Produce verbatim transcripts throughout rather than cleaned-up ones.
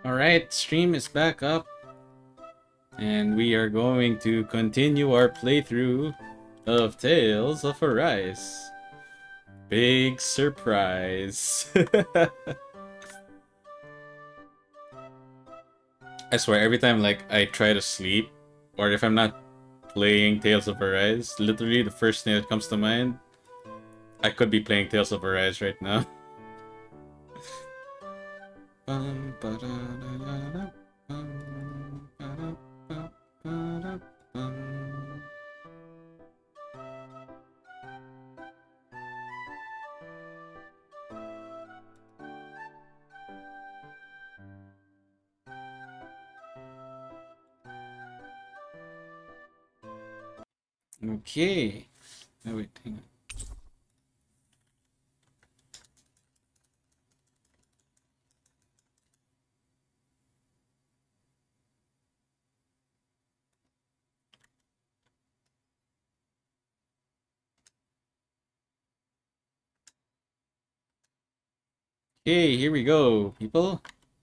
Alright, stream is back up. And we are going to continue our playthrough of Tales of Arise. Big surprise. I swear, every time like I try to sleep, or if I'm not playing Tales of Arise, literally the first thing that comes to mind, I could be playing Tales of Arise right now. Bum, ba-da-da-da-da, bum, ba-da-ba-ba-da, bum. Okay. Oh, wait, hang on. Okay, here we go, people.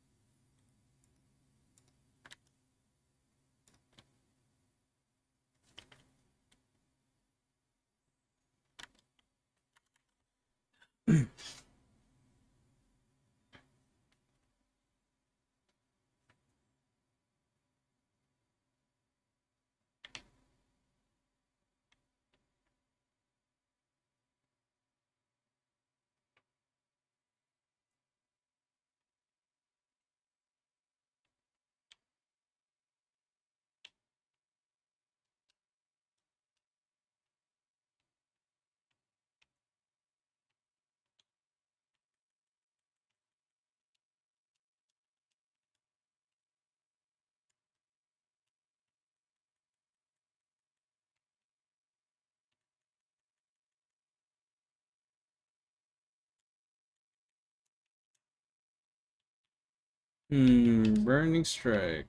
Hmm, Burning Strike.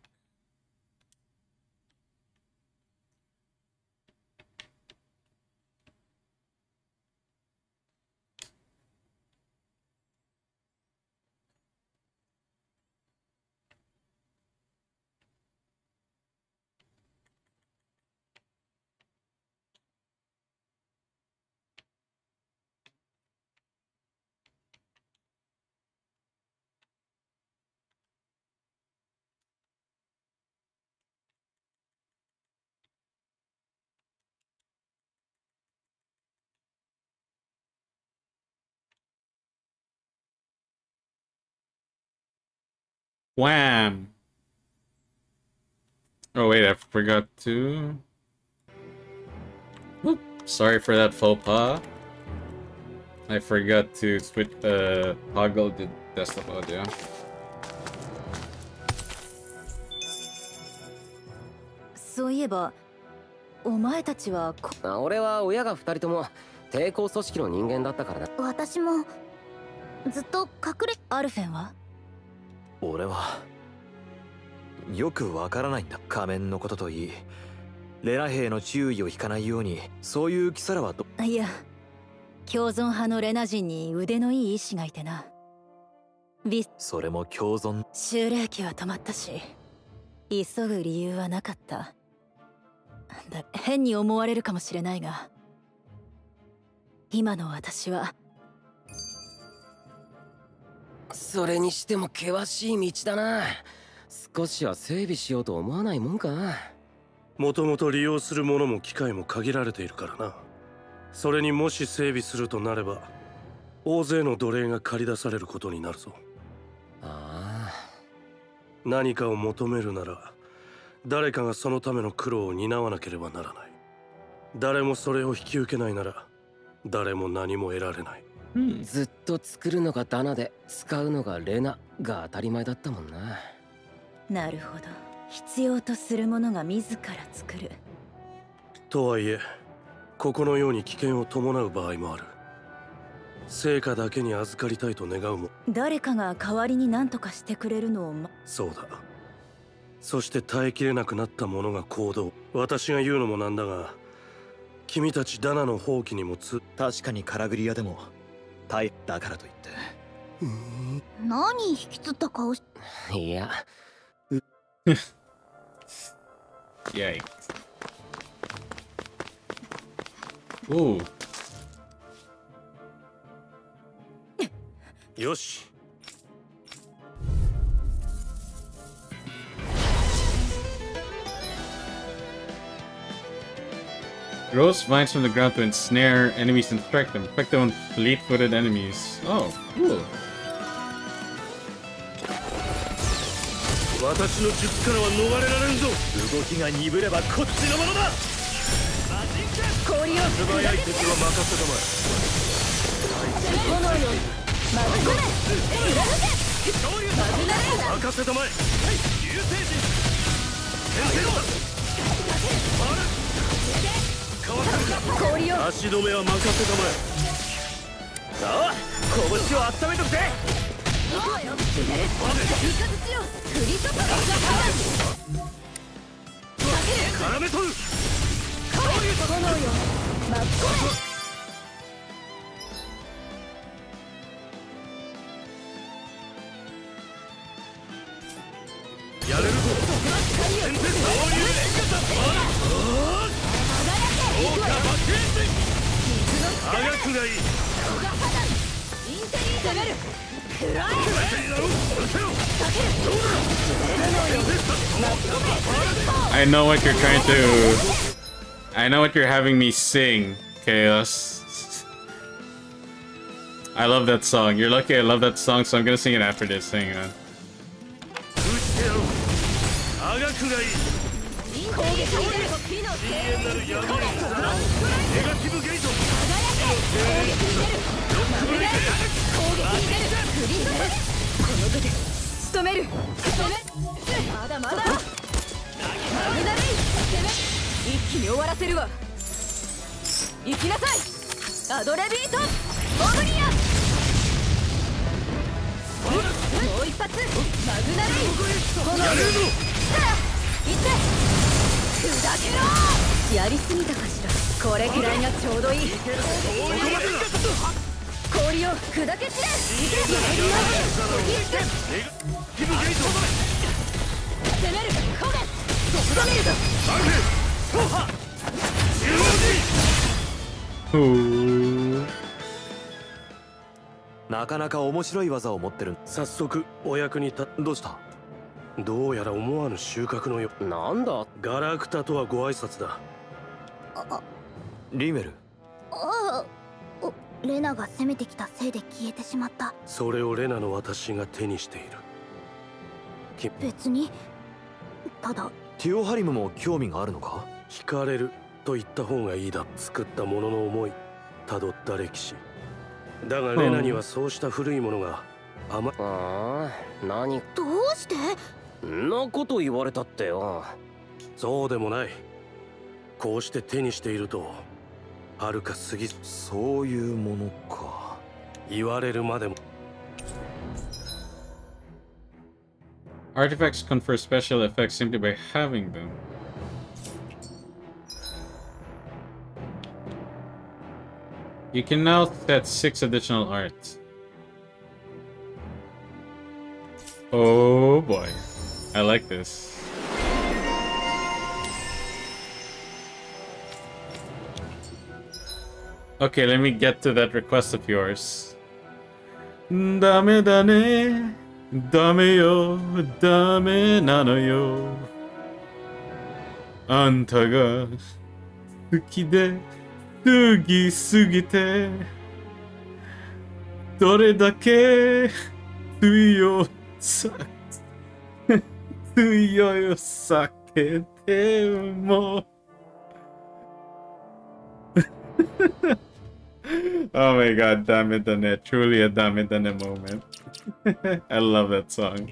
Wham! Oh wait, I forgot to... Whoop. Sorry for that faux pas. I forgot to switch the uh, toggle the desktop audio. そういえば、お前たちはこ俺は親が二人とも抵抗組織の人間だったからな。 私もずっと隠れアルフェンは俺はよくわからないんだ。仮面のことといい、レナ兵の注意を引かないように、そういうキサラはどいや、共存派のレナ人に腕のいい医師がいてな。ビスそれも共存。 修霊期は止まったし、急ぐ理由はなかった。だ変に思われるかもしれないが、今の私は。 それにしても険しい道だな。少しは整備しようと思わないもんか。 もともと利用するものも機械も限られているからな。それにもし整備するとなれば、大勢の奴隷が駆り出されることになるぞ。 ああ。 何かを求めるなら、誰かがそのための苦労を担わなければならない。誰もそれを引き受けないなら、誰も何も得られない。 うん、ずっと作るのがダナで使うのがレナが当たり前だったもんな。 なるほど、必要とするものが自ら作る。 とはいえ、ここのように危険を伴う場合もある。成果だけに預かりたいと願うも。 誰かが代わりに何とかしてくれるのを、ま、 そうだ。そして耐えきれなくなった者が行動。私が言うのもなんだが、君たちダナの放棄にもつ。 確かにカラグリアでも大だからといって何引きつった顔し。 いや Yikes. Ooh. よし。 Grows vines from the ground to ensnare enemies and strike them. Effective on fleet-footed enemies. Oh, cool. 私の術からは逃れられんぞ。 動きが鈍ればこっちのものだ。 氷を素早い敵は任せたまえ。 炎よマグナレ裏抜けマグナレーダ任せたまえ。流星陣。先生だ。かわせるか。 氷を足止めは任せたまえ。 さあ、拳を温めとくぜ。 行くわよ。三日月よ振り注ぐ。 絡め取る。 炎よ巻き込やれるぞ。先生そういう科学がいい。 インテリー攻める食らえ I know what you're trying to... I know what you're having me sing, Chaos. I love that song. You're lucky I love that song, so I'm gonna sing it after this. Hang on. 科学がいい。 攻撃に出る火の永遠なる闇にネガティブゲート。 攻撃に出る攻撃に出る振り注ぐ。この手で仕留める。まだまだマグナレイ攻め一気に終わらせるわ。行きなさいアドレビートオムニア。もう一発マグナレイ炎やれるぞ。 いって砕けろ。やりすぎたかしら。これくらいがちょうどいい。氷を砕け散れ。いけやります攻めるコメ仕留めるぞ。 なかなか面白い技を持ってる。 早速お役に立。 どうした？ どうやら思わぬ収穫のよ。 なんだ。 ガラクタとはご挨拶だ。 リメル。 ああ、レナが攻めてきたせいで消えてしまった。 それをレナの私が手にしている。 別にただ。 ティオハリムも興味があるのか？ 惹かれると言った方がいいだ。作ったものの思い、辿った歴史。だがレナにはそうした古いものが甘い。 ああ、何どうしてんなこと言われたってよ。 そうでもない。こうして手にしているとはるか過ぎ。 そういうものか。 言われるまでも。 Artifacts confer special effects simply by having them. You can now set six additional art. Oh boy. I like this. Okay, let me get to that request of yours. Dame da ne, dame yo, dame nano yo. Anta ga suki de sugi sugite. Dore dake tsuyo sake. Tsuyo sakete mo. Oh my god, Dame Dane. Truly a Dame Dane moment. I love that song.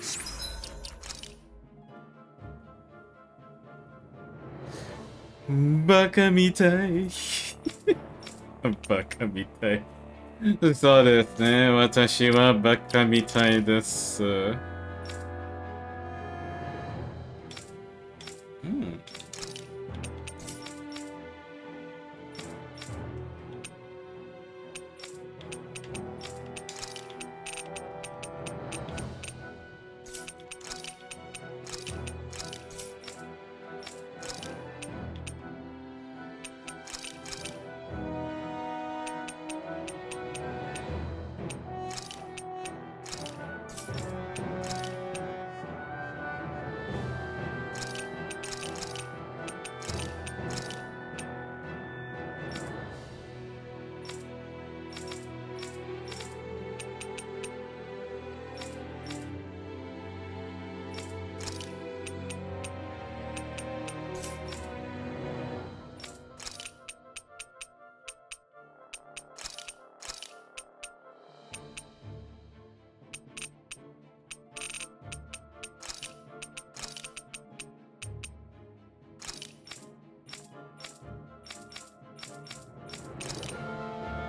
Baka mitai. Baka mitai. そうですね。私はバカみたいです。うん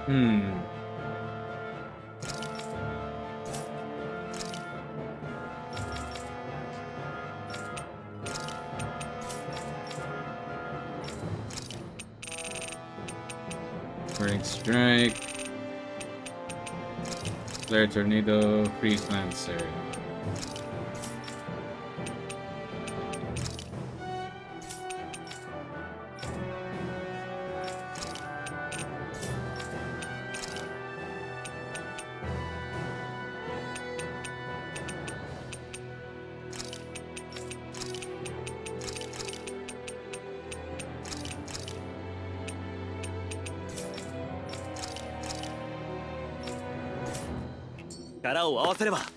Hmm. Burning Strike. Flare Tornado. Freeze Lancer. I love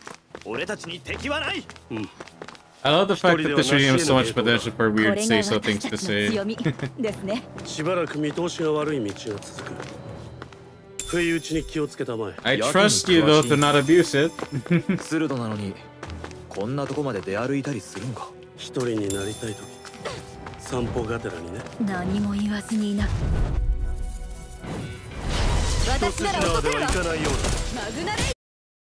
the fact that this stream has so much potential for weird say-so things to say. しばらく見通しが悪い道が続く。不意打ちに気をつけたまえ。 I trust you though to not abuse it. 鋭なのにこんなとこまで出歩いたりするのか。 一人になりたいとき、散歩がてらにね。 何も言わずにいな。 一筋縄ではいかないようだ。 マグナレイ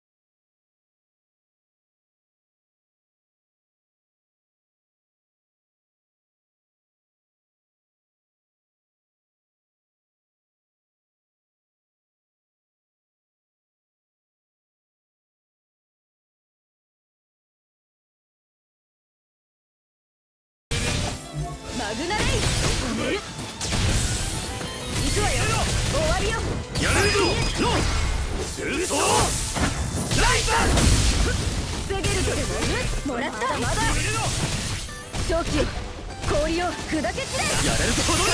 マグナレイ止める。行くわよ。終わりよ。 やれるぞ。戦争ライバル。 防げるとでももらった。まだ正気よ。氷を砕け散れ。やれるところだ。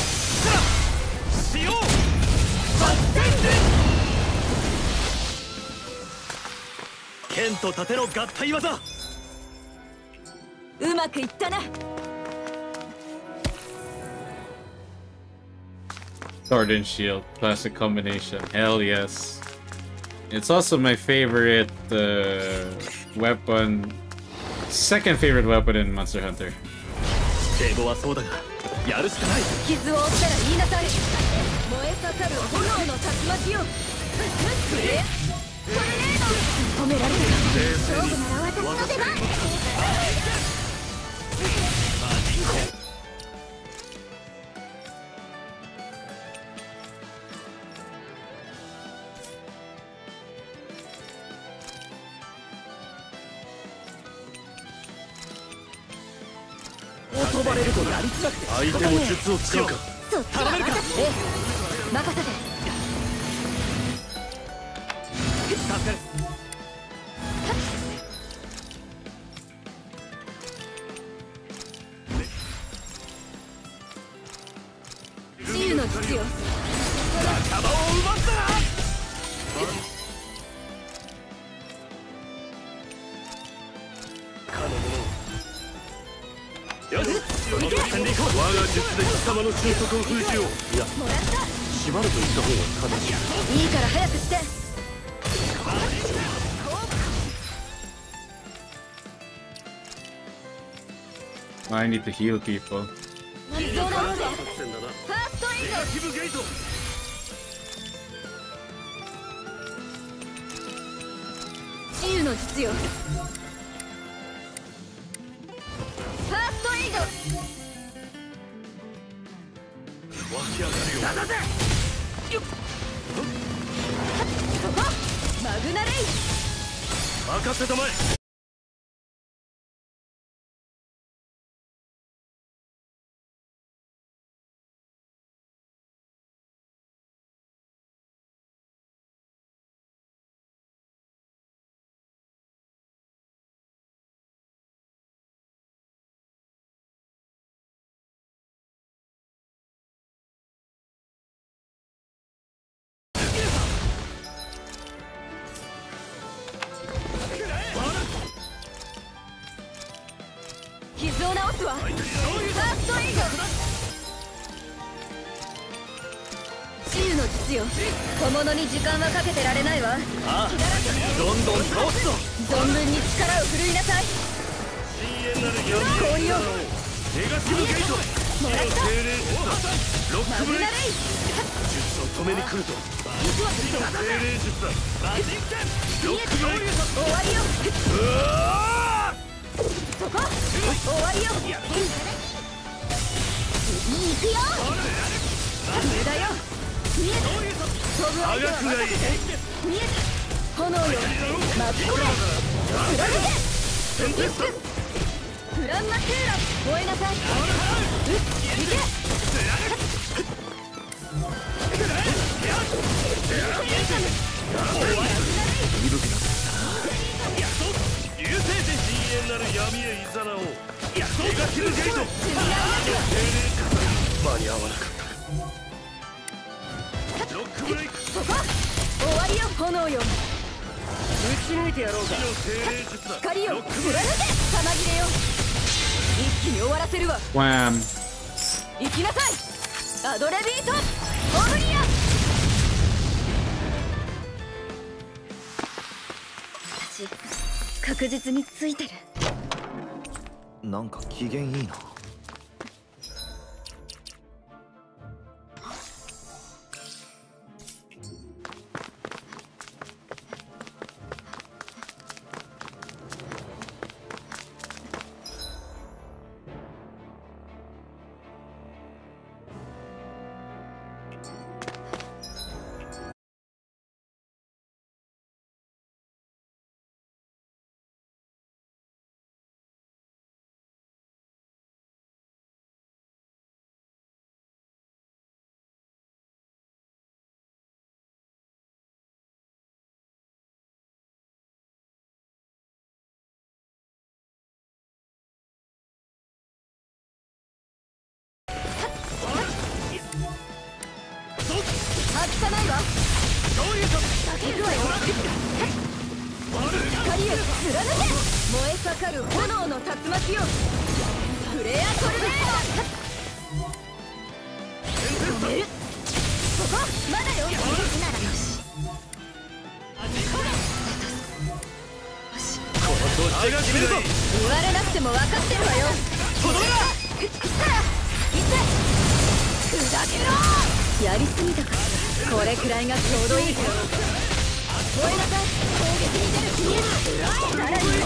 しよう。発展剣と盾の合体技。 うまくいったな。 Sword and Shield, classic combination. Hell yes. It's also my favorite uh, weapon, second favorite weapon in Monster Hunter. 英語はそうだが、やるしかない。 傷を負ったら言いなさい。燃え盛る炎の竜巻よ。クレトルネード。止められるか。勝負なら私の出番。 飛ばれるとやりづらくて相手も術を使うか。 そっちは私。ええ、任せて。 助かる。 治癒の術よ。 仲間を奪ったら。よし、その作戦でいこう。 我が術で貴様の収束を封じよう。いや、 もらった。 しばらく行った方が正しい。 いいから早くして。 I need to heal people. 傷を治せ。ファー作戦だな。 ストエイド。 ネガティブゲート。 治癒の術よ。ファーストエイド。 湧き上がるよ。 だだぜ。よっ。そこ。マグナレイ。 任せたまえ。 傷を治すわ。ファーストエイド。治癒の術よ。小物に時間はかけてられないわ。 ああ、どんどん倒すぞ。 存分に力を振るいなさい。氷を。 ネガティブゲート。 もらった精霊術だ。ロックブレイク。 マグナレイ術を止めに来ると。 行くわ火の精霊術だ。ロックブレイク。 終わりようわそこ終わりよ次行くよ上だよ見えた飛ぶ相手は任せて見えた炎よ巻き込め貫けエギスクフランマテーラ燃えなさいうっ行け流星で深淵なる闇へいざなおう。描き抜けいと。間に合わなかった。ロックブレイク。 そこ終わりよ炎よ打ち抜いてやろうか。火の精霊術だ。 光よ貫け玉切れよ一気に終わらせるわ Wham! 行きなさいアドレビートオブリア私確実についてるなんか機嫌いいな。 外さないわ行くわよ光よ貫け燃え盛る炎の竜巻よフレアトルネード止めるそこまだよならよしこの調子で決めるぞ。 言われなくても分かってるわよとどめだしたらいって砕けろやりすぎたかこれくらいがちょうどいい燃えなさい攻撃に出る見えたさらに横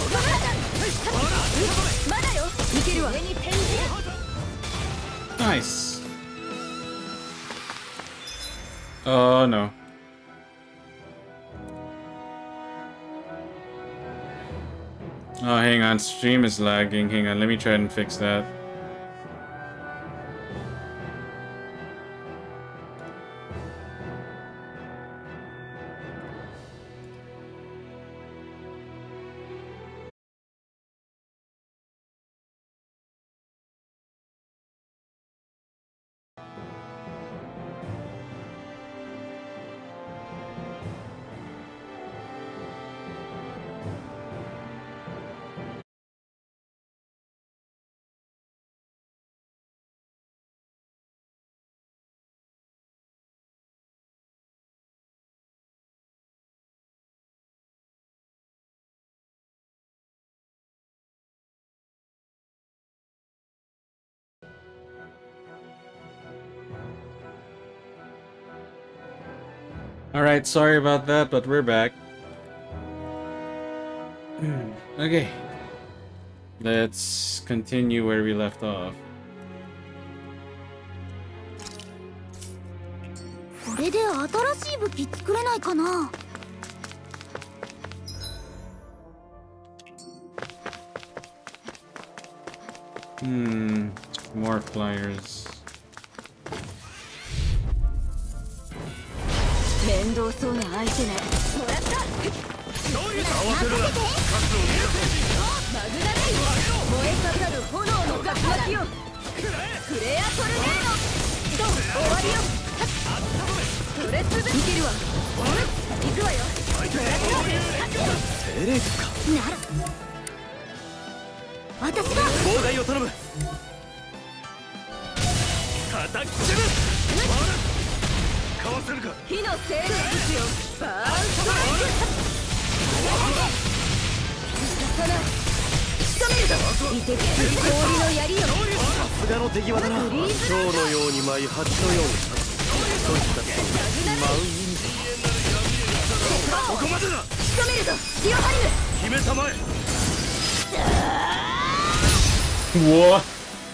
まだよいけるわ上にペンジ Nice. Oh no. Oh, hang on. Stream is lagging. Hang on. Let me try and fix that. Alright, sorry about that, but we're back. Okay. Let's continue where we left off. これで新しい武器作れないかな Hmm, more flyers. 面倒そうな相手ねもらった慌てるな。数をマグナレイ燃え盛る炎の竜巻よフレアトルネード終わりよそれつぶいけるわ行くわよもらった精霊術か。 なら私が妨害を頼む。叩きつぶかわせるか。 火の精霊術よバーンストライクさな仕留めるぞいてく氷の槍よすがの手際だな。 今日のように舞い蜂のように立つ。そういった人を舞う意味だ。ここまでだ。 仕留めるぞジオハリム。 決めたまえ。 What?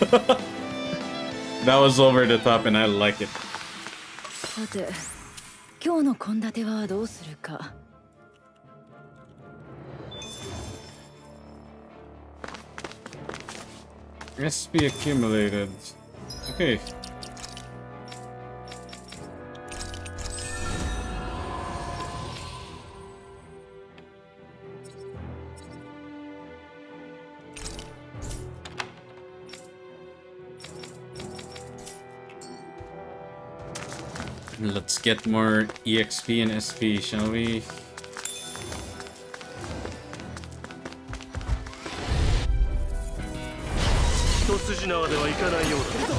That was over the top and I like it. さて今日の献立はどうするか。 S P accumulated. Okay. Let's get more E X P and S P, shall we? 一筋縄ではいかないようだ。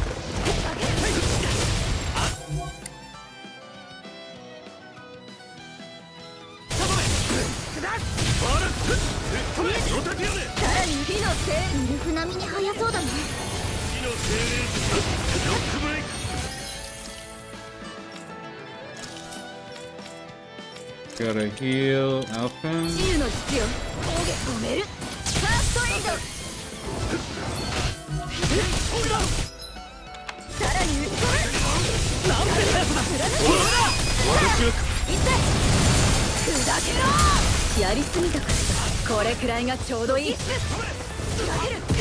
さらに火の精ウルフ並みに速そうだね。 火の精霊術ロックブレイク。 Gotta heal Alpha. 自由の実よ。止める。ファーストエイド。さらに打ち込む。なんてやつだ。 私が砕けろ。やりすぎたかしら。これくらいがちょうどいい。砕ける。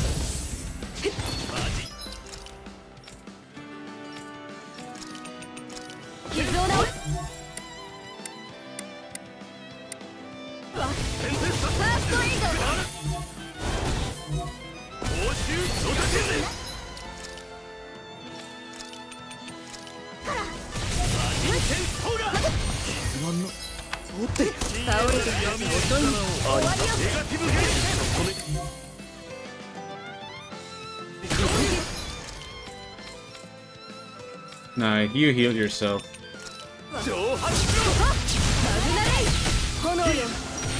傷を直す。ファーストエイド。 報酬どたける。 倒れて遅いの終わりよ。 ネガティブゲージ。 Nah, you heal yourself. マグナレイ炎よ巻き込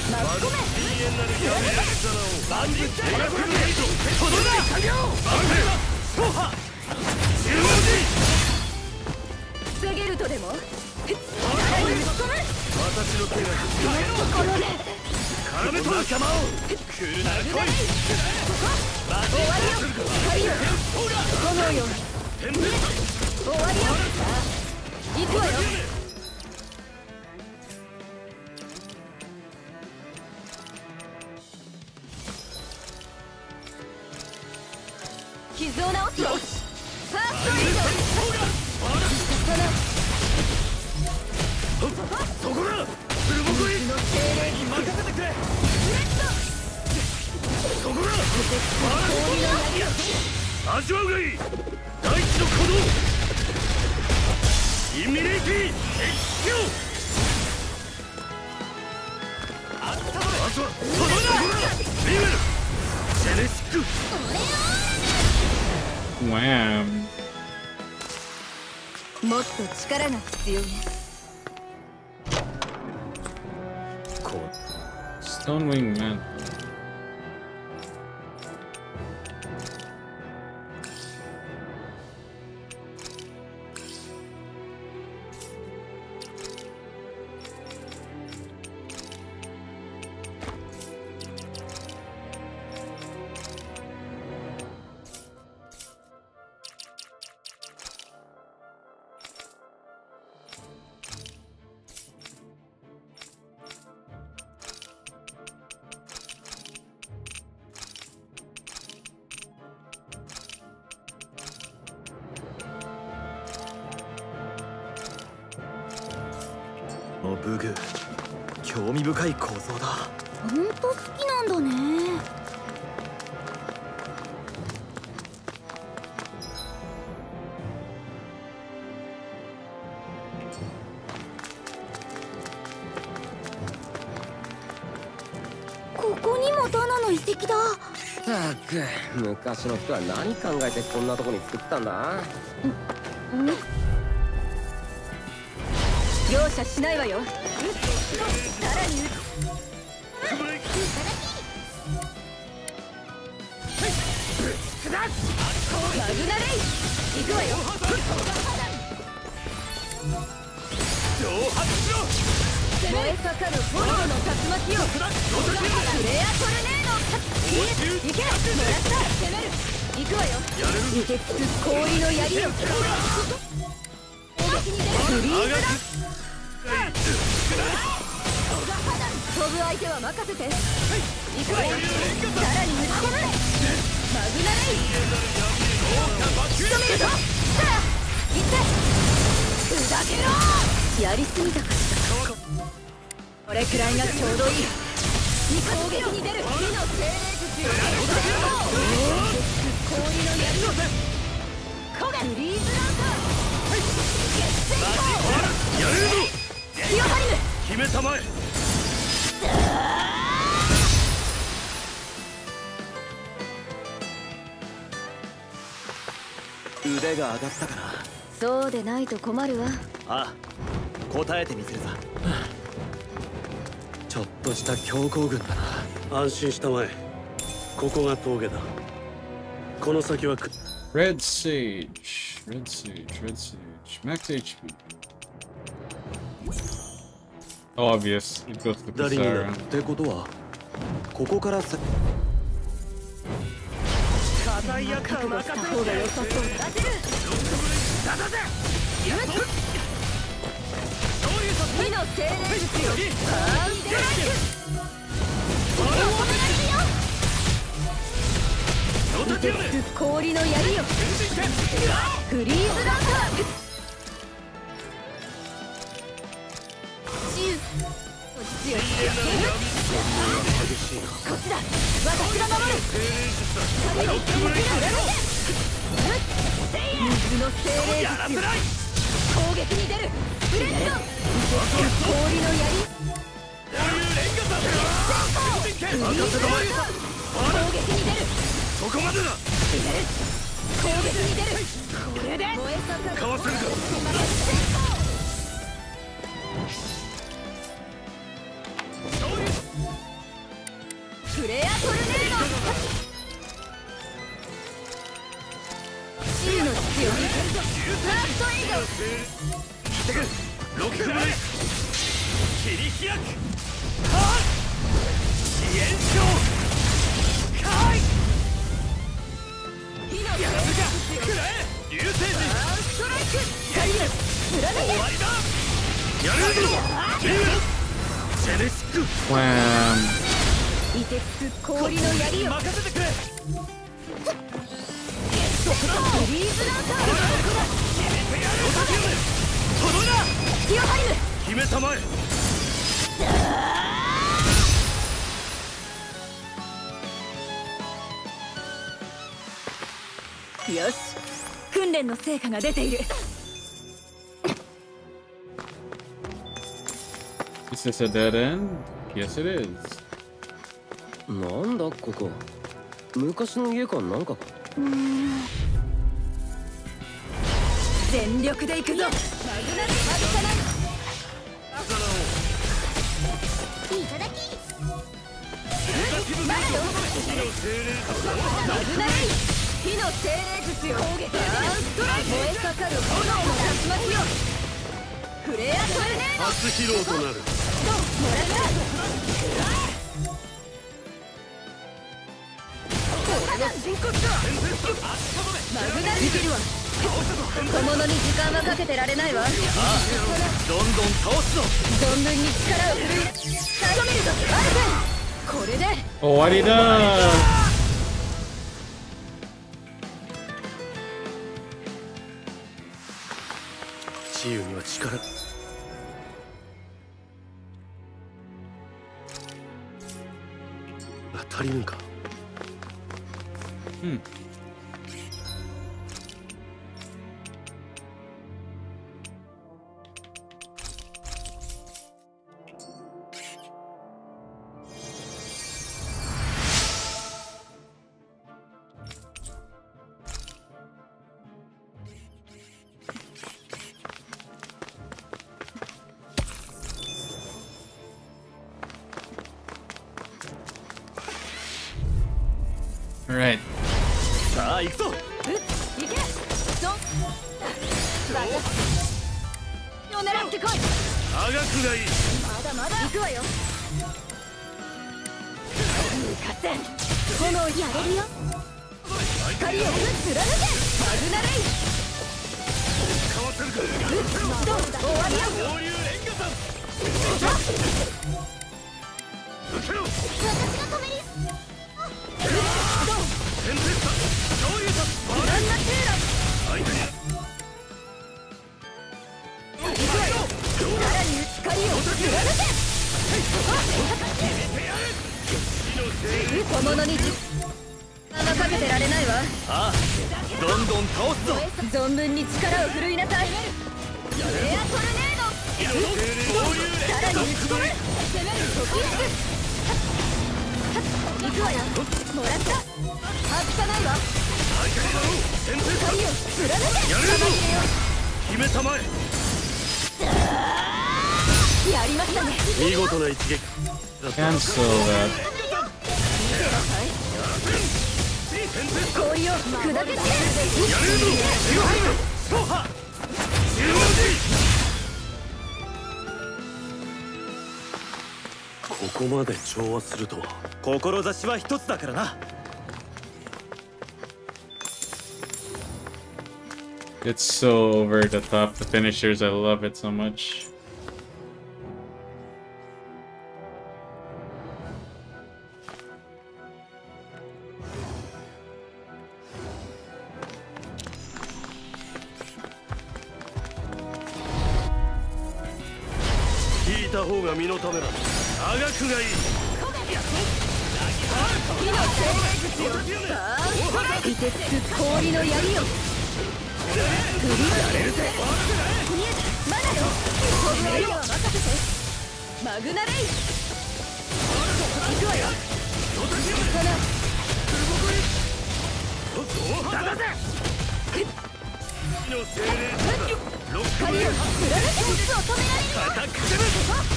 め。防げるとでも。 私の手がこのね絡めと仲間を来るなら来い。 終わりよ。光よ炎よ終わりよ。行くわよ。傷を治すよ。ファーストエイド。 そこだ。スルボコイの精霊に任せてくれ。そこだ。味わうがいい。大地の鼓動インミネイティ液強。あとはそこだ。リベルジェネシック。 Wham. もっと力が必要ね。 Stonewing Man. の武具興味深い構造だ。 ほんと好きなんだね。ここにもダナの遺跡だ。 ったく昔の人は何考えてこんなとこに作ったんだ。 容赦しないわよ。さらにマグナレイ行くわよ。燃え盛る炎の竜巻よ。フレアトルネード。行け、もらった。攻める。行くわよ。凍てつく氷の槍よ。フリーズだ。飛ぶ相手は任せて。行くわよ。さらに打ち込む。マグナレイ仕留めるぞ。さあ行って砕けろ。やりすぎたかしら。これくらいがちょうどいい。攻撃に出る。火の精霊術よ。氷の槍をフリーズランター。決戦砲やれるぞ。 ティオハリム決めたまえ。 腕が上がったかな。 そうでないと困るわ。 ああ、答えてみせるさ。ちょっとした強行軍だな。 安心したまえ。ここが峠だ。この先はく Red Sage. Red Sage. Red Sage. Max H P. Obvious. It goes to ダリになる Kisara. ってことはここからさ硬いやつは任せした方が良さそうだ。火の精霊術よ。カーンストライク。凍てつく氷の槍よ。フリーズランター。チュー強い。こっちだ。私が守る。水の精霊術よ。攻撃に出る。ブレッド。氷の槍。攻撃に出る。 そこまでだ。 攻撃に出る。これで燃え盛る。 かわせるか。 フレアトルネード。チーの父よ。ファーストエイド。 ロックまで切り開く。はっ支援賞かい。 火のやるかくらえ流星ファーストライク。光よ貫け。 終わりだ。やるぞジェネシック。 Wham. 凍てつく氷の槍よ。 任せてくれ。 フリーズランター。 届いな。 ティオハリム決めたまえ。 よし、訓練の成果が出ている。 Is this a dead end? Yes, it is. なんだここ。昔の家かなんかか。 全力で行くぞ。マグナリマグカナいただき。マグナリ火の精霊術よ。攻撃ストライク。燃え盛る炎の竜巻よ。フレアトルネード。 初披露となる。 もらった。真骨だ。マグナリいけるわ。小物に時間はかけてられないわ。 どんどん倒すぞ。 存分に力を振るい。仕留めるぞアルテン。これで終わりだ。 治癒には力。足りぬか。 うん。 さああ行くぞ。 うっ行けドンバカを狙ってこい。 あがくがいい。 まだまだ行くわよ。向かって炎やれるよ。光を貫けマグナレイ。 かわせるか。 どうだ終わりよ。 合流レンガさん。受けろ。 私が止めるよ。どう先生さん上流さんランナテーラ相手に行くわよ。さらに光を貫け。小物にじあんまかけてられないわ。 ああどんどん倒すぞ。 存分に力を振るいなさい。エアトルネードさらに打ち込む。攻める時です。行くわよ。もらった。外さないわ。 先生さん光を貫け。 やれるぞ。決めたまえ。 やりましたね。 見事な一撃。 Cancel that. 氷を砕けて。 やれるぞ。勝破。ここまで調和するとは。 志は一つだからな。 It's so over the top, the finishers, I love it so much. Keep た方が身のためだ。あがくがいい。 火の精霊術よ。凍てつく氷の槍よ。振りやれるぜ。まだよ。飛ぶエリアは任せて。マグナレイ行くわよ。かなだだぜ。 火の精霊術だ。ロック光を貫け。術を止められるよ。 アタックセブン。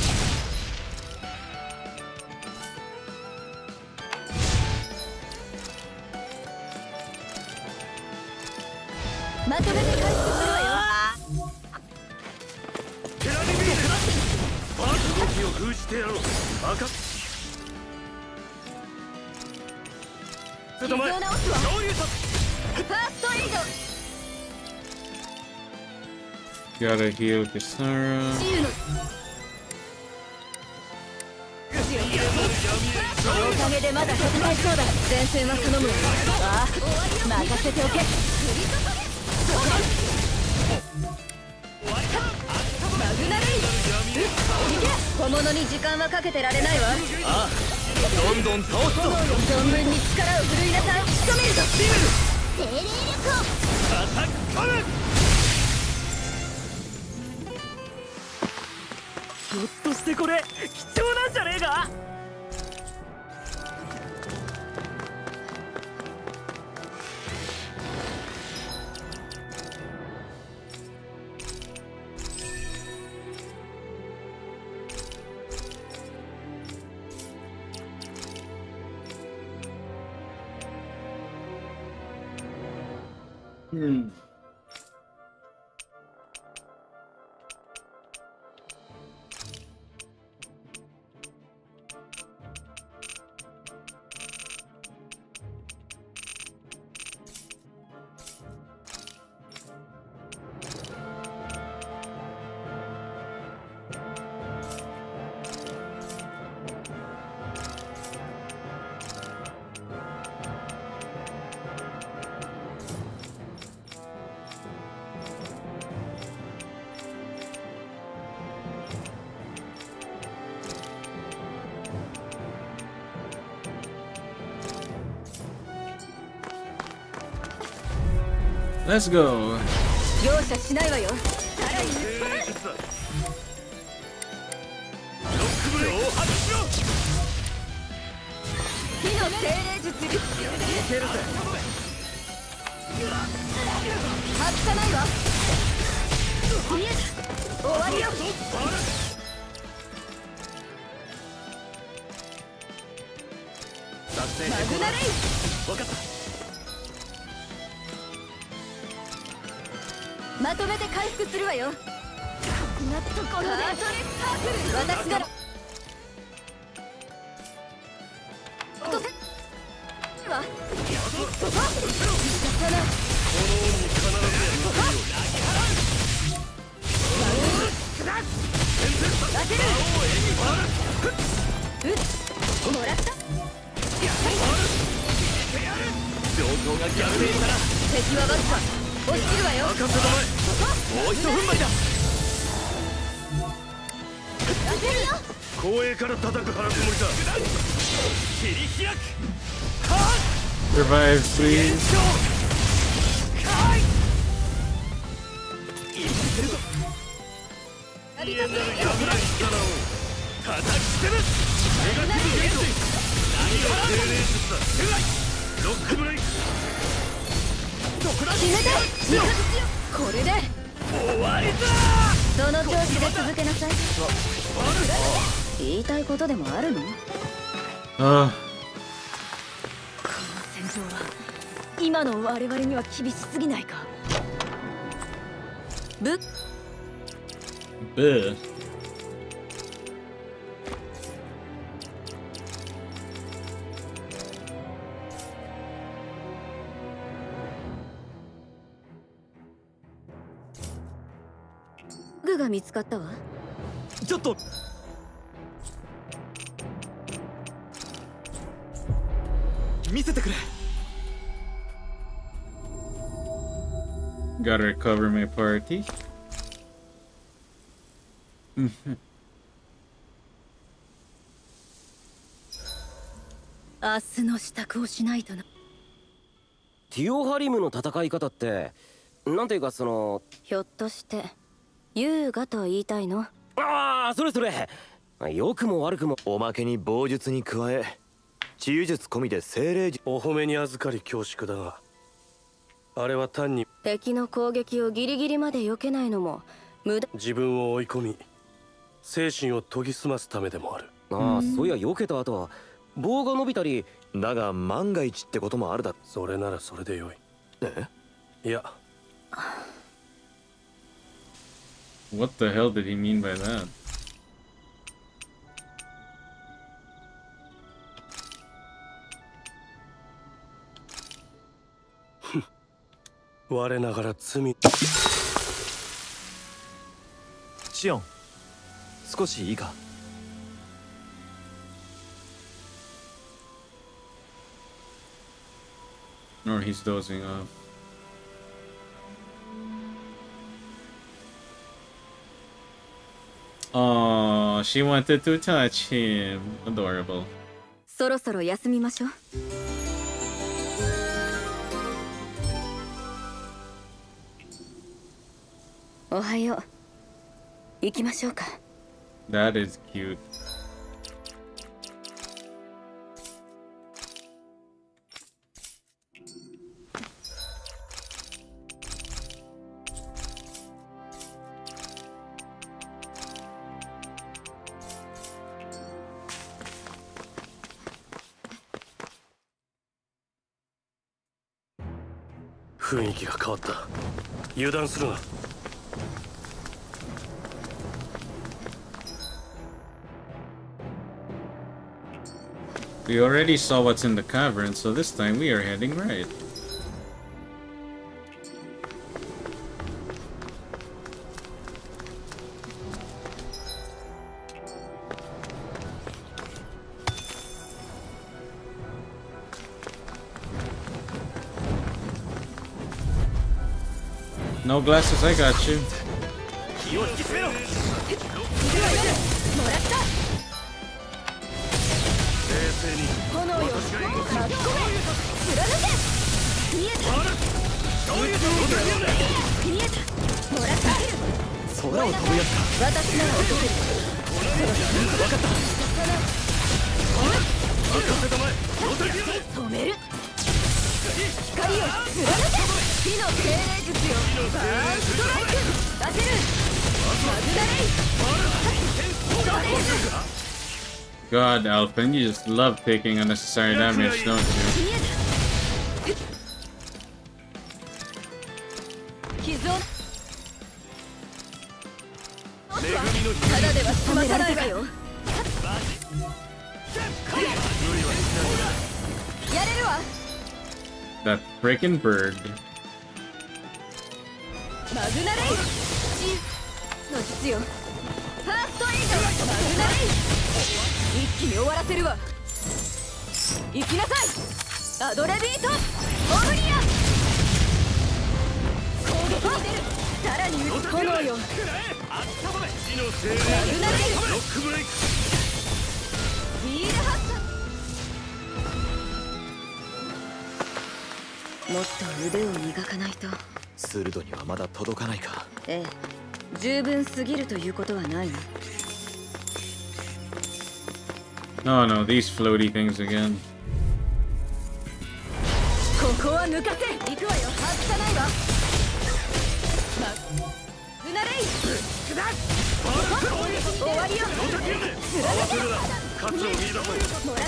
まとめて回復するわよ。 テラニビールバース動きを封じてやろう。バカ傷を直すわ。 上流さ。 ファーストエイド。 Gotta heal Kisara. 治癒のおかげでまだ戦えそうだ。前線は頼むわ。ああ任せておけ。マグナレイ行け。小物に時間はかけてられないわ。 ああどんどん倒すぞ。 存分に力を振るいなさい。仕留めるぞ。精霊力をアタックカメ。 ひょっとしてこれ貴重なんじゃねえか。 Hmm. Let's go. 容赦しないわよ。さらに精霊術だ。ロックブレイク発しろ。 火の精霊術。いけるぜ。外さないわ。見えた。終わりよ。マグナレイ分かった。 まとめて回復するわよ。こんなところで私が落とせはもらった。 状況が逆転したら敵はわずか落ちるわよ。 任せたまえ。もう一踏ん張りだ。 当てるよ。 後衛から叩く腹積もりか。 切り開く。 Revive, please. これで終わりだ。その調子で続けなさい。言いたいことでもあるの？ Uh, この戦場は今の我々には厳しすぎないか。ぶ Buh. グが見つかったわ。 ちょっと見せてくれ。 Gotta recover my party. 明日の支度をしないとな。 ティオハリムの戦い方ってなんていうかそのひょっとして優雅と言いたいの？ ああそれそれ良くも悪くもおまけに棒術に加え治癒術込みで精霊術。 お褒めに預かり恐縮だが、あれは単に敵の攻撃をギリギリまで避けないのも無駄。 自分を追い込み精神を研ぎ澄ますためでもある。 ああそういや避けた後は棒が伸びたり。 だが万が一ってこともあるだ。 それならそれでよい。 え？ いや What the hell did he mean by that? 我ながら罪。 シオン、少しいいか。 Or he's dozing off. Oh, she wanted to touch him. Adorable. そろそろ休みましょう。おはよう。行きましょうか。 That is cute. 雰囲気が変わった。油断するな。 We already saw what's in the cavern, so this time we are heading right. No glasses, I got you. 炎よ、巻き込め、貫け、見えた、見えた、もらってあげる。 空を飛ぶやつか。 私なら落とせる。 分かった。 止める。光を貫け。火の精霊術よ。バーンストライク。当てる。マグナレイ。ストレート。 God, Alpin, you just love taking unnecessary damage, don't you? 傷をやれるわ。 That freaking bird. マグナレイの必要。ファーストエイド。マグナレイ一気に終わらせるわ。行きなさい。アドレビートオブリア。攻撃に出る。さらに撃つ炎よ。マグナレイロックブレイク。ヒール発射。もっと腕を磨かないと。 鋭にはまだ届かないか。 ええ、十分すぎるということはないな。 No, no, these floaty things again. ここは抜かせ。行くわよ。外さないわ。マグナレイ終わりよ。貫け。もらった。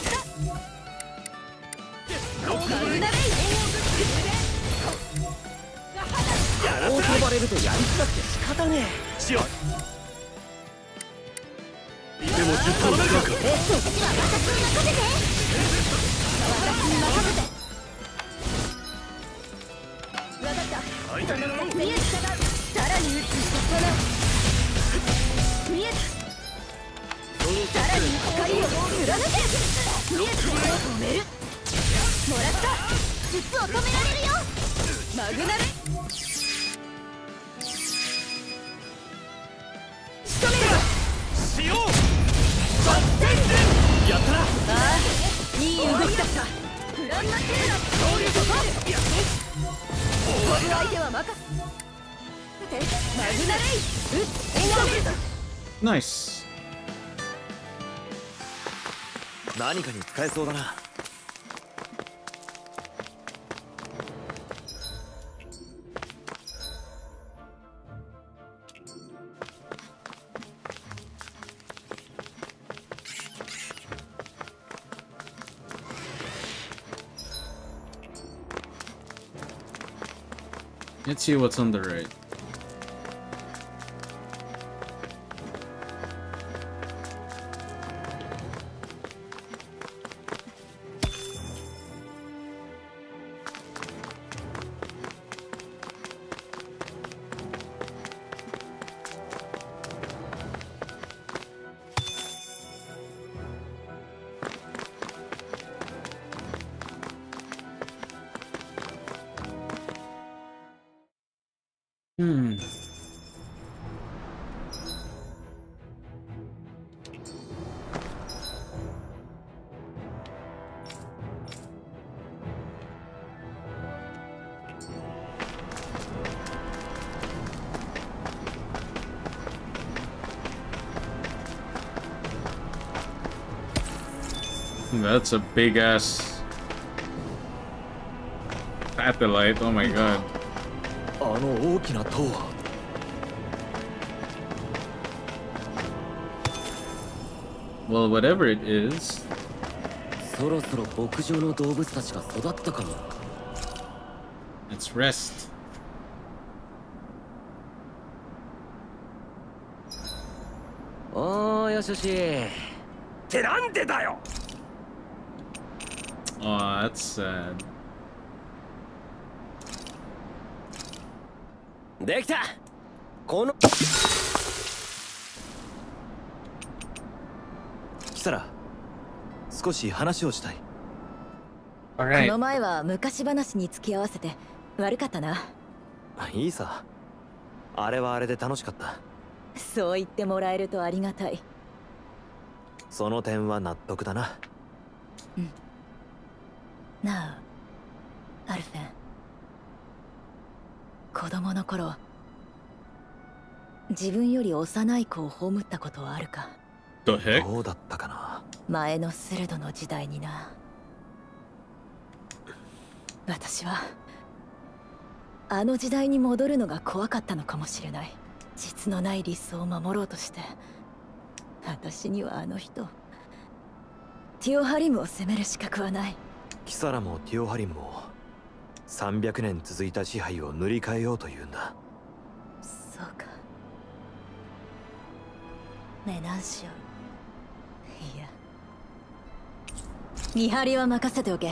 マグナレイこう飛ばれるとやりづらくて仕方ねえ。 しよう。でもじゅっぷんかかる。 えっと私に任せて。私に任せて。分かった。その見えたがさらに撃つ。その見えた。さらに光を貫け。見えた。止める。もらった。術を止められるよ。マグナレ仕留める。 しよう。 やったな。ああ、いい動きだった。フランナテーラ総力ファー。飛ぶ相手は任せて。マグナレイ撃つ。エンガメルト。 Nice. 何かに使えそうだな。 Let's see what's on the right. Hmm. That's a big ass satellite. Oh my god. あの大きな塔は。 Well, whatever it is. そろそろ牧場の動物たちが育ったかも。 Let's rest. おーよしよし。ってなんでだよ。 Oh, that's sad. できた。このキサラ、少し話をしたい。 All この right. 前は昔話に付き合わせて悪かったな。 いいさ。あれはあれで楽しかった。 そう言ってもらえるとありがたい。 その点は納得だな。 なあ、アルフェン。子供の頃、自分より幼い子を葬ったことはあるか。 The heck? どうだったかな。 前のスルドの時代にな。私はあの時代に戻るのが怖かったのかもしれない。実のない理想を守ろうとして、私にはあの人ティオハリムを責める資格はない。 キサラもティオハリムもさんびゃくねん続いた支配を塗り替えようというんだ。 そうか。メナンシオ。いや、 見張りは任せておけ。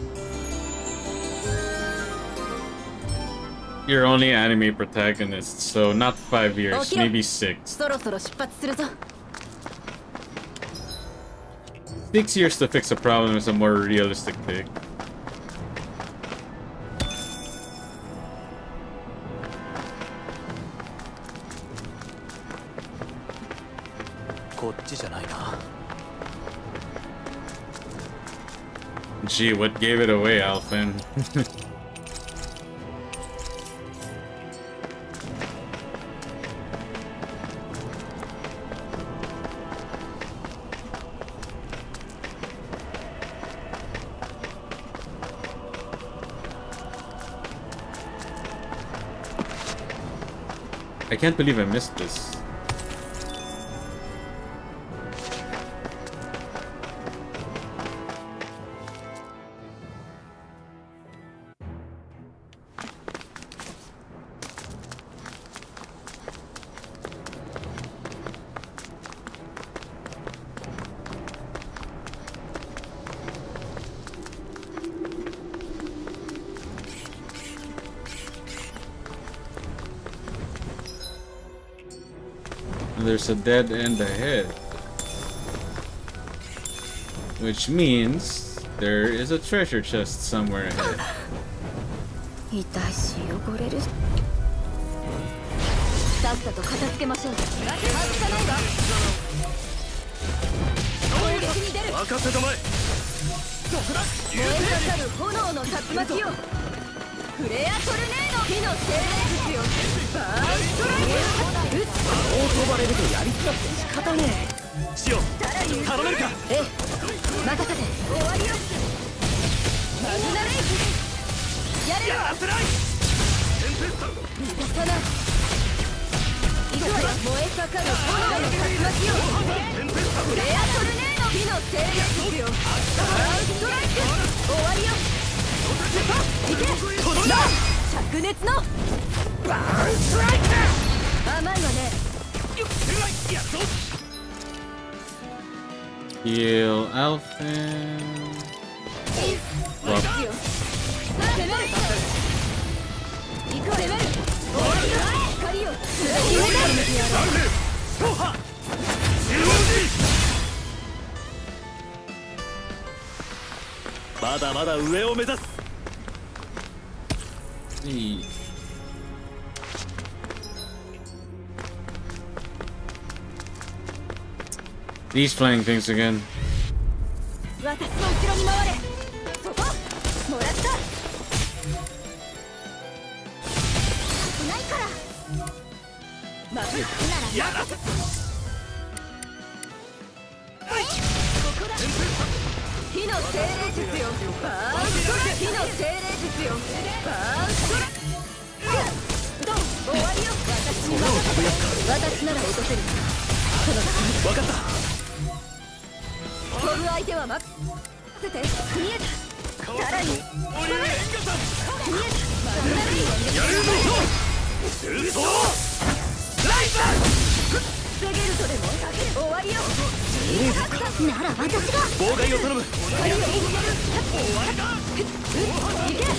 You're only anime protagonist, so not five years, maybe six. そろそろ出発するぞ。 Six years to fix a problem is a more realistic pick. こっちじゃないな。 Gee, what gave it away, Alphen? I can't believe I missed this. There's a dead end ahead, which means there is a treasure chest somewhere ahead. 痛いし汚れる。さっさと片付けましょう。外さないわ。攻撃に出る。 任せたまえ。 燃え盛る炎の竜巻よ。フレアトルネード。火の精霊術よ。バーストライク。こう飛ばれるとやりづらくて仕方ねえ。 シオ頼めるか。 ええ、任せて。終わりよ。マグナレイズやれよ。やらせない。逃がさない。行くわよ。燃え盛る炎の竜巻よ。フレアトルネード。火の精霊術よ。バーストライク。終わりよ。行け。灼熱のバーンストライク。甘いわね。 Heal Alphen. Well, まだまだ上を目指す。 hey. These flying things again. 私の後ろに回れ。そこもらった。危ないから。まずなら任せ。ここだ。火の精霊術よ。バーンストライク。火の精霊術よ。バーンストライク。どう終わりよ。私に任せ。私なら落とせる。その先に。分かった。 飛ぶ相手は任せて。見えた。さらに見えた。マグナレイやるぞ。ルソーライザー。防げるとでも終わりよ。なら私が妨害を頼む。 終わりだ。行け。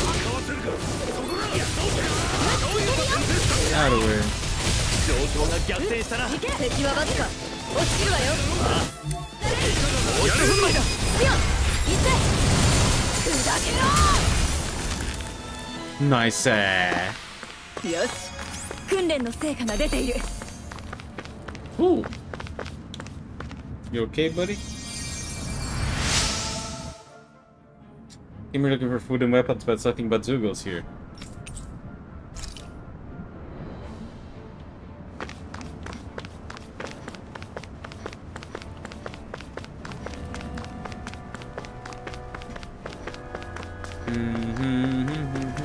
Out of here. 状況が逆転したな。 敵はわずか。落ちるわよ。 やるふんまいだ。 よっ、行って砕けろ。 Nice. よし、訓練の成果が出ている。 Ooh. You okay, buddy? Came here looking for food and weapons, but it's nothing but Zoogles here. Mm-hmm.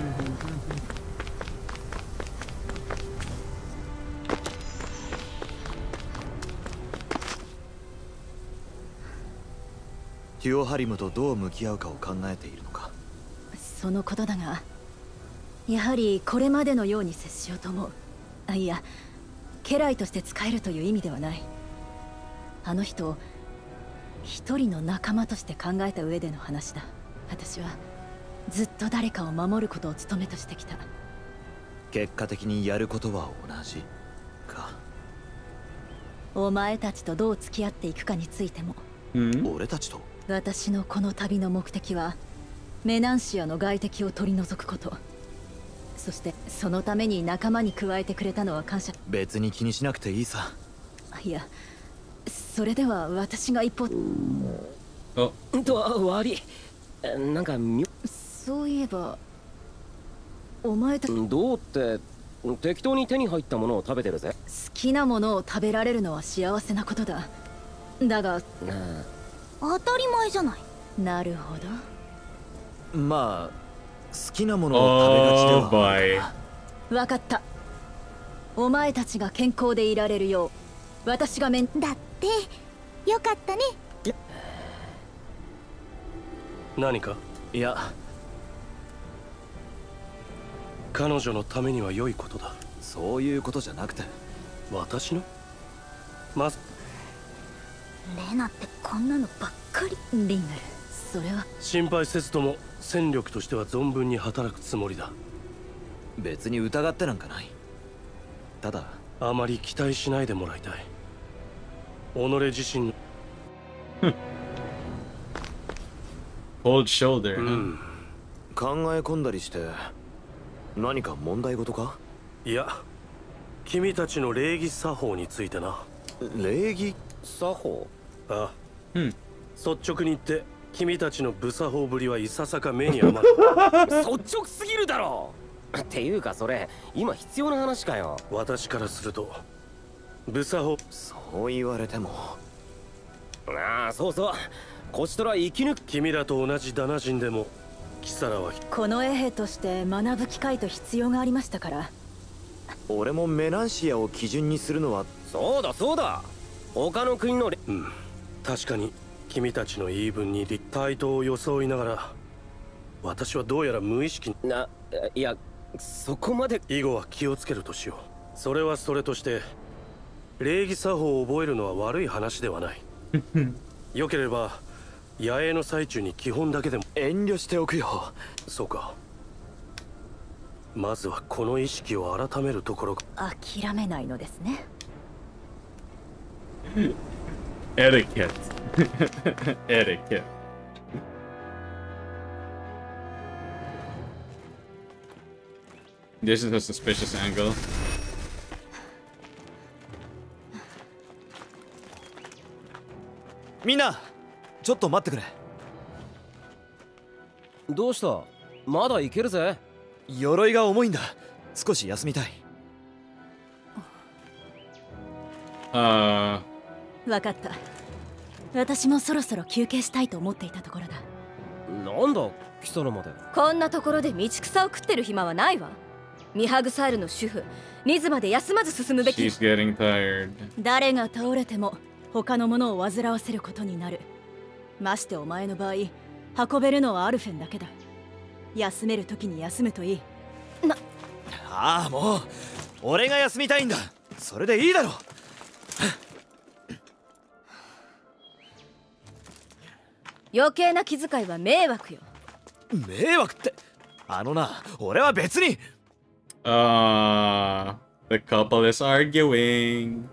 ヒュオハリムとどう向き合うかを考えているのか。 そのことだが、やはりこれまでのように接しようと思う。あ、いや、家来として使えるという意味ではない。あの人を一人の仲間として考えた上での話だ。私はずっと誰かを守ることを務めとしてきた。 結果的にやることは同じか。 お前たちとどう付き合っていくかについても。 俺たちと？ 私のこの旅の目的はメナンシアの外敵を取り除くこと。そしてそのために仲間に加えてくれたのは感謝。 別に気にしなくていいさ。 いや、それでは私が一歩。 あと悪い。なんかみそういえばお前たちどうって適当に手に入ったものを食べてるぜ。 好きなものを食べられるのは幸せなことだ。だが当たり前じゃない。 なるほど。 まあ好きなものを食べがちではあるかな。 わかった。お前たちが健康でいられるよう私が面だってよかったね。 何か？ いや、 彼女のためには良いことだ。 そういうことじゃなくて。 私の？まずレナってこんなのばっかり。 リングル、それは心配せずとも戦力としては存分に働くつもりだ。 別に疑ってなんかない。ただあまり期待しないでもらいたい。己自身の Cold shoulder、 うん、 考え込んだりして何か問題事か？ いや、君たちの礼儀作法についてな。 礼儀作法？ ああ、 うん、 率直に言って君たちの無作法ぶりはいささか目に余る。 率直すぎるだろ。っていうかそれ今必要な話かよ。 私からすると無作法。 そう言われても。 ああ、そうそう、こちとら生き抜く。 君らと同じダナ人でもキサラはこの衛兵として学ぶ機会と必要がありましたから。 俺もメナンシアを基準にするのは。 そうだそうだ、他の国のレうん、確かに君たちの言い分に対等を装いながら私はどうやら無意識な。いや、そこまで。 以後は気をつけるとしよう。それはそれとして礼儀作法を覚えるのは悪い話ではない。よければ野営の最中に基本だけでも。 遠慮しておくよ。 そうか。まずはこの意識を改めるところ。 諦めないのですね。 Etiquette. Etiquette. This is a suspicious angle. みんなちょっと待ってくれ。 どうした？まだいけるぜ。 鎧が重いんだ。少し休みたい。 ああ。わかった。私もそろそろ休憩したいと思っていたところだ。 なんだ貴様まで。 こんなところで道草を食ってる暇はないわ。ミハグサールの主婦ニズまで休まず進むべき。 She's getting tired. 誰が倒れても他のものを煩わせることになる。ましてお前の場合運べるのはアルフェンだけだ。休める時に休むといい。 なああ、もう俺が休みたいんだ。それでいいだろ。 余計な気遣いは迷惑よ。 迷惑って。あのな、俺は別に。 Uh, the couple is arguing.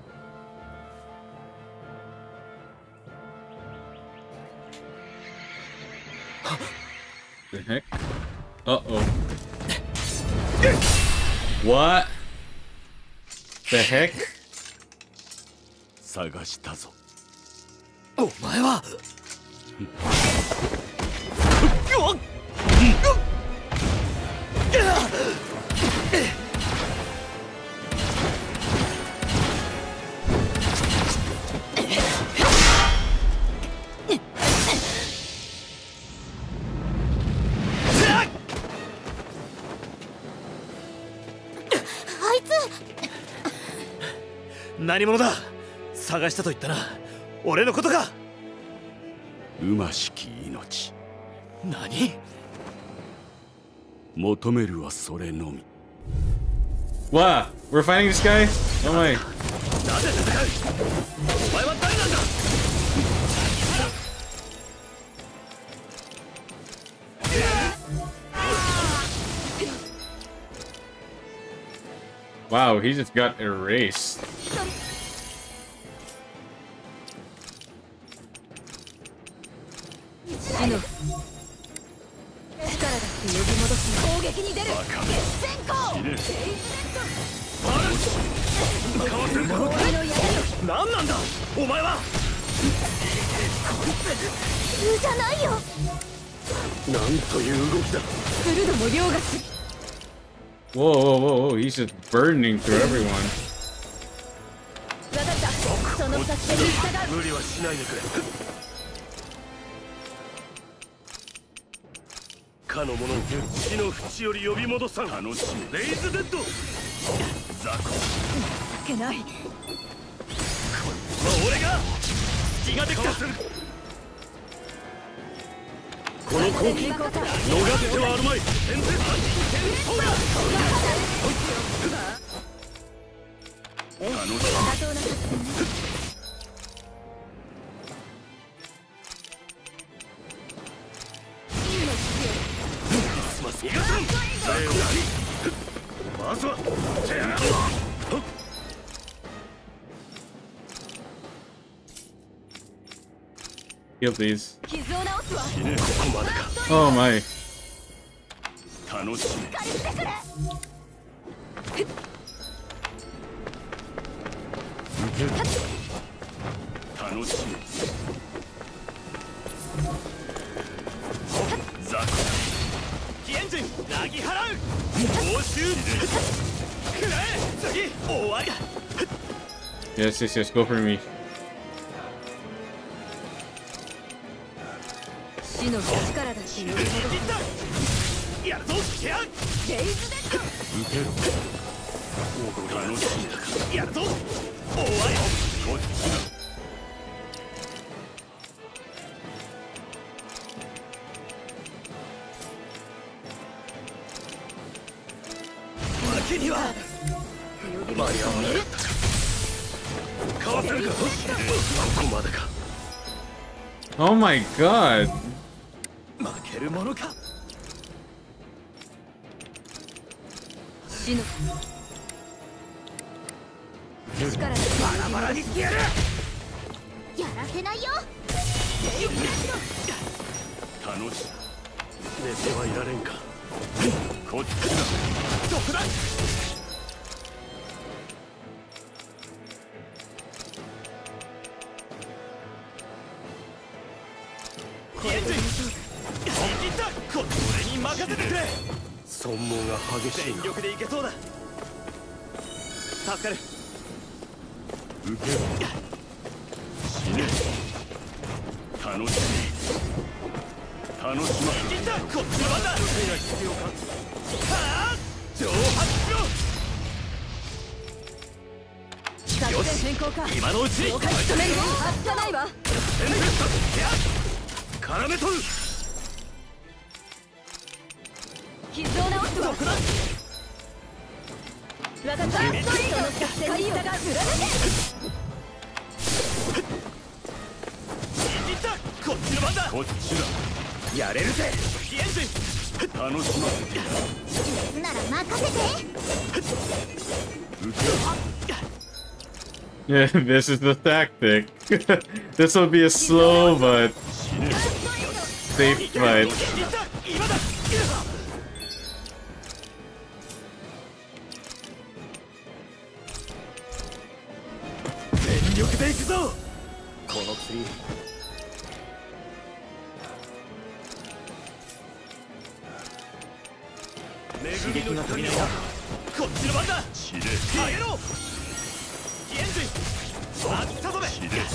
The heck? Uh-oh. What? The heck? 探したぞ。 お前は。何者だ。探したと言ったな。俺のことか。 うましき命。 何？ 求めるはそれのみ。 Wow, we're fighting this guy? Oh my. なぜ戦う？お前は誰なんだ？ Wow, he just got erased. 死の力だって呼び戻す攻撃に出る決戦行レイズレッド俺の矢だよ何なんだお前は。 普通じゃないよ。 なんという動きだ。 鋭も凌駕す Whoa, whoa, whoa, whoa, he's just burning through everyone. 分かったその作戦に従う無理はしないでくれ。かの者死の淵より呼び戻さん。楽しみレイズデッドザコ情けない俺が隙ができた。この攻撃逃ってはあるまい。先生そうだえ妥当な作戦ね真の父よ逃がさんまずは Heal, please. 傷を治すわ Oh my. 楽しみ借りてくれ楽しみザコキエンジンなぎ払う報酬くらえ次終わりだ Yes, yes, yes, go for me. 死の力だって呼び戻すやるぞケアレイズデッド楽しみだからやるぞ終わりこっちだ負けには間に合わないかわせるかここまでか Oh my god. 負けるものか。 死の力だってバラバラにしてやるやらせないよ楽し寝てはいられんかこっちだどこだこれに任せてくれ損耗が激しい全力でいけそうだ助かる受けろ死ね楽しみ楽しまいったこっちの番だ手が必要かはあ蒸発しろ作戦変更か今のうちに了解止める外さないわ全部絡め取る傷を治すわ分かったその作戦に従う貫けこっちの番だこっちだやれるぜピエンジン楽しませてやなら任せて Yeah, this is the tactic. This will be a slow but safe fight. 全力で行くぞこの釣り恵みの光がこっちの番だあげろキエンジンあったぞめキエンジン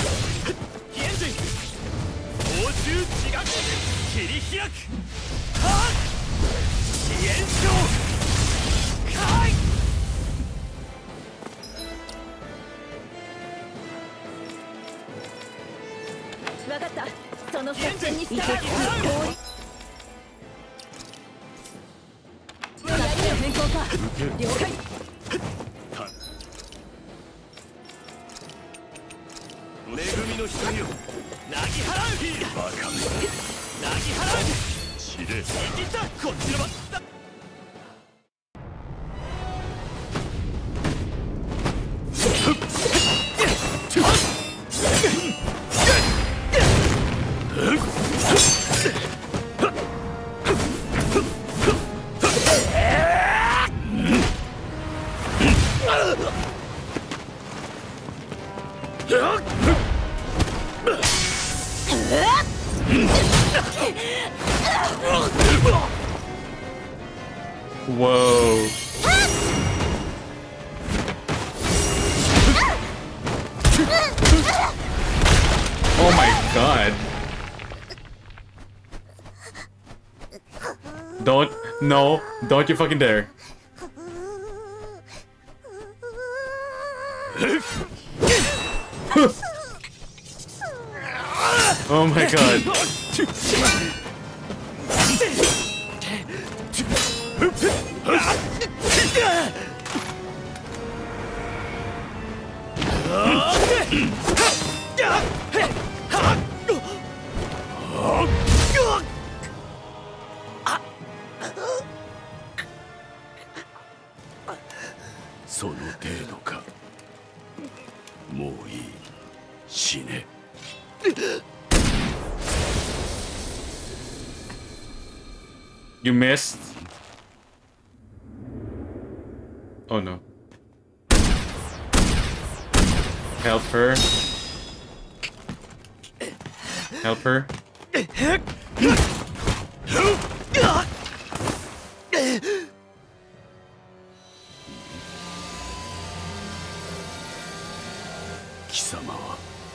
報酬自学切り開くはっ支援賞かい分かったその作戦に従う作戦変更か了解恵みの光をなぎ払うバカめなぎ払う血で生きたこっちの番だ Whoa. Oh my god. Don't, no, don't you fucking dare. Oh my god. その程度か。もういい。死ね。 You missed. Oh no. Help her. Help her. 貴様は。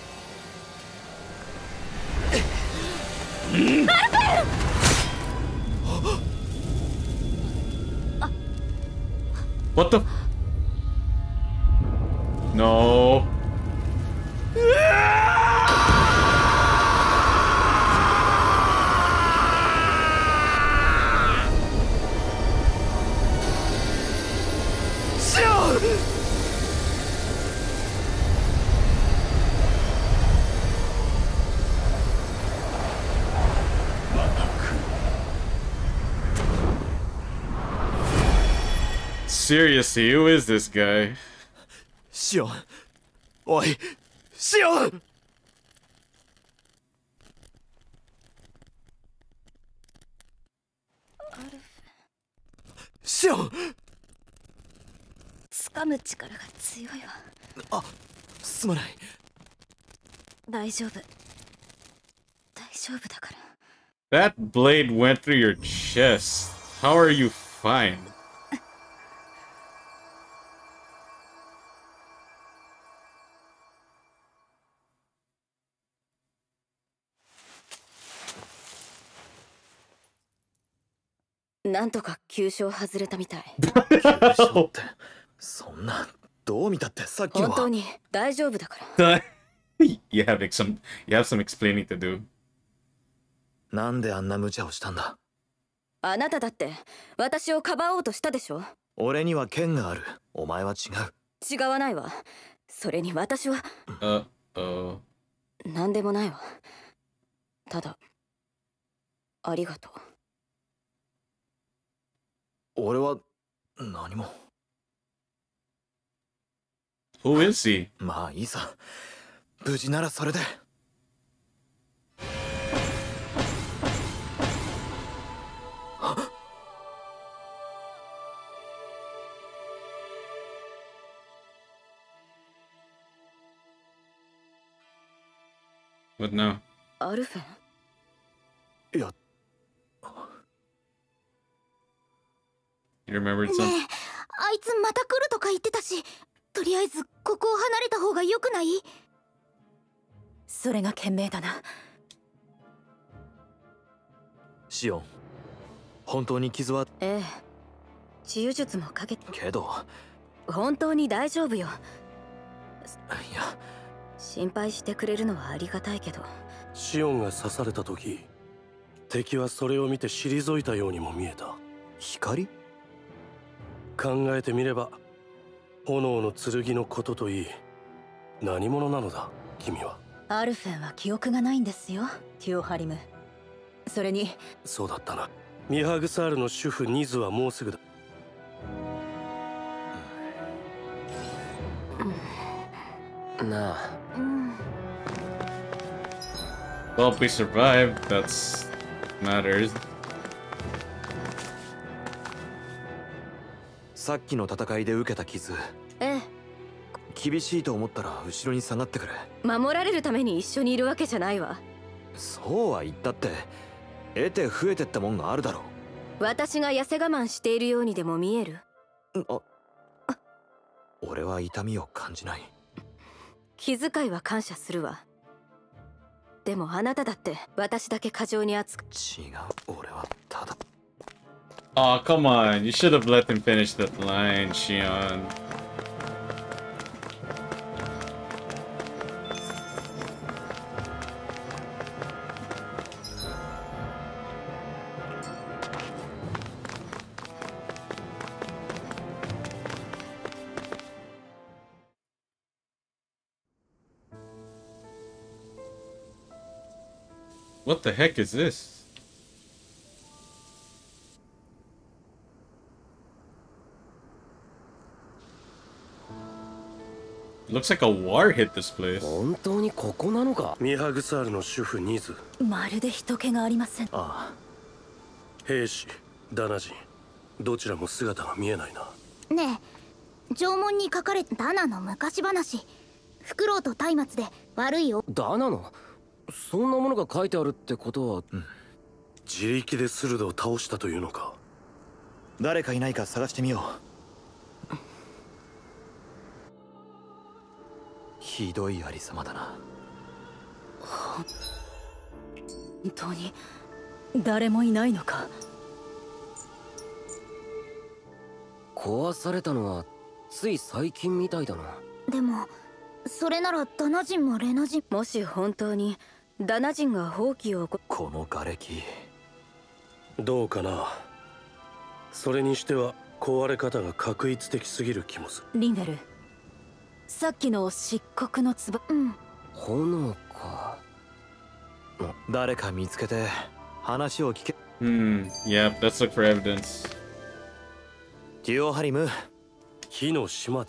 What the? No. Seriously, who is this guy? シオン、おい、シオン。シオン。 掴む力が強いわ。 あ、すまない。 大丈夫。大丈夫だから。 That blade went through your chest. How are you fine? 「なんとか急所外れたみたい。 そんな、どう見たってさっきのは。 本当に大丈夫だから。 you have some, you have some explaining to do. なんであんな無茶をしたんだ。 あなただって私をかばおうとしたでしょ。 俺には剣がある。お前は違う。 違わないわ。それに私は。 Uh oh. なんでもないわ。ただありがとう。 俺は何も。 Who is he? まあいいさ。無事ならそれで。 What now? アルフェン。 いや。 You remembered ね something? え、あいつまた来るとか言ってたし、とりあえずここを離れた方が良くない？ それが賢明だな。 シオン、本当に傷は。 ええ、治癒術もかけて。 けど本当に大丈夫よ。 いや、 心配してくれるのはありがたいけど。 シオンが刺された時、敵はそれを見て退いたようにも見えた。 光？ 考えてみれば炎の剣のことといい、何者なのだ君は。 アルフェンは記憶がないんですよ、ティオハリム。それに。 そうだったな。ミハグサールの主婦ニズはもうすぐだ。 なあ、 うん。 Well, we survived. That's matters. さっきの戦いで受けた傷、 ええ、 厳しいと思ったら後ろに下がってくれ。 守られるために一緒にいるわけじゃないわ。 そうは言ったって得て増えてったもんがあるだろう。私が痩せ我慢しているようにでも見える？ ああ、俺は痛みを感じない。 気遣いは感謝するわ。でもあなただって私だけ過剰に熱く。 違う、俺はただ。 Oh, come on. You should have let him finish that line, Shion. What the heck is this? Looks like a war hit this place. 本当にここなのか？ ミハグサールの主婦ニズ。 まるで人気がありません。 ああ、 兵士、ダナ人、どちらも姿が見えないな。 ねえ、縄文に書かれたダナの昔話。フクロウと松明で悪いお。 ダナの？そんなものが書いてあるってことは、うん、 自力でスルドを倒したというのか？ 誰かいないか探してみよう。ひどいありさまだな。 本当に誰もいないのか？ 壊されたのはつい最近みたいだな。 でもそれならダナ人もレナ人もし本当にダナ人が放棄を。 この瓦礫どうかな。それにしては壊れ方が画一的すぎる気もする。 リンデル、さっきの漆黒のつば。 うん。 炎か。 誰か見つけて話を聞け。 Hmm. Yep. Let's look for evidence. ティオハリム。 火の始末。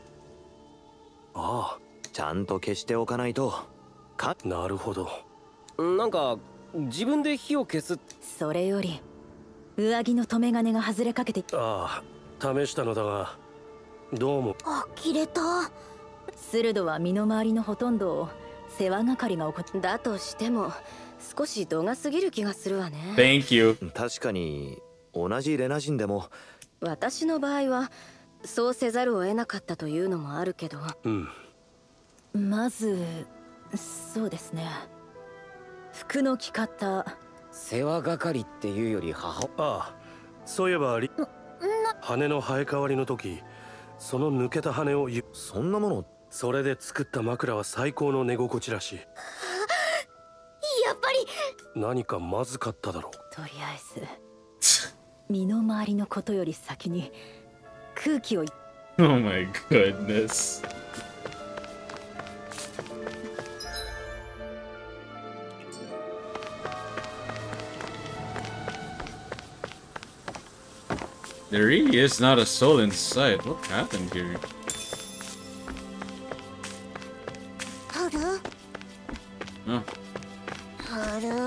ああ。 ちゃんと消しておかないと。か。 なるほど。 なんか自分で火を消す。 それより上着の留め金が外れかけて。 ああ、試したのだがどうも。 あ、切れた。 スルドは身の回りのほとんどを世話係が行っ。 だとしても少し度が過ぎる気がするわね。 Thank you. 確かに同じレナ人でも。 私の場合はそうせざるを得なかったというのもあるけど。 うん。 まずそうですね、服の着方。 世話係っていうより母。 ああ、そういえばリ羽の生え変わりの時、その抜けた羽をゆ。 そんなもの。 それで作った枕は最高の寝心地らしい。 やっぱり何かまずかっただろう。 とりあえず身の回りのことより先に空気を。 Oh my goodness. There really is not a soul in sight. What happened here? はる Oh. はる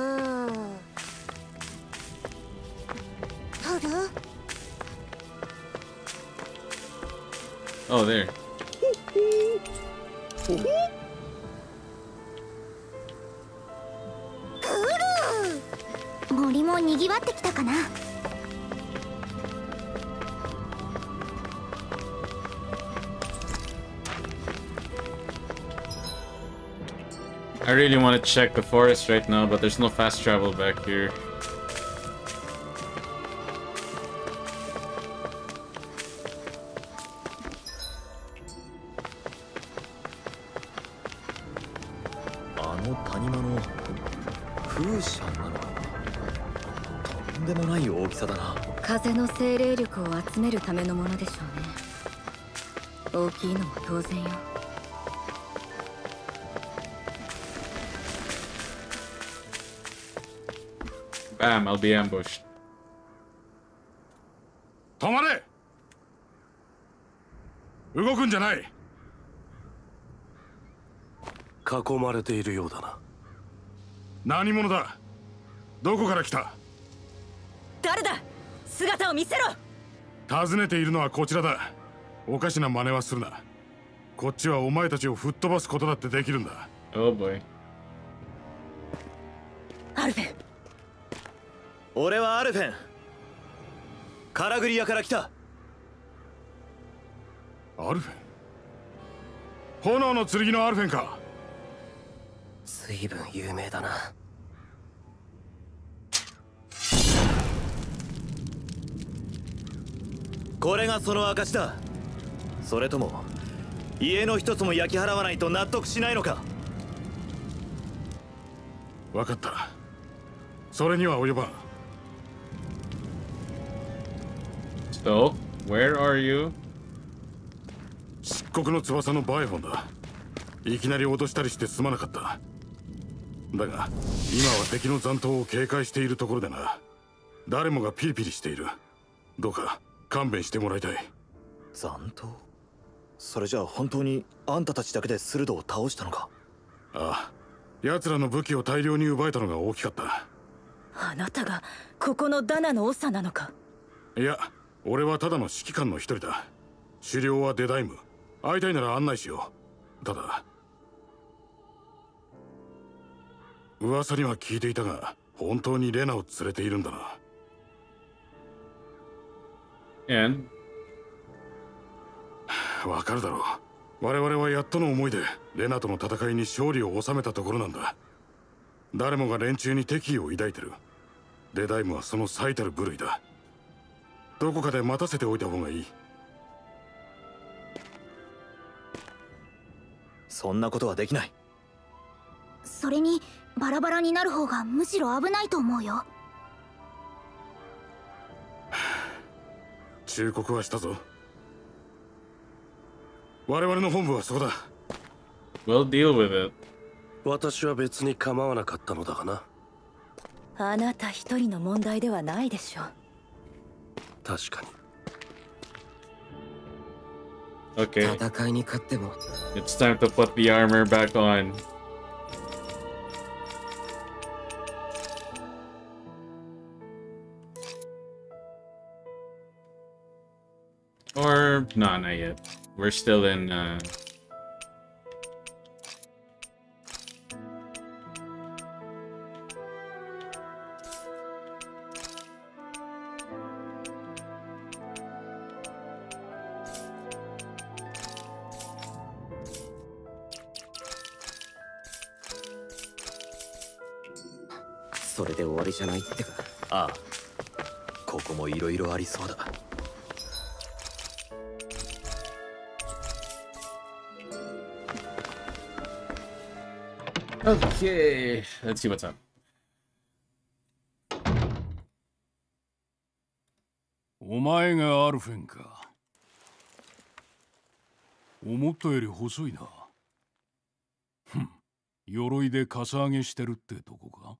はる。 Oh, there. 森もにぎわってきたかな。 I really want to check the forest right now, but there's no fast travel back here. Oh, 風の精霊力を集めるためのものでしょうね。大きいのも当然よ。 Bam, I'll be ambushed. 止まれ。動くんじゃない。囲まれているようだな。 何者だ？どこから来た？ 誰だ？姿を見せろ。 尋ねているのはこちらだ。おかしな真似はするな。こっちはお前たちを吹っ飛ばすことだってできるんだ。 Oh boy. アルフェン。 俺はアルフェン。カラグリアから来た。 アルフェン？炎の剣のアルフェンか。 随分有名だな。 これがその証だ。それとも家の一つも焼き払わないと納得しないのか？ 分かった。それには及ばん。 So, where are you? 漆黒の翼のバエフォンだ。いきなり脅したりしてすまなかった。だが今は敵の残党を警戒しているところでな。誰もがピリピリしている。どうか勘弁してもらいたい。 残党？それじゃあ本当にあんたたちだけでスルドを倒したのか？ ああ、奴らの武器を大量に奪えたのが大きかった。 あなたがここのダナの長なのか？ いや、俺はただの指揮官の一人だ。狩猟はデダイム。会いたいなら案内しよう。ただ噂には聞いていたが、本当にレナを連れているんだな。 And? わかるだろう。我々はやっとの思いでレナとの戦いに勝利を収めたところなんだ。誰もが連中に敵意を抱いてる。デダイムはその最たる部類だ。どこかで待たせておいた方がいい。 そんなことはできない。 それにバラバラになる方がむしろ危ないと思うよ。 忠告はしたぞ。我々の本部はそこだ。 We'll deal with it. 私は別に構わなかったのだがな。 あなた一人の問題ではないでしょう。 確かに。 Okay, 戦いに勝っても it's time to put the armor back on. Or, no, not yet. We're still in, uh... それで終わりじゃないってか。 ああ、ここもいろいろありそうだ。 Okay, let's see what's up. お前がアルフェンか。思ったより細いな。ふん、鎧でかさ上げしてるってとこか。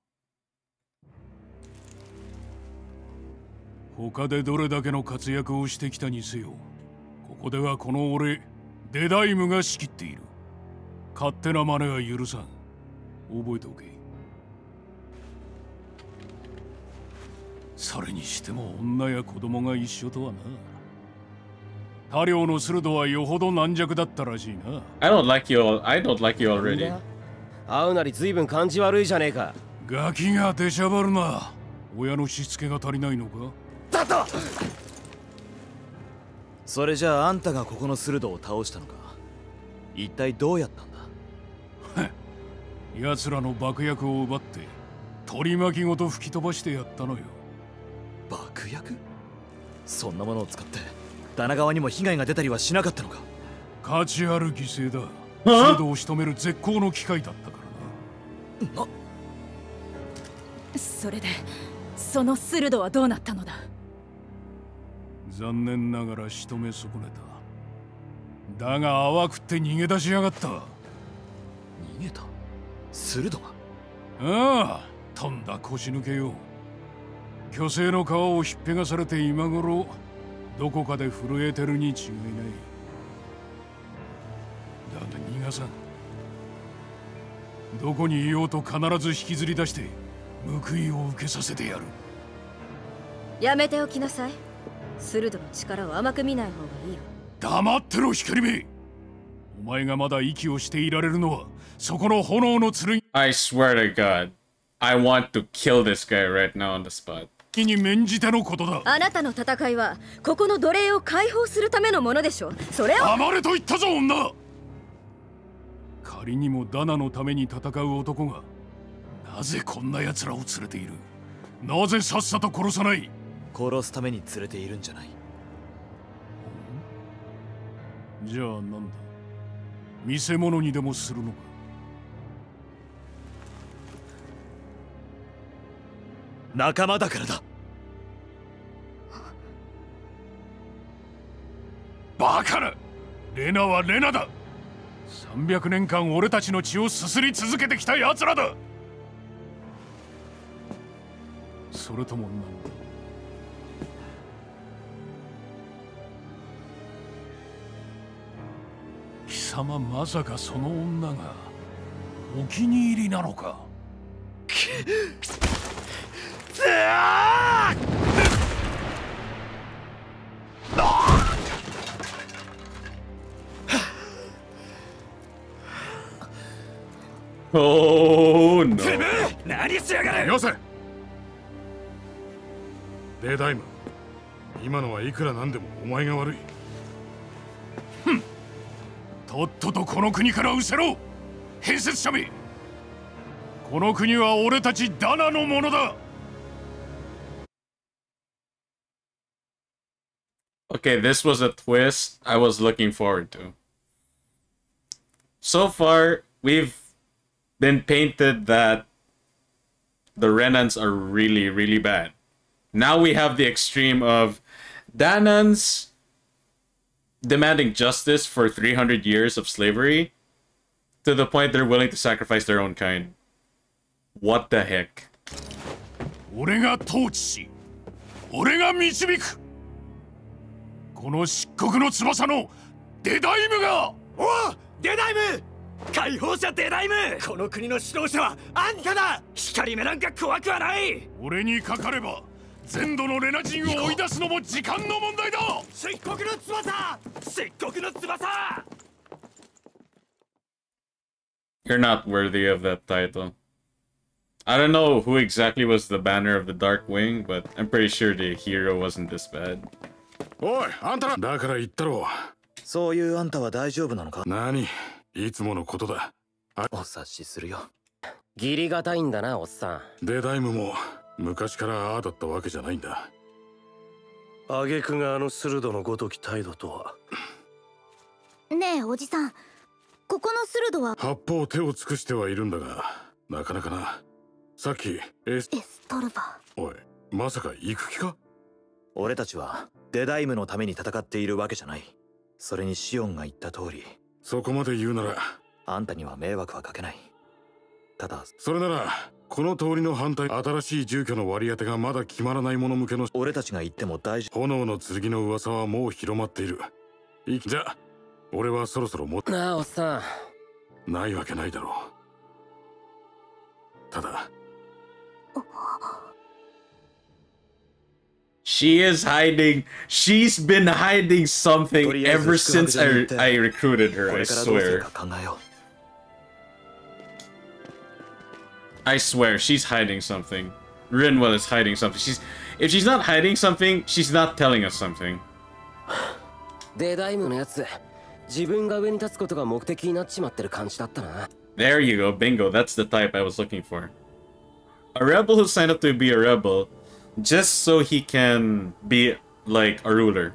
他でどれだけの活躍をしてきたにせよ、ここではこの俺デダイムが仕切っている。勝手な真似は許さん。覚えておけ。それにしても女や子供が一緒とはな。他領のスルドはよほど軟弱だったらしいな。 I don't like you all, I don't like you already. 会うなり随分感じ悪いじゃねえか。 ガキが出しゃばるな。親のしつけが足りないのか。 だとそれじゃああんたがここのスルドを倒したのか。一体どうやったんだ？ 奴らの爆薬を奪って取り巻きごと吹き飛ばしてやったのよ。 爆薬？そんなものを使ってダナ側にも被害が出たりはしなかったのか。 価値ある犠牲だ。スルドを仕留める絶好の機会だったからな。 それでそのスルドはどうなったのだ？ 残念ながら仕留め損ねた。だが淡くって逃げ出しやがった。 逃げた？スルドが？ ああ、とんだ腰抜けよ。巨星の皮をひっぺがされて今頃どこかで震えてるに違いない。だが逃がさん。 どこにいようと必ず引きずり出して報いを受けさせてやる。 やめておきなさい。スルドの力を甘く見ない方がいいよ。 黙ってろ光目。お前がまだ息をしていられるのはそこの炎の剣。 I swear to God, I want to kill this guy right now on the spot. に免じてのことだ。 あなたの戦いはここの奴隷を解放するためのものでしょ。それを黙れと言ったぞ女。仮にもダナのために戦う男がなぜこんな奴らを連れている。なぜさっさと殺さない。 殺すために連れているんじゃない。 じゃあなんだ、見せ物にでもするのか。 仲間だからだ。 バカな。レナはレナだ。さんびゃくねんかん俺たちの血をすすり続けてきた奴らだ。それともなんだ。貴様まさかその女がお気に入りなのか。 Oh no. 何しやがれ。よせ。デダイム、今のはいくらなんでもお前が悪い。ふん。とっととこの国から失せろ。変節者め。この国は俺たちダナのものだ。 Okay, this was a twist I was looking forward to. So far, we've been painted that the Renans are really, really bad. Now we have the extreme of Danans demanding justice for three hundred years of slavery to the point they're willing to sacrifice their own kind. What the heck? 俺が統治し、俺が導く。この漆黒の翼のデダイムが。 おお、デダイム、解放者デダイム。この国の指導者はあんただ。光目なんか怖くはない。 俺にかかれば全土のレナ人を追い出すのも時間の問題だ。 漆黒の翼、漆黒の翼。 You're not worthy of that title. I don't know who exactly was the banner of the Dark Wing, but I'm pretty sure the hero wasn't this bad. おい、あんたら。だから言ったろ。 そういうあんたは大丈夫なのか。 何、いつものことだ。 お察しするよ。 義理がたいんだな、おっさん。デダイムも昔からああだったわけじゃないんだ。 挙句があの鋭のごとき態度とは。 ねえおじさん、ここの鋭は八方手を尽くしてはいるんだが、なかなかな。さっきエスエストルバ。 おい、まさか行く気か。 俺たちはデダイムのために戦っているわけじゃない。それにシオンが言った通り。 そこまで言うならあんたには迷惑はかけない。ただそれならこの通りの反対、新しい住居の割り当てがまだ決まらない者向けの。 俺たちが言っても大丈夫。 炎の剣の噂はもう広まっている。いいじゃ、俺はそろそろもっなあおっさん。ないわけないだろう。ただ She is hiding. She's been hiding something ever since I, I recruited her, I swear. I swear, she's hiding something. Rinwell is hiding something. She's, if she's not hiding something, she's not telling us something. デダイムのやつ、自分が上に立つことが目的になっちまってる感じだったな。 There you go, bingo. That's the type I was looking for. A rebel who signed up to be a rebel just so he can be like a ruler.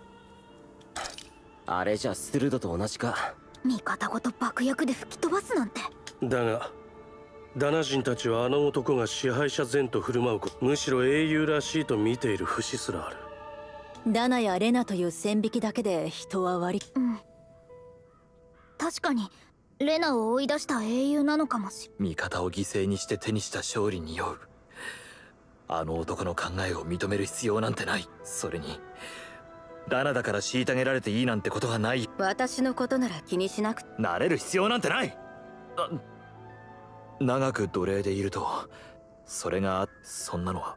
あれじゃスルドと同じか。 味方ごと爆薬で吹き飛ばすなんて。 だがダナ人たちはあの男が支配者前と振る舞うこと、むしろ英雄らしいと見ている節すらある。 ダナやレナという線引きだけで人は割り、 うん、確かにレナを追い出した英雄なのかもしれ。 味方を犠牲にして手にした勝利に酔う。あの男の考えを認める必要なんてない。それにダナだから虐げられていいなんてことはない。 私のことなら気にしなくて。 なれる必要なんてない。 長く奴隷でいるとそれがそんなのは。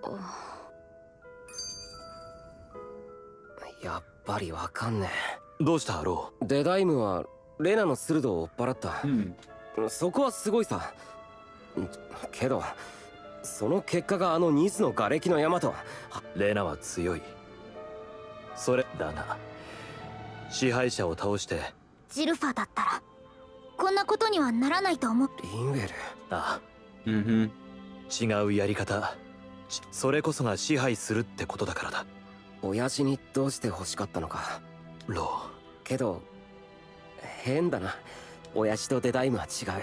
やっぱりわかんねえ。どうしたロー。デダイムはレナの鋭を追っ払った、うん、そこはすごいさ。けどその結果があのニズの瓦礫の山と。 レナは強い。それだが支配者を倒してジルファだったらこんなことにはならないと思う。 リンウェル。 ああ、 うん、 違うやり方。それこそが支配するってことだからだ。 親父にどうして欲しかったのか。 ロー。けど変だな。親父とデダイムは違う。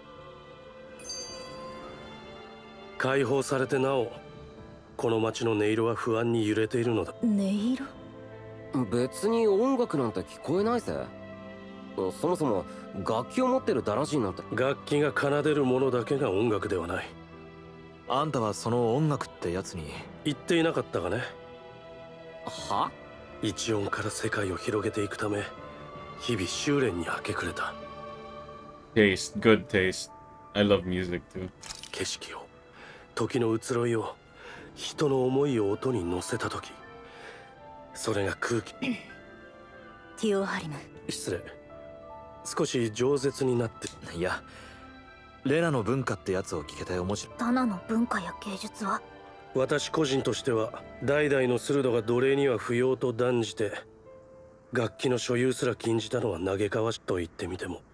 解放されてなおこの街の音色は不安に揺れているのだ。 音色？ 別に音楽なんて聞こえないぜ。そもそも楽器を持ってるダナ人なんて。 楽器が奏でるものだけが音楽ではない。 あんたはその音楽ってやつに言っていなかったがね。 は？ 一音から世界を広げていくため日々修練に明け暮れた。 Taste, good taste. I love music too. 景色を、時の移ろいを、人の思いを音に乗せた時、それが空気。 ティオハリム。 失礼。少し饒舌になって。 いや、レナの文化ってやつを聞けて面白い。 ダナの文化や芸術は、 私個人としては代々の鋭が奴隷には不要と断じて楽器の所有すら禁じたのは嘆かわしと言ってみても。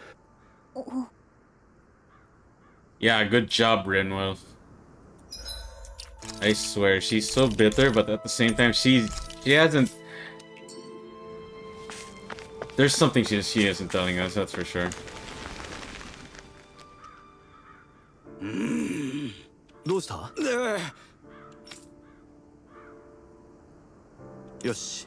Yeah, good job, Rinwell. I swear, she's so bitter, but at the same time, she she hasn't. There's something she she isn't telling us. That's for sure. どうした？よし。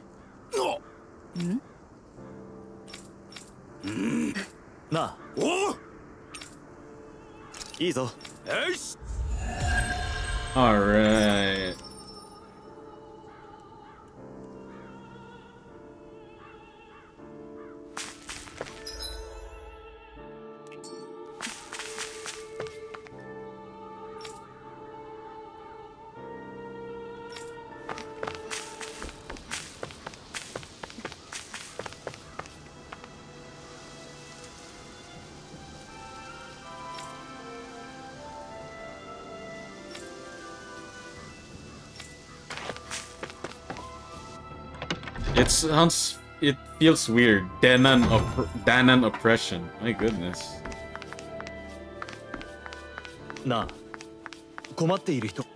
ん？なあ。お！いいぞ。よし。 All right. It sounds, it feels weird. Danan, opp Danan oppression. My goodness. なあ、困っている人。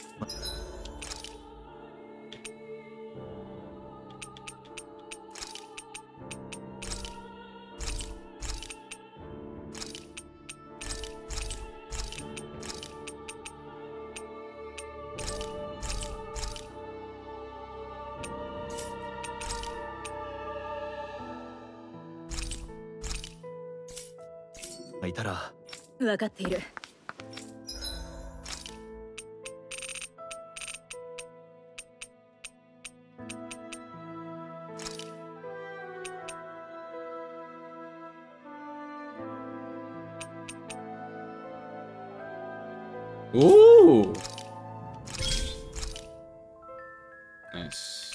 いたら。 分かっている。 Ooh. Nice.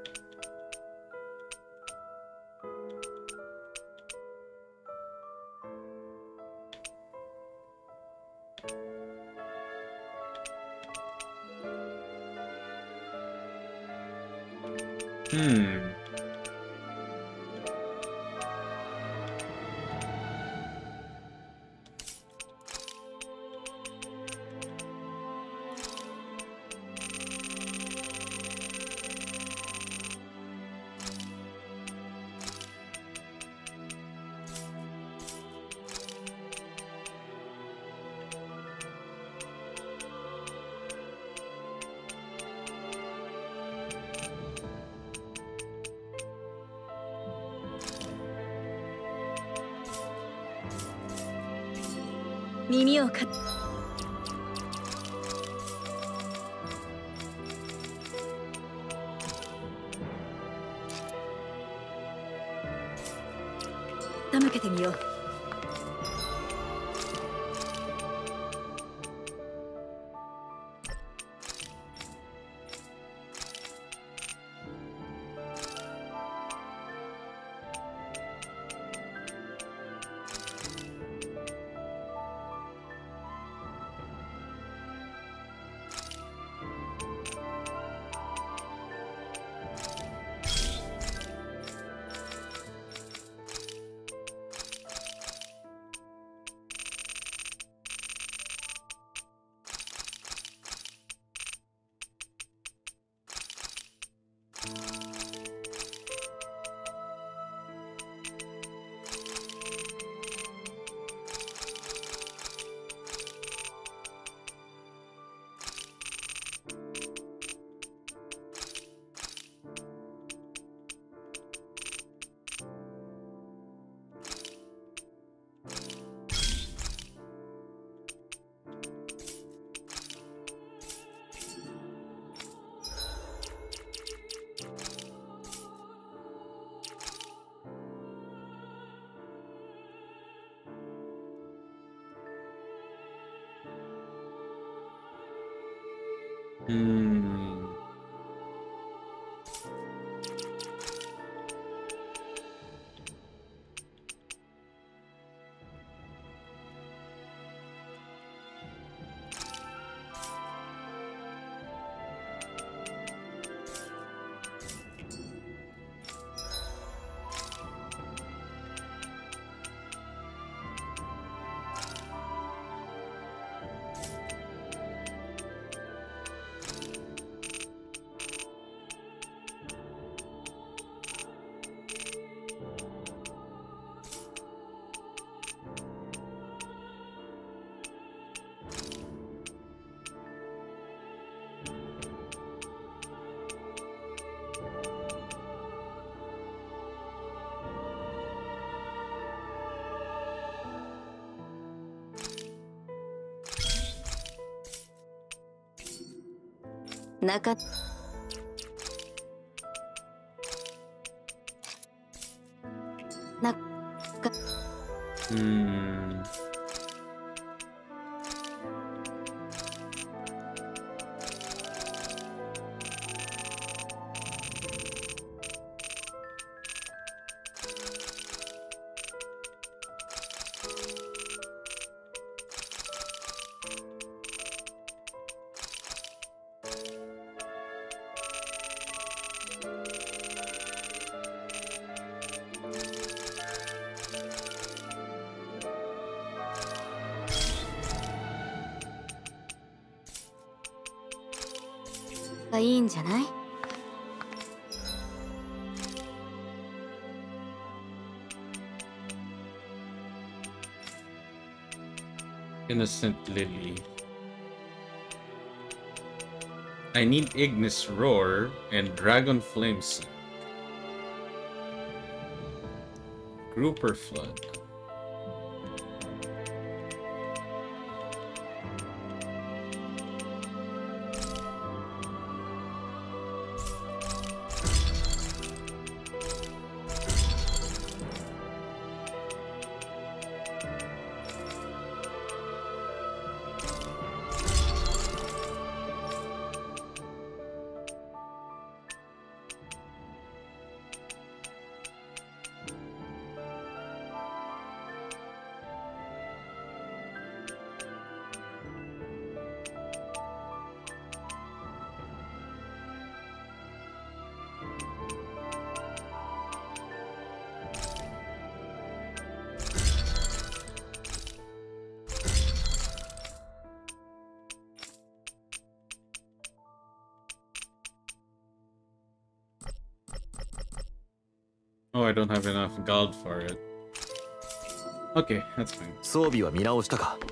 Hmm. Hmm. 耳をか傾けてみよう。 Hmm. Naka. Naka. Hmm. いいんじゃない？ Innocent Lily. I need Ignis Roar and Dragon Flame Sink. Grouper Flood. Oh, I don't have enough gold for it. Okay, that's fine. 装備は見直したか？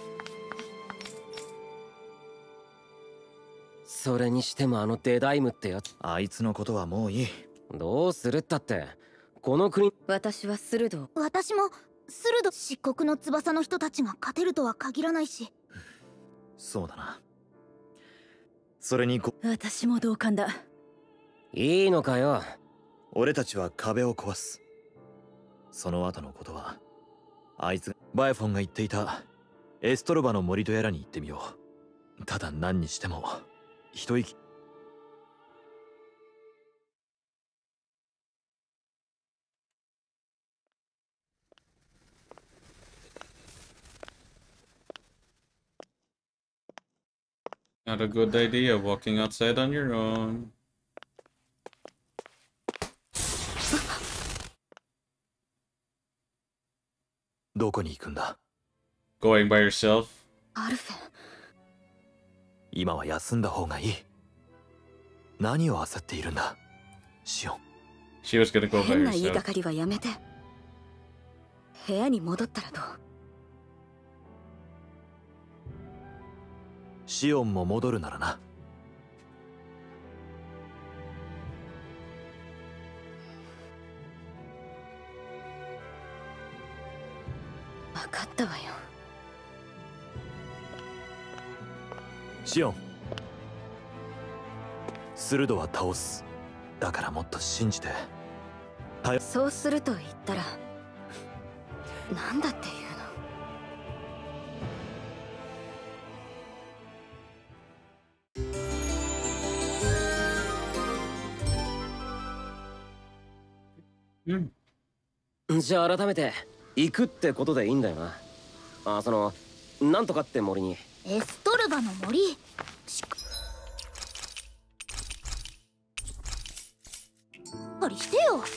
それにしてもあのデダイムってやつ、 あいつのことはもういい。 どうするったってこの国。 私は鋭。 私も鋭。漆黒の翼の人たちが勝てるとは限らないし。 そうだな。それにこ私も同感だ。 いいのかよ。 俺たちは壁を壊す。その後のことはあいつバイフォンが言っていたエストロバの森とやらに行ってみよう。ただ何にしても一息。 Not a good idea walking outside on your own. Going by yourself? アルフェ。 今は休んだ方がいい。何を焦っているんだ、シオン。 She was gonna go by 変な言いが herself. かりはやめて。部屋に戻ったらどう？ シオンも戻るならな。 分かったわよ。 シオン、スルドは倒す。だからもっと信じて。 そうすると言ったらなんだっていうの？ うん。じゃあ改めて行くってことでいいんだよな。あ、そのなんとかって森に。 エストルバの森。しっかりしてよ。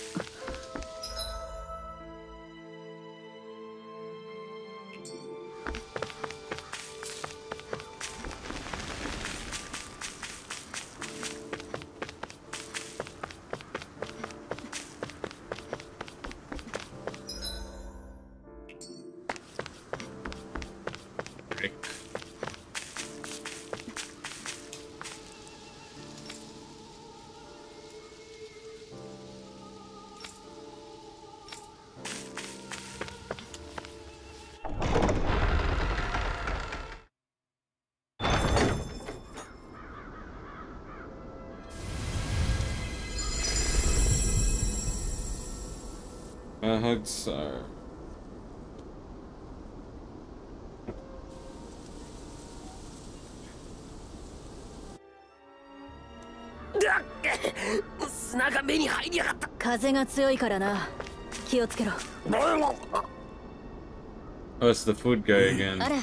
Mahagsar. Snaga 風が強いからな。気をつけろ。 Oh, it's the food guy again. あれ。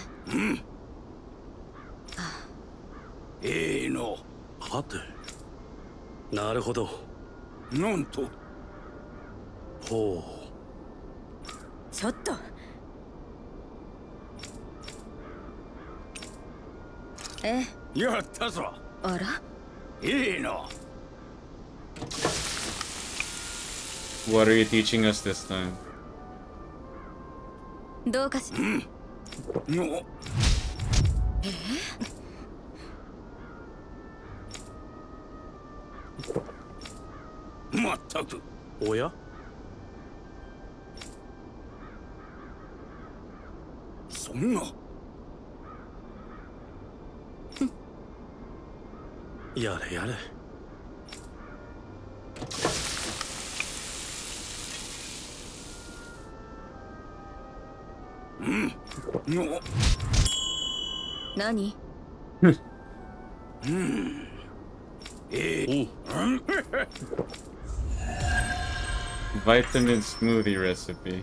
ええの。はて。なるほど。なんと。ほう。 ちょっと。え。 やったぞ。 あら。 いいの。 What are you teaching us this time? どうかし。うん。 の。 え。 まったく。おや。そんな。やれやれ。うん。の。 何？ うん。ええ。 Vitamin smoothie recipe.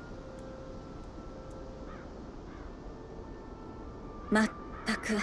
まったく。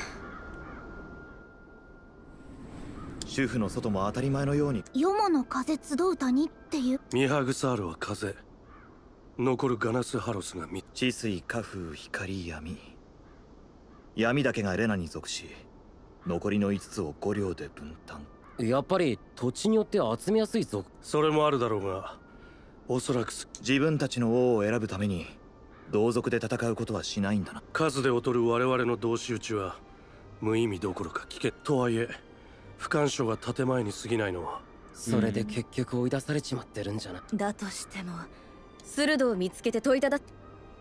主婦の外も当たり前のように。 ヨモの風集う谷っていう。 ミハグサールは風。残るガナスハロスがみ。 治水、火風、光、闇。闇だけがレナに属し、残りのいつつをご両で分担。 やっぱり土地によって集めやすいぞ。 それもあるだろうが、おそらく自分たちの王を選ぶために同族で戦うことはしないんだな。 数で劣る我々の同士討ちは無意味どころか危険とはいえ、不干渉が建前に過ぎないのは。 それで結局追い出されちまってるんじゃな。 だとしても鋭を見つけて問いただって。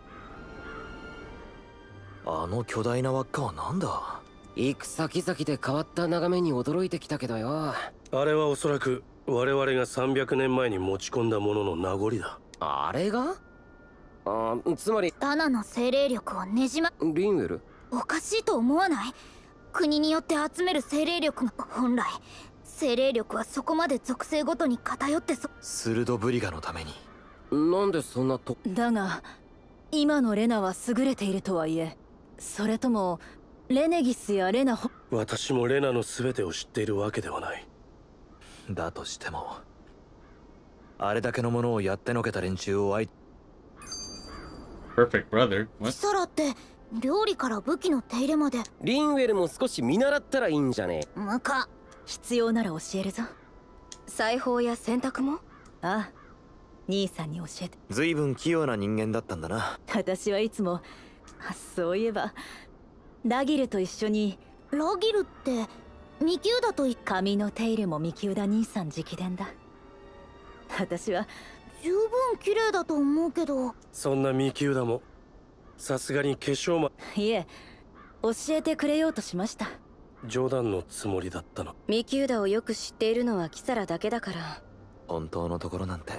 あの巨大な輪っかはなんだ。 行く先々で変わった眺めに驚いてきたけどよ。 あれはおそらく我々がさんびゃくねんまえに持ち込んだものの名残だ。 あれが？あ、つまりダナの精霊力をねじま。 リンウェル？ おかしいと思わない？国によって集める精霊力が本来精霊力はそこまで属性ごとに偏ってそ。 スルドブリガのために。 なんでそんなと。 だが今のレナは優れているとはいえ、それともレネギスやレナホ。 私もレナの全てを知っているわけではない。 だとしてもあれだけのものをやってのけた連中を相。 Perfect brother. キサラって料理から武器の手入れまで。 リンウェルも少し見習ったらいいんじゃねえ。 むか。 必要なら教えるぞ。裁縫や洗濯も。ああ、兄さんに教えて。 随分器用な人間だったんだな。 私はいつも、あ、そういえばラギルと一緒に。 ラギルってミキューダとい。 髪の手入れもミキューダ兄さん直伝だ。私は十分綺麗だと思うけど。 そんなミキューダもさすがに化粧ま。 いえ、教えてくれようとしました。 冗談のつもりだったの。 ミキューダをよく知っているのはキサラだけだから。 本当のところなんて。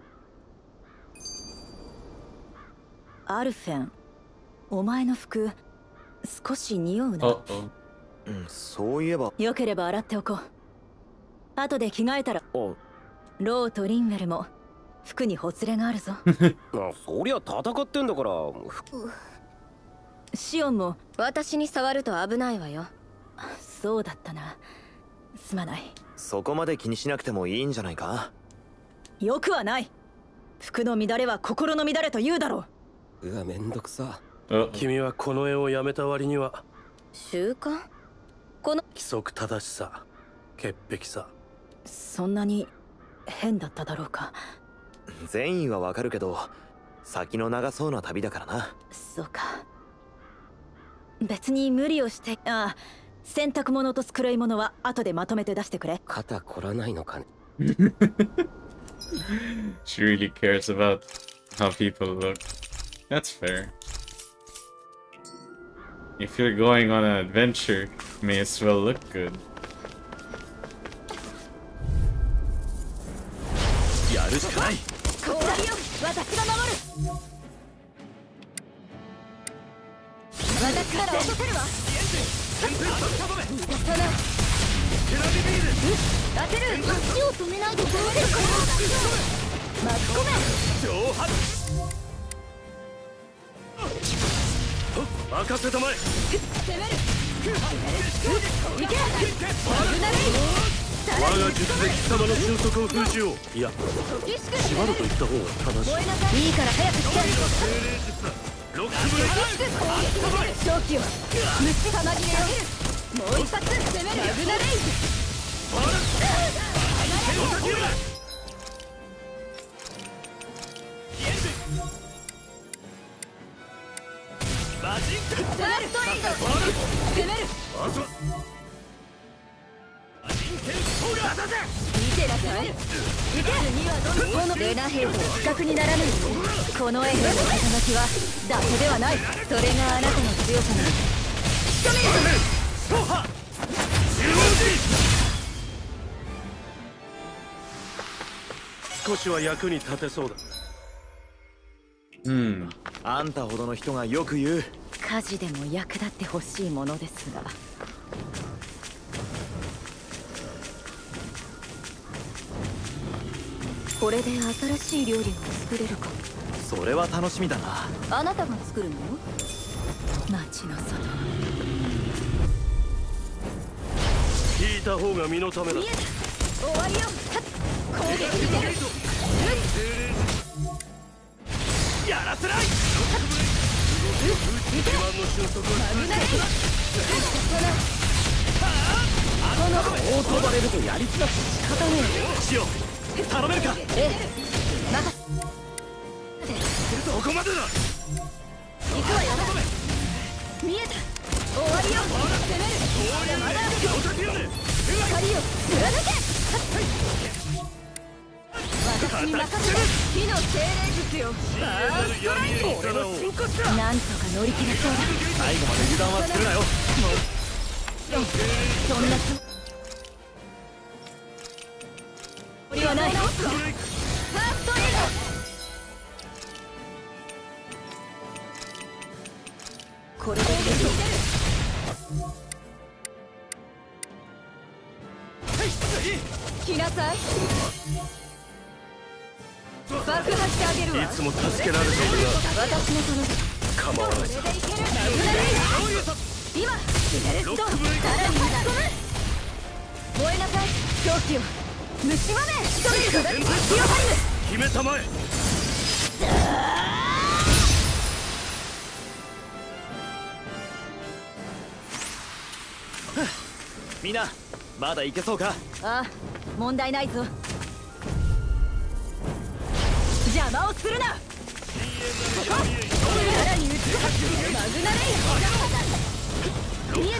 アルフェン、お前の服少し匂うな。 Uh-oh. うん、そういえば。 よければ洗っておこう。後で着替えたら。ローとリンウェルも服にほつれがあるぞ。 そりゃ戦ってんだから。 シオンも私に触ると危ないわよ。 そうだったな。すまない。 そこまで気にしなくてもいいんじゃないか。 よくはない。服の乱れは心の乱れと言うだろう。うわ、めんどくさ。 君はこの絵をやめた割には習慣、この規則正しさ、潔癖さ、 そんなに変だっただろうか。 善意はわかるけど先の長そうな旅だからな。 そうか。別に無理をして。ああ、洗濯物と繕い物は後でまとめて出してくれ。 肩凝らないのかね。 She really cares about how people look. That's fair. If you're going on an adventure, may as well look good. やるしかない。 こちらよ、私が守る。私から落とせるわ。当てる。足を止めないでどうせるか。巻き込め。 上発。任せたまえ。 攻める。いけ。危ない。 我が術で貴様の収束を封じよう。いや、縛ると言った方が正しい。 いいから早くして。 ロックブレイク。 正気を虫玉切れよ。もう一発攻める。マグナレイズ。 マジック。 攻める。攻める。見てなさい。このレナ兵と比較にならない。この絵の肩書きは伊達ではない。それがあなたの強さだ。 少しは役に立てそうだ。 うん、あんたほどの人がよく言う。 火事でも役立ってほしいものですが。 これで新しい料理が作れるか。 それは楽しみだな。 あなたが作るの？ 町の外。 引いた方が身のためだ。 終わりよ。攻撃に出る。 やらせない。 マグナレイズ。 こう飛ばれるとやりつらく仕方ねえ。しよう。頼めるか。 ええ。任せ。 どこまでだ。 行くわよ。見えた。終わりよ。攻める。まだまだ。光よ。貫け。私に任せる。火の精霊術よ。ファーストライン。俺の進行だ。 なんとか乗り切れそうだ。 最後まで油断はするなよ。もうそんなつもりはない。ファーストエイド。これで来なさい。爆破してあげるわ。 いつも助けられているが、 私の頼み。 構わない。 マグナレイズ。今エレストさらに巻き込む。燃えなさい。狂気を虫まめ。仕留める。火を張る。 決めたまえ。 みんなまだいけそうか。 ああ、問題ないぞ。邪魔をするな。 さらに撃つ。マグナレイズ。見えた。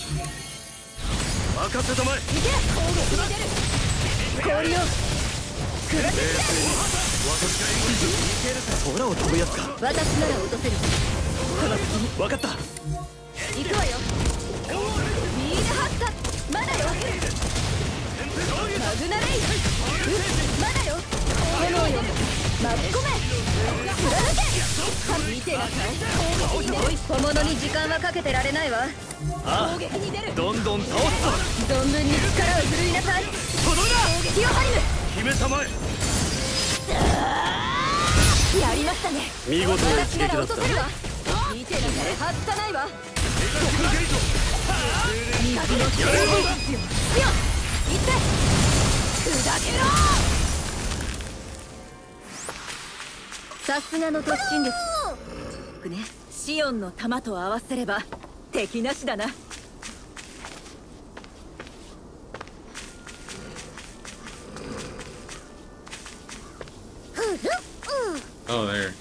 任せたまえ。 いけ。攻撃に出る。氷を砕けて。 空を飛ぶやつか。 私なら落とせる。この隙に。 分かった。 行くわよ。ビールハッカ。まだよ。マグナレイズ。まだよ。炎よ。巻き込め。貫け。見てなさい。小物に時間はかけてられないわ。攻撃に出る。 どんどん倒すぞ。 存分に力を振るいなさい。 届いた。 火を張る。 決めたまえ。 やりましたね。 見事な一撃だった。 見てなされ外さないわ。水の精霊ですよ。いって砕けろ。さすがの突進力ね。シオンの弾と合わせれば敵なしだな。 Oh, there.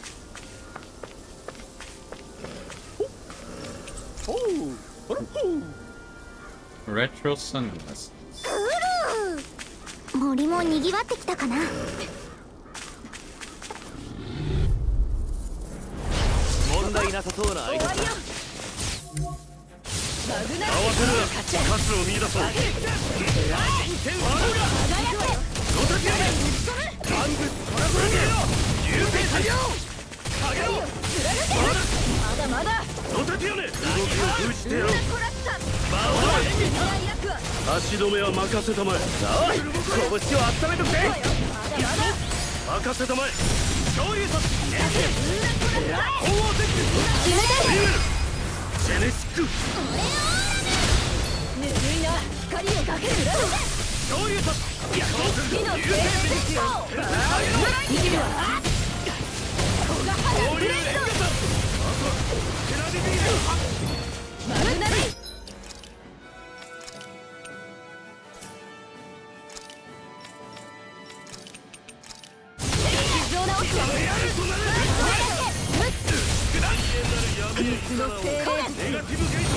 Retro sunglasses. 森もにぎわってきたかな。 問題なさそうな相手だ。 マグナ慌てるな。数を見出そう。 まだまだ。 ロタティオネ、動きを封じてやろう。足止めは任せたまえ。おい、拳を温めとくぜ。任せたまえ。昇竜殺。鳳凰鉄ジェネシック。 ぬるいな。光をかける。 昇竜殺。 火の精霊ですよ。逃げるわ。小が花ブレイド。マグナリ。傷を直すわ。水の精霊。 ネガティブゲート。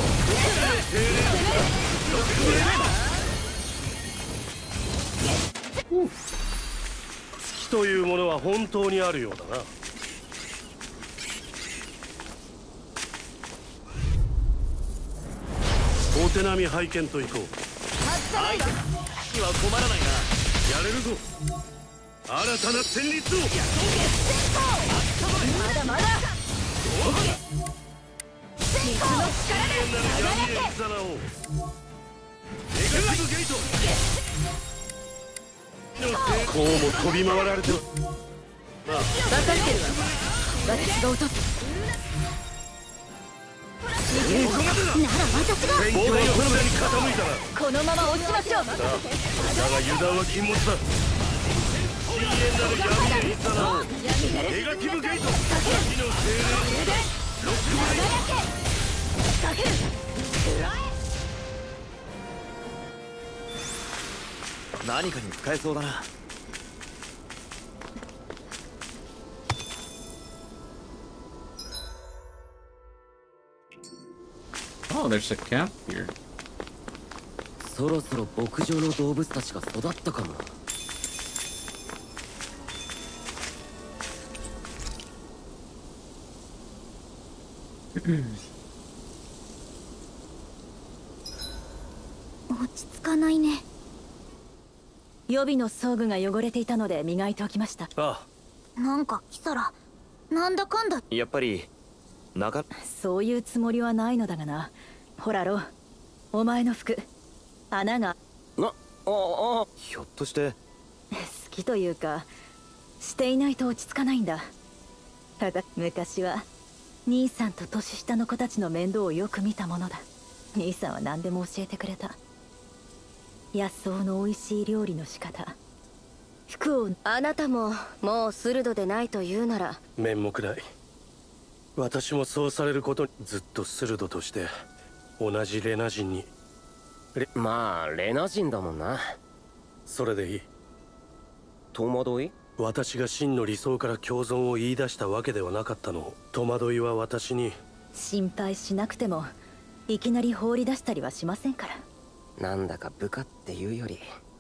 月というものは本当にあるようだな。お手並み拝見といこう。 相手には困らないな。 やれるぞ。新たな戦慄を。 まだまだ。水の力で闇へいざなおう。ネガティブゲート。こうも飛び回られてる。 分かってるわ。私が落とす。なら私が。 勉強の船に傾いたらこのまま落ちましょう。 だが油断は禁物だ。深淵なる闇へいざなおう。ネガティブゲート。火の精霊。ロックブレイド。 かける。 何かに使えそうだな。 Oh, there's a camp here. そろそろ牧場の動物たちが育ったかも。 落ち着かないね。 予備の装具が汚れていたので磨いておきました。 ああ、なんかキサラなんだかんだ。 やっぱり中。 そういうつもりはないのだがな。ほらロー、お前の服穴が。 な、ああ、 ひょっとして好きというかしていないと落ち着かないんだ。ただ昔は兄さんと年下の子たちの面倒をよく見たものだ。兄さんは何でも教えてくれた。野草の美味しい料理の仕方、服を。 あなたももう鋭でないというなら面目ない。私もそうされることにずっと鋭として同じレナ人に。 まあレナ人だもんな。 それでいい。 戸惑い？ 私が真の理想から共存を言い出したわけではなかったの。戸惑いは私に。 心配しなくてもいきなり放り出したりはしませんから。 なんだか部下っていうより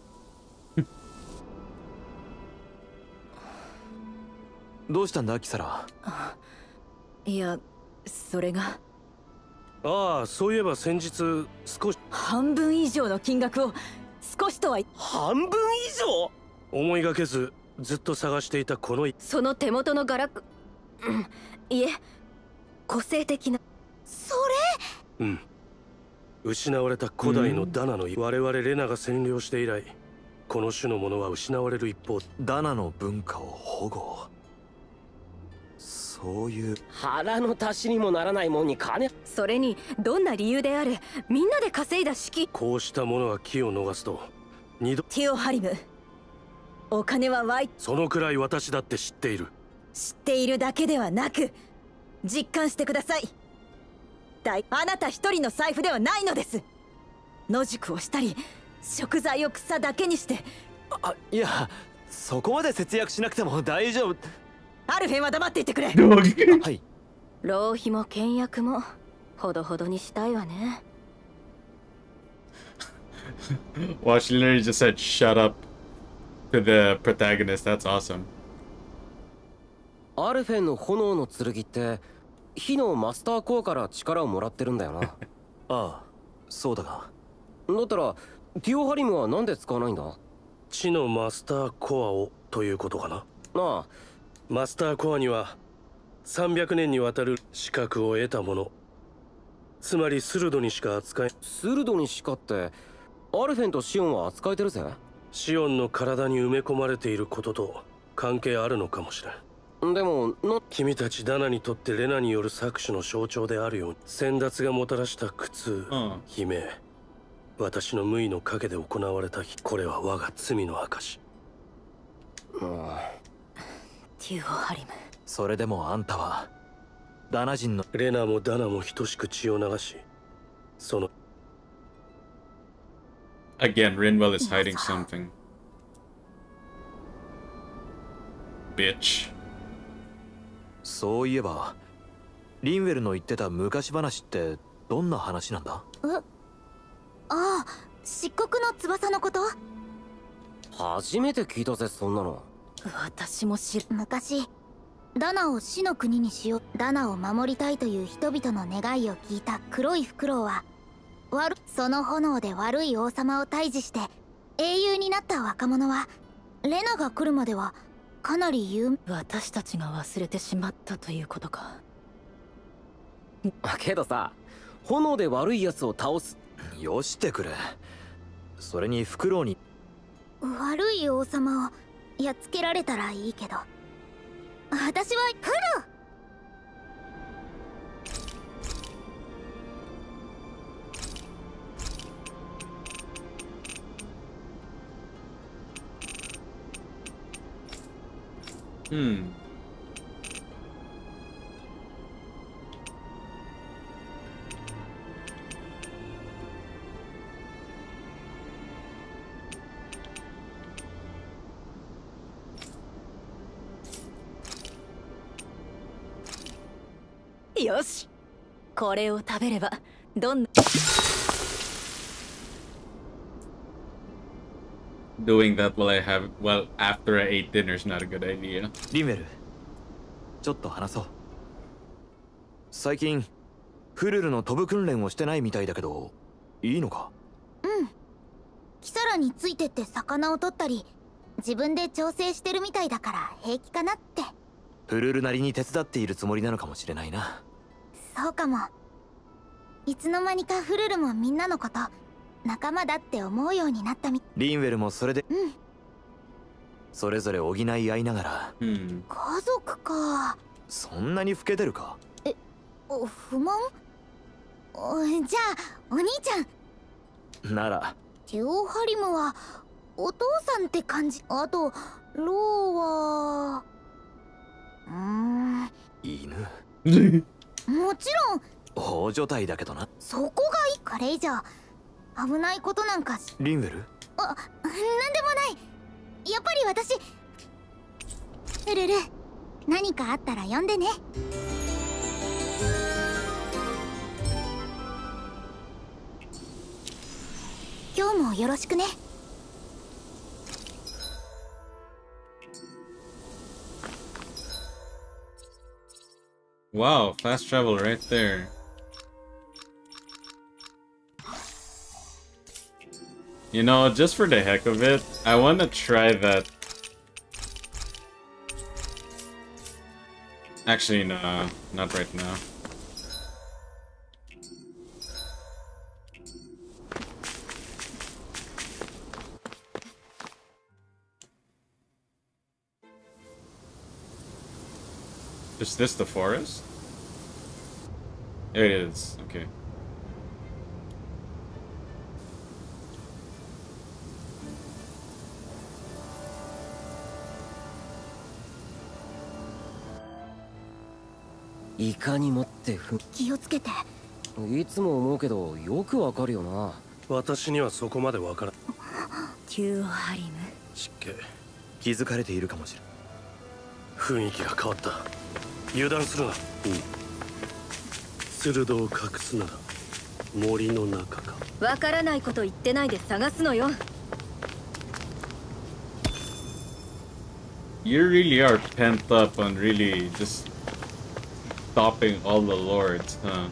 どうしたんだキサラ。 いや、それが。 ああ、そういえば先日少し。 半分以上の金額を少しとは。 半分以上？ 思いがけずずっと探していたこの。 その手元のガラク、うん、いえ個性的な。 それ。うん。失われた古代のダナの、うん、我々レナが占領して以来この種のものは失われる一方。 ダナの文化を保護。そういう腹の足しにもならないもんに金。 それにどんな理由であれみんなで稼いだ資金。 こうしたものは機を逃すと二度。 ティオハリム、お金はワイ。 そのくらい私だって知っている。 知っているだけではなく実感してください。大あなた一人の財布ではないのです。野宿をしたり食材を草だけにして。 あ、いや、そこまで節約しなくても大丈夫。 アルフェンは黙っていてくれ。 はい。 浪費も倹約もほどほどにしたいわね。 Wow, she literally just said shut up to the protagonist. That's awesome. アルフェンの炎の剣って火のマスターコアから力をもらってるんだよな。 ああ、そうだが。 だったらティオハリムはなんで使わないんだ。 地のマスターコアをということかな。 なあ、 マスターコアにはさんびゃくねんにわたる資格を得たもの、つまりスルドにしか扱え。 スルドにしかってアルフェンとシオンは扱えてるぜ。 シオンの体に埋め込まれていることと関係あるのかもしれん。 でもな、 君たちダナにとってレナによる搾取の象徴であるように、先達がもたらした苦痛、うん、悲鳴、私の無意の陰で行われた日、これは我が罪の証。 ああ、 ティオハリム。 それでもあんたはダナ人の。 レナもダナも等しく血を流し、その Again, Rinwell is hiding something. Bitch. そういえばリンウェルの言ってた昔話ってどんな話なんだ。 え、ああ、漆黒の翼のこと。 初めて聞いたぜ、そんなの。 私も知る。 昔ダナを死の国にしよう、ダナを守りたいという人々の願いを聞いた黒いフクロウは、悪その炎で悪い王様を退治して英雄になった若者はレナが来るまではかなり有名。 私たちが忘れてしまったということか。 けどさ、炎で悪いやつを倒す。 よしてくれ。それにフクロウに悪い王様をやっつけられたらいいけど、私はフル。 Hmm. Yoshi, これを食べればどんな。 Doing that while I have, well, after I ate dinner is not a good idea. リンウェル、ちょっと話そう。最近フルルの飛ぶ訓練をしてないみたいだけど、いいのか？ うん。キサラについてって魚を取ったり自分で調整してるみたいだから平気かなって。 フルルなりに手伝っているつもりなのかもしれないな。 そうかも。いつの間にかフルルもみんなのこと仲間だって思うようになったみ。 リンウェルもそれで、 うん、 それぞれ補い合いながら、 うん、 家族か。 そんなに老けてるか？ え、お不満？おじゃあお兄ちゃんならティオハリムはお父さんって感じ。あとローはうーん犬もちろん大所帯だけどな。 そこがいい。これ以上危ないことなんかし。 リンウェル？ あ、なんでもない。やっぱり私ルルル、何かあったら呼んでね。今日もよろしくね。 Wow, fast travel right there. You know, just for the heck of it, I want to try that. Actually, no, not right now. Is this the forest? There it is. Okay. I いかにもってふ気をつけて。 いつも思うけどよくわかるよな。 私にはそこまでわからん。 キューハリム。 湿気。 気づかれているかもしれ雰囲気が変わった。油断するな。うん。鋭を隠すなら森の中か。 わからないこと言ってないで探すのよ。 You really are pent up on really just stopping all the lords, huh?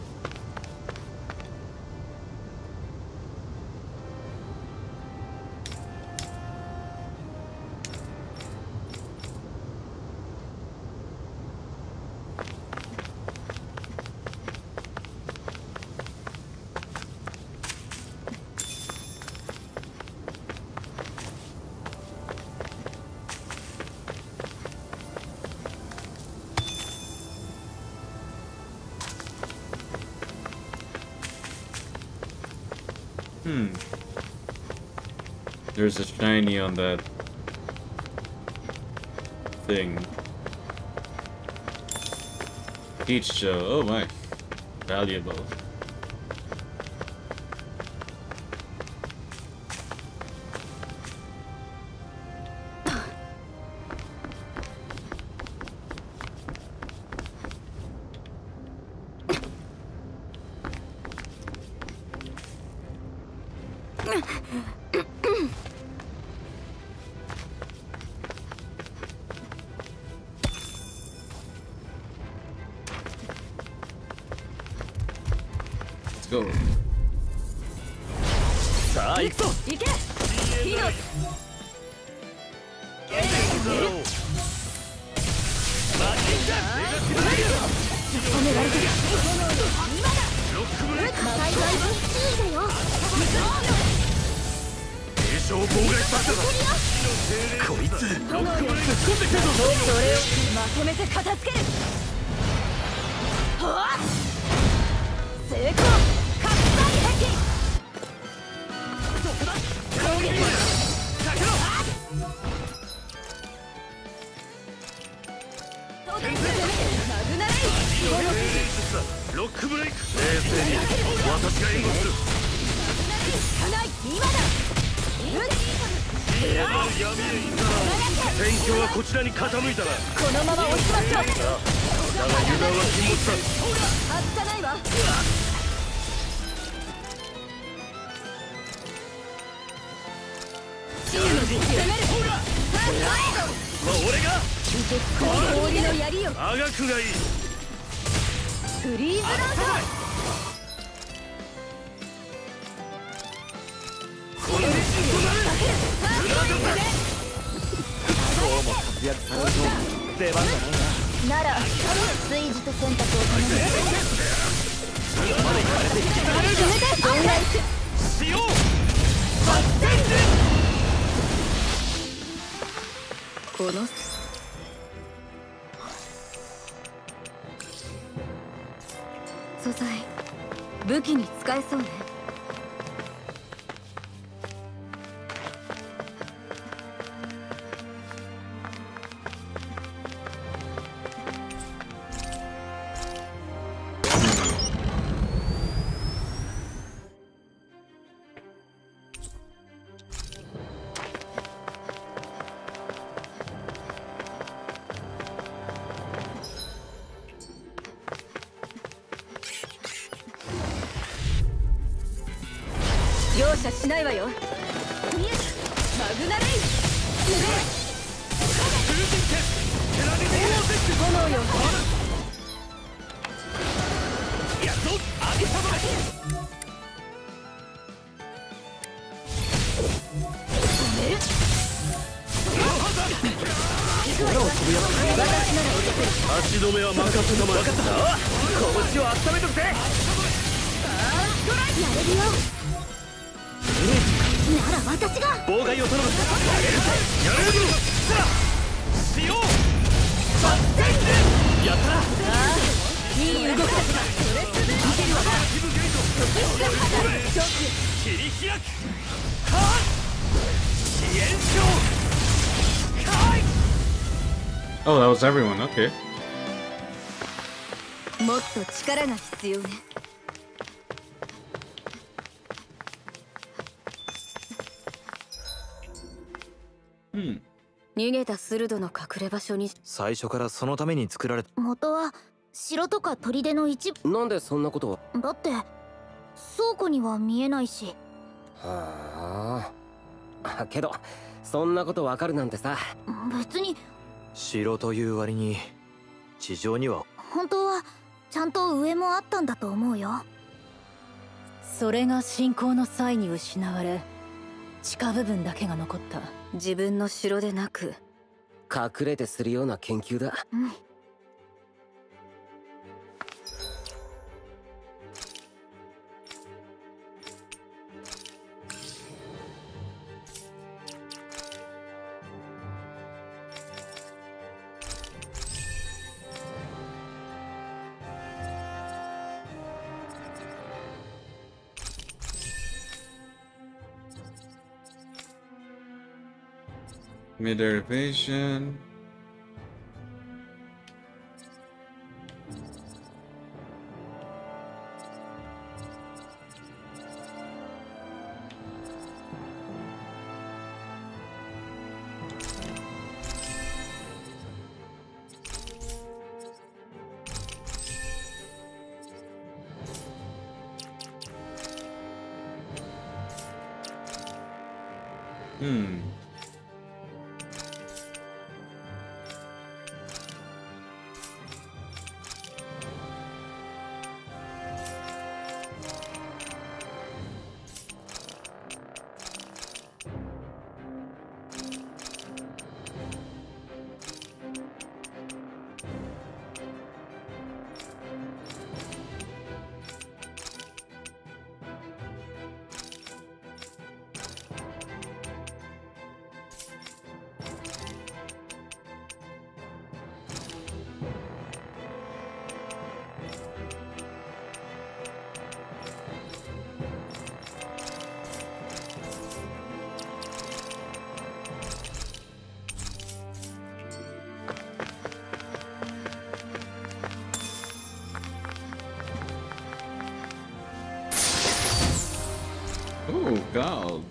Hmm. There's a shiny on that thing. Peach Joe. Oh my. Valuable. Go. さあ行くぞ。行け。ヒノ。止められてる。ロックブレイク。マイバイブ注意だよ。 継承妨害させた。こいつ。ロックブレイク突っ込んでくるぞ。 それをまとめて片付ける。はあ。成功。 ロックブレイク。冷静に私が援護する。 今だ。 闇へ行ったら戦況はこちらに傾いたな。 このまま押しましょう。だが油断は禁物だ。 外さないわ。 俺が氷の槍よ。 あがくがいい。 フリーズラウト。 この今日も活躍されると出番がないなら炊事と選択を頼む。 まで行かれていけない。 しよう。 この素材武器に使えそうね。容赦しないわよ。マグナレイ炎よ。 やっとあげたま足止めは任せたまえ。分かった。拳を温めとくぜ。 やれるよ。なら私が妨害を頼む。やれるぜ。やれるぞ。さあしよう。 やったらいい動きだ。それすべ見てるわ。切り開く。はっ支援賞。 Oh, that was everyone. Okay. もっと力が必要ね。 うん。 逃げたスルドの隠れ場所に。 最初からそのために作られた。 元は城とか砦の一部。 なんでそんなことを。 だって倉庫には見えないし。 はあ。けどそんなことわかるなんてさ。 別に。 城という割に地上には。 本当はちゃんと上もあったんだと思うよ。 それが侵攻の際に失われ、地下部分だけが残った。 自分の城でなく隠れてするような研究だ。 うん。 Mid elevation. Hmm. Oh, God.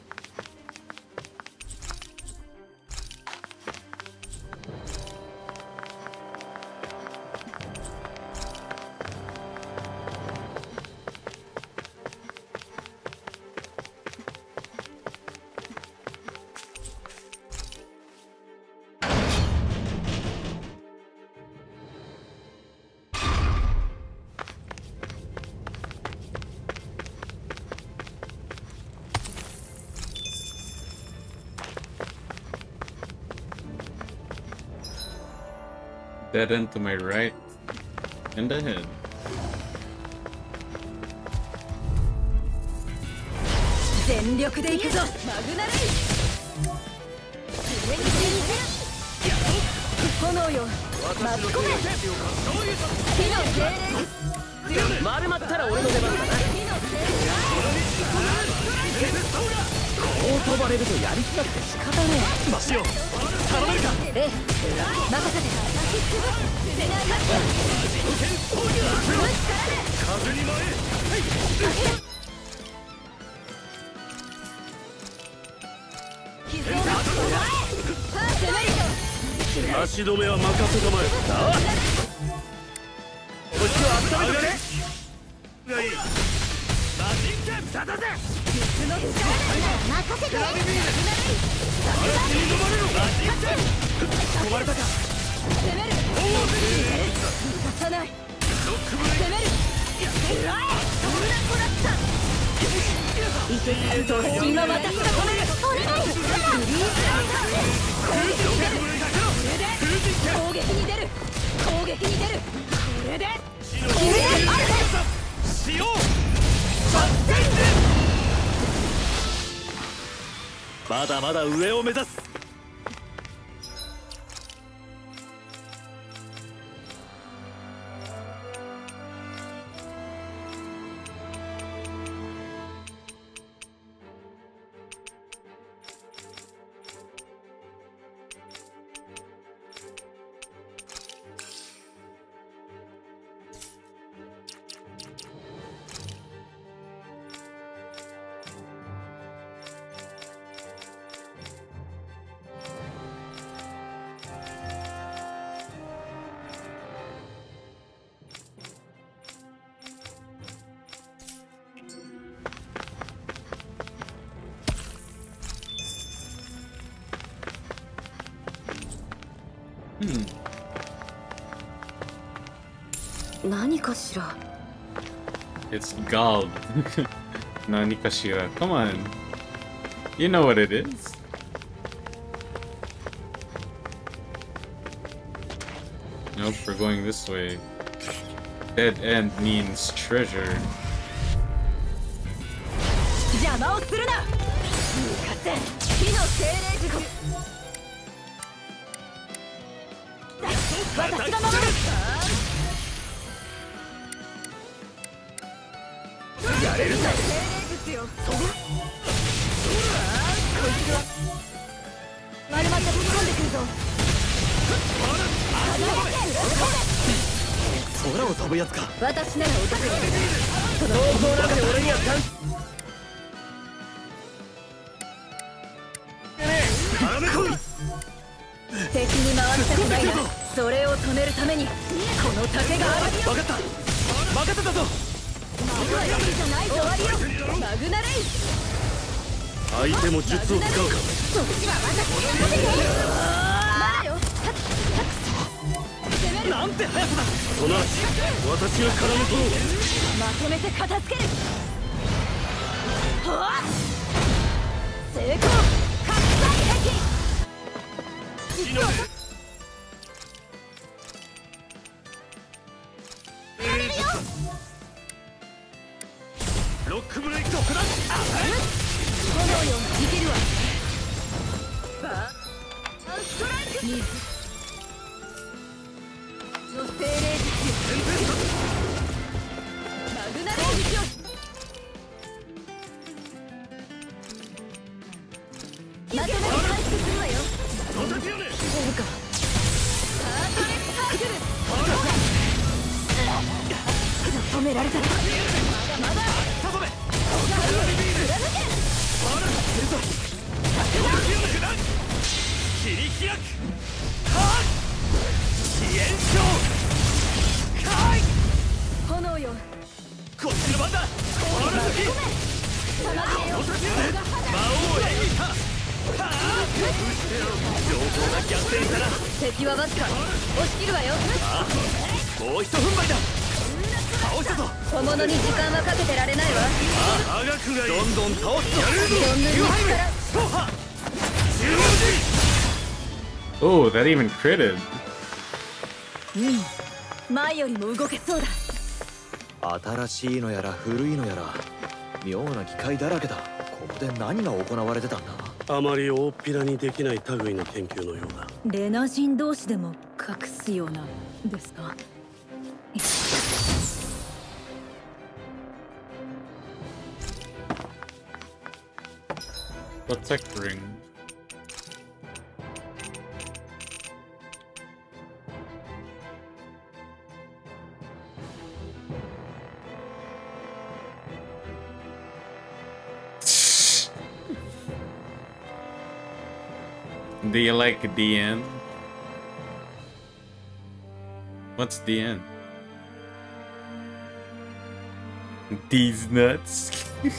Dead end to my right and ahead. 足止めは任せたまえ。こっちは温めてくれ。がいい。マジン剣だだぜ。任せて。あれに飲まれろ。マジン剣。止まれたか。攻める。生かさない。ロックブレイク。攻める。えらい。そんな子だった。いけると今また止める。お願い。フリーズライター。攻撃に出る。攻撃に出る。これでこれでしよう。まだまだ上を目指す。 Hmm. 何かしら It's Gald. Nani Kashira. Come on. You know what it is. Nope, we're going this way. Dead end means treasure. 邪魔をするな。向かって火の精霊術。私が守る。やれるんだ。精霊術よ。そこ。こいつは丸まって飛び込んでくるぞ。 空を飛ぶやつか。 私ならお得意。 その方向なんて俺には関係。 敵に回したくないな。それを止めるためにこの盾がある。 分かった。任せたぞ。 終わりじゃないぞ。終わりよ。マグナレイ。 相手も術を使うか。 そっちは私に任せて。まだよ。 なんて速さだ。その足、私が絡むとまとめて片付ける。はあ。成功。拡散敵。 ロックブレイクとクラッシュ。 炎よ、いけるわ。バーストライク。水の精霊術。マグナレイ術よ。まとめて回復するわよ。そうか。ハートレスサークル。止められたら。まだまだ。 切り開く。支援症。 炎よ。 こっちの番だ。魔王を演技した。情報が逆転したら敵はわずか。押し切るわよ。 もう一踏ん張りだ。倒したぞ。 小物に時間はかけてられないわ。 あがくがいい。どんどん倒すぞ。 存分に力。 Oh, that even critted. うん。前よりも動けそうだ。 新しいのやら古いのやら妙な機械だらけだ。ここで何が行われてたんだ。 あまり大っぴらにできない類の研究のようだ。 レナ人同士でも隠すようなですか。 Protect ring. Do you like the end? What's the end? These nuts.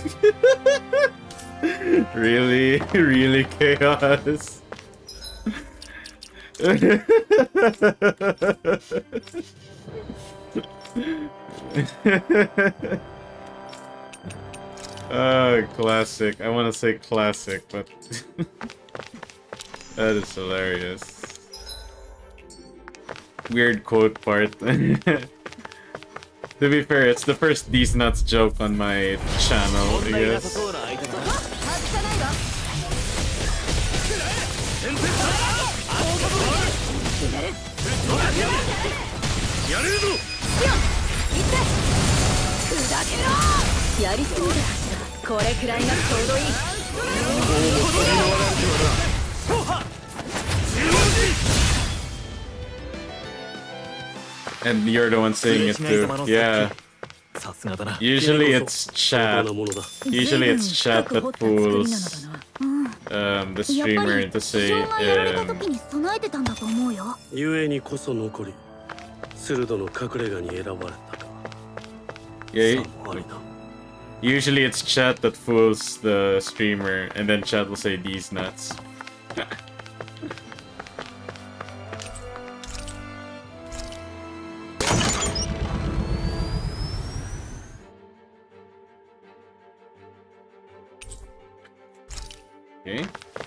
Really? Really chaos? Oh, classic. I want to say classic, but that is hilarious. Weird quote part. To be fair, it's the first These Nuts joke on my channel, I guess. And you're the one saying it too. Yeah. Usually it's chat. Usually it's chat that fools um, the streamer into say um, 故にこそ残り、鋭の隠れ家に選ばれたか。 Yeah. Usually it's chat that fools the streamer, and then chat will say these nuts. Okay.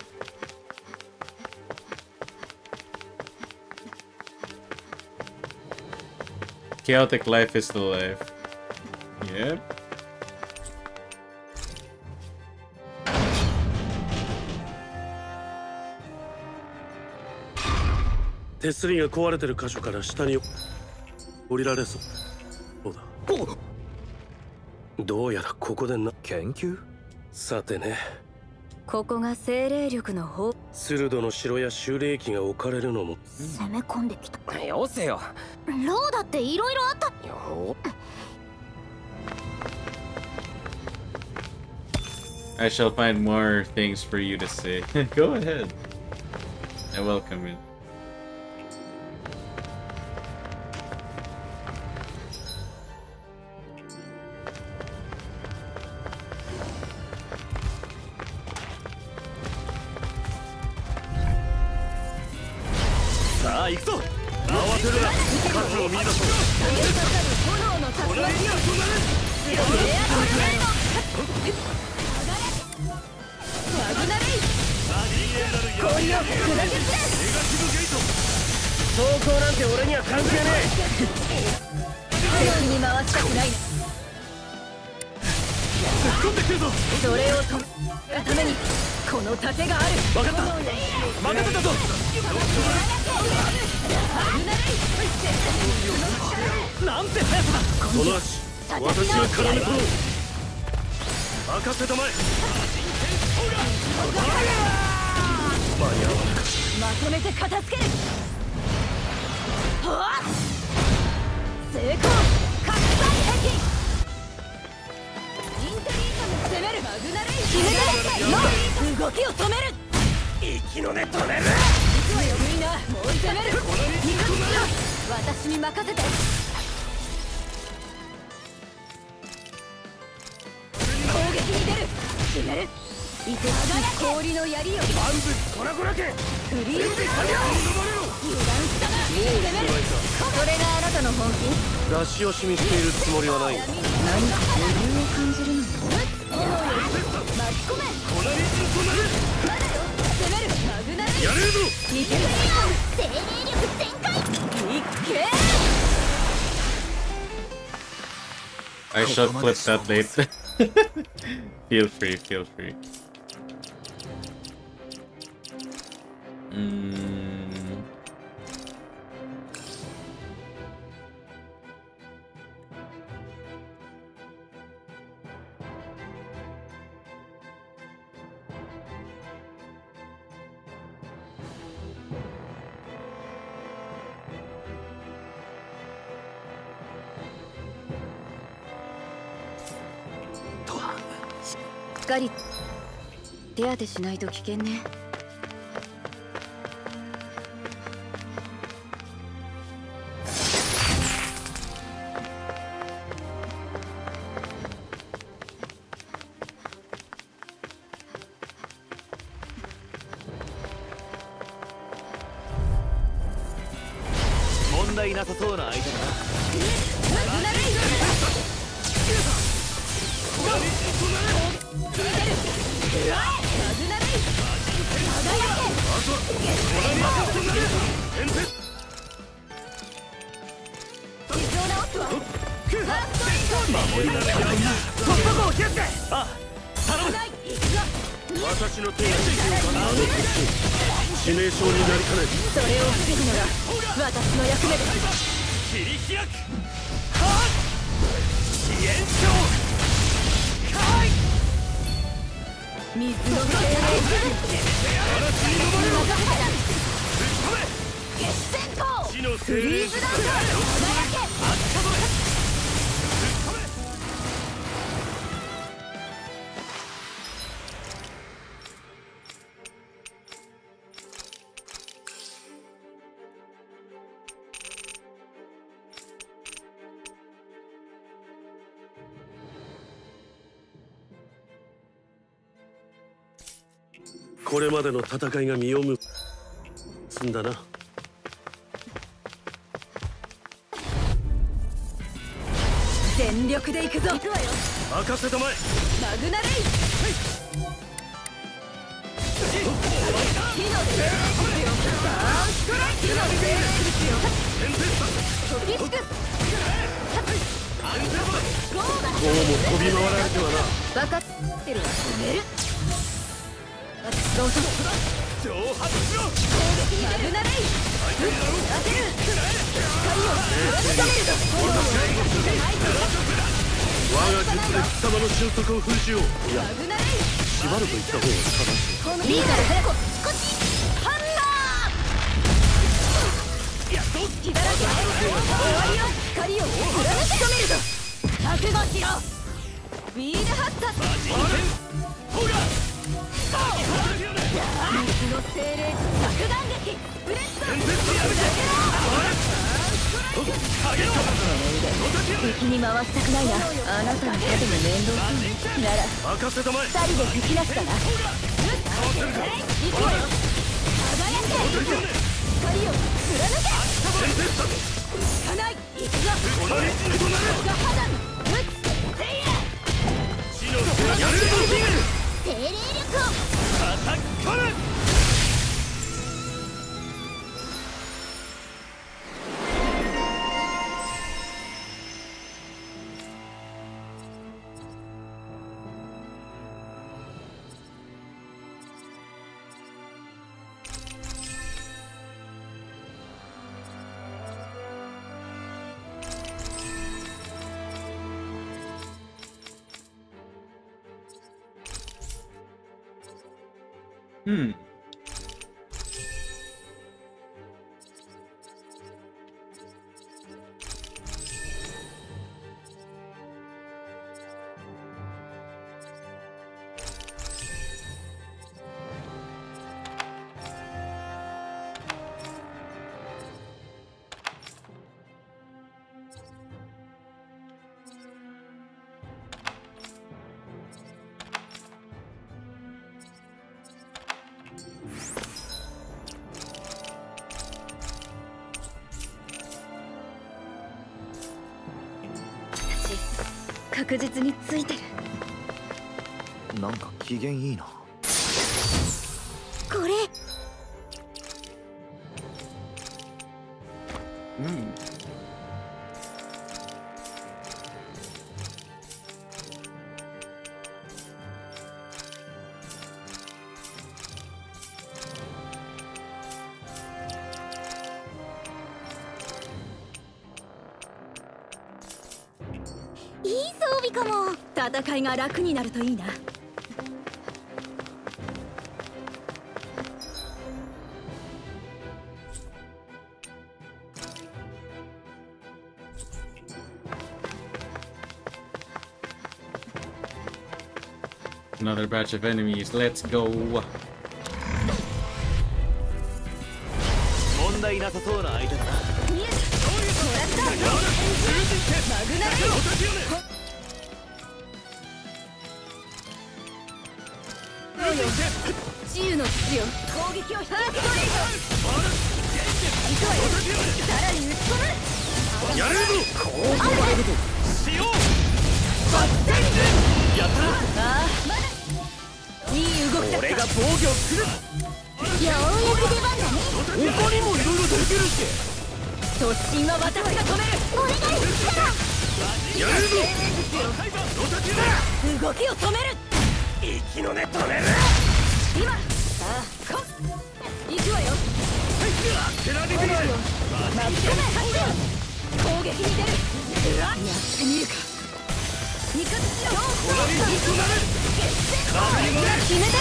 Chaotic life is the life. Yep. 手すりが壊れてる箇所から下に降りられそう。そうだ。どうやらここでな研究？ さてね。 ここが精霊力の方。 スルドの城や修霊機が置かれるのも。 攻め込んできた。 よせよ。 ローだっていろいろあった。 よ。 I shall find more things for you to say. Go ahead. I welcome it. さあ行くぞ。慌てるな。数を見出そう。 炎の竜巻をレアトルネード。マグナレイ氷を砕け散れ。 走行なんて俺には関係ね敵に回したくないね。 突っ込んでくるぞ。 それを止めるためにこの盾がある。 分かった。任せたぞ。なんて速さだ。 その足私が絡め取ろう。任せたまえ。間に合わなかった。 まとめて片付ける。はっ成功。拡散壁インテリートで攻める。マグナレイ決めた。動きを止める。 息の根止める。 実はよみんなもう攻める。私に任せて。攻撃に出る。決める。いてつ氷の槍よ。 万物コラコラけ。 フリーズ油断したな。攻める。それがあなたの本気。 出し惜しみしているつもりはない。 何か余裕を感じるの。巻き込め。 粉水となる。 攻める。マグナレイやれるぞ。 見てる。 精霊力全開。 いっけ。 I shall clip that later. Feel free, feel free. Mm. しっかり手当てしないと危険ね。 問題なさそうな相手だな。 マグナレイ私の手があの致命傷になりかねる。 それを防ぐのが私の役目です。 切り開く。はっ支援長かい。 水の精霊嵐に飲まれろ。 決戦行地のフ精霊リーズダウン。 これまでの戦いが実を結んだな。 全力で行くぞ。行くわよ。 任せたまえ。 マグナレイ飛び回られてはな。 分かってるわ。止める。私が落とす。 挑発しろ。 マグナレイ。当てる。光を貫かれるぞ。 我が術で貴様の俊足を封じよう。いや、 マグナレイ。 縛ると言った方が正しい。 リーからこっちハンマー。 やっと気だらけ。終わりよ。光を貫き止めるぞ。覚悟しろ。ウィールハッタマジン剣ホーガ水の精霊着弾撃ブレッド敵に回したくないな。あなたの盾も面倒そうなら任せたまえ。 二人で吹き出すかな。行くわよ。輝け。光を貫け。行かない。行くぞ。 この道にとなれ。 が破断撃つ。 やるぞ。 精霊力をアタッカル。 Hmm. 私確実についてる。 なんか機嫌いいな。 これうん。 いい装備かも。 戦いが楽になるといいな。 Another batch of enemies. Let's go. 問題なさそうな相手だな。 見えた。もらった。マグナレイ。治癒の土よ。攻撃を引きつける。行くわよ。さらに打ち込む。 やれるぞ。こう呼ばれるとしよう。やったな。 ああ、まだいい動きだった。 俺が防御する。 ようやく出番だね。 他にもいろいろできるって。 突進は私が止める。 お願いしたらやれるぞ。 動きを止める。 息の根止める。 今。ああ、こっ。行くわよ。 当てられてない。 巻き込め。攻撃に出る。やってみるか。味方しよう。決めて。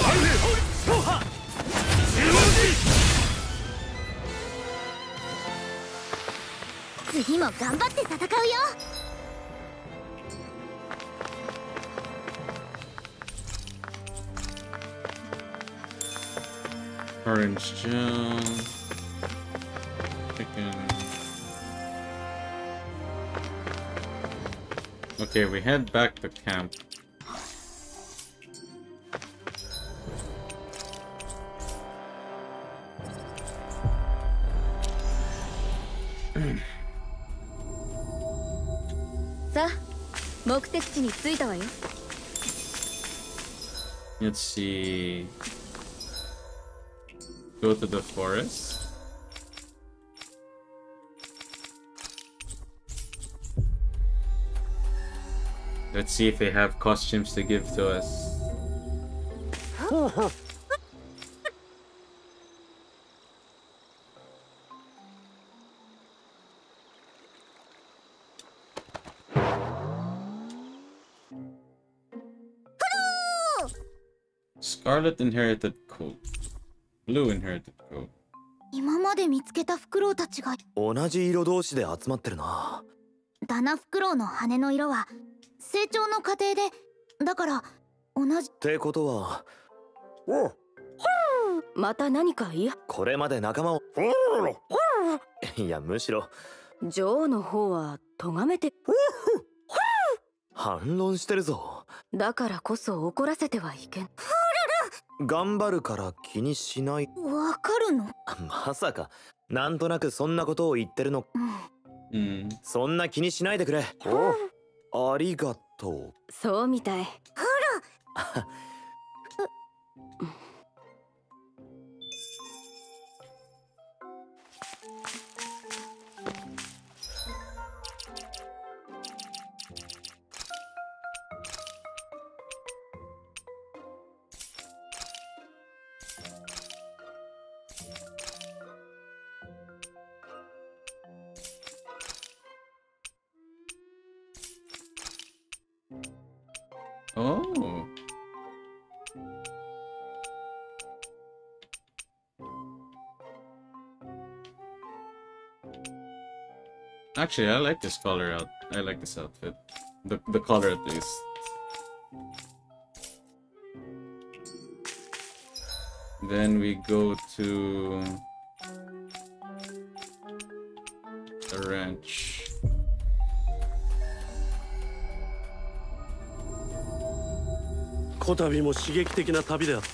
次も頑張って戦うよ。 Orange gem. Chicken. Okay, we head back to camp. さあ、目的地に着いたわよ。 Let's see. go to the forest. Let's see if they have costumes to give to us. Scarlet inherited coat. Blue inherited coat. 今まで見つけたフクロウたちが同じ色同士で集まってるな。 ダナフクロウの羽の色は成長の過程で、だから同じってことは、 おまた何か言いこれまで仲間をいやむしろ女王の方は咎めて反論してるぞ。 だからこそ怒らせてはいけん。 頑張るから気にしない。 わかるの？ まさかなんとなくそんなことを言ってるの。 うん、 そんな気にしないでくれ。ありがとう。 そうみたい。 ほら Oh. Actually, I like this color out. I like this outfit. The the color at least. Then we go to the ranch. こたびも刺激的な旅であった。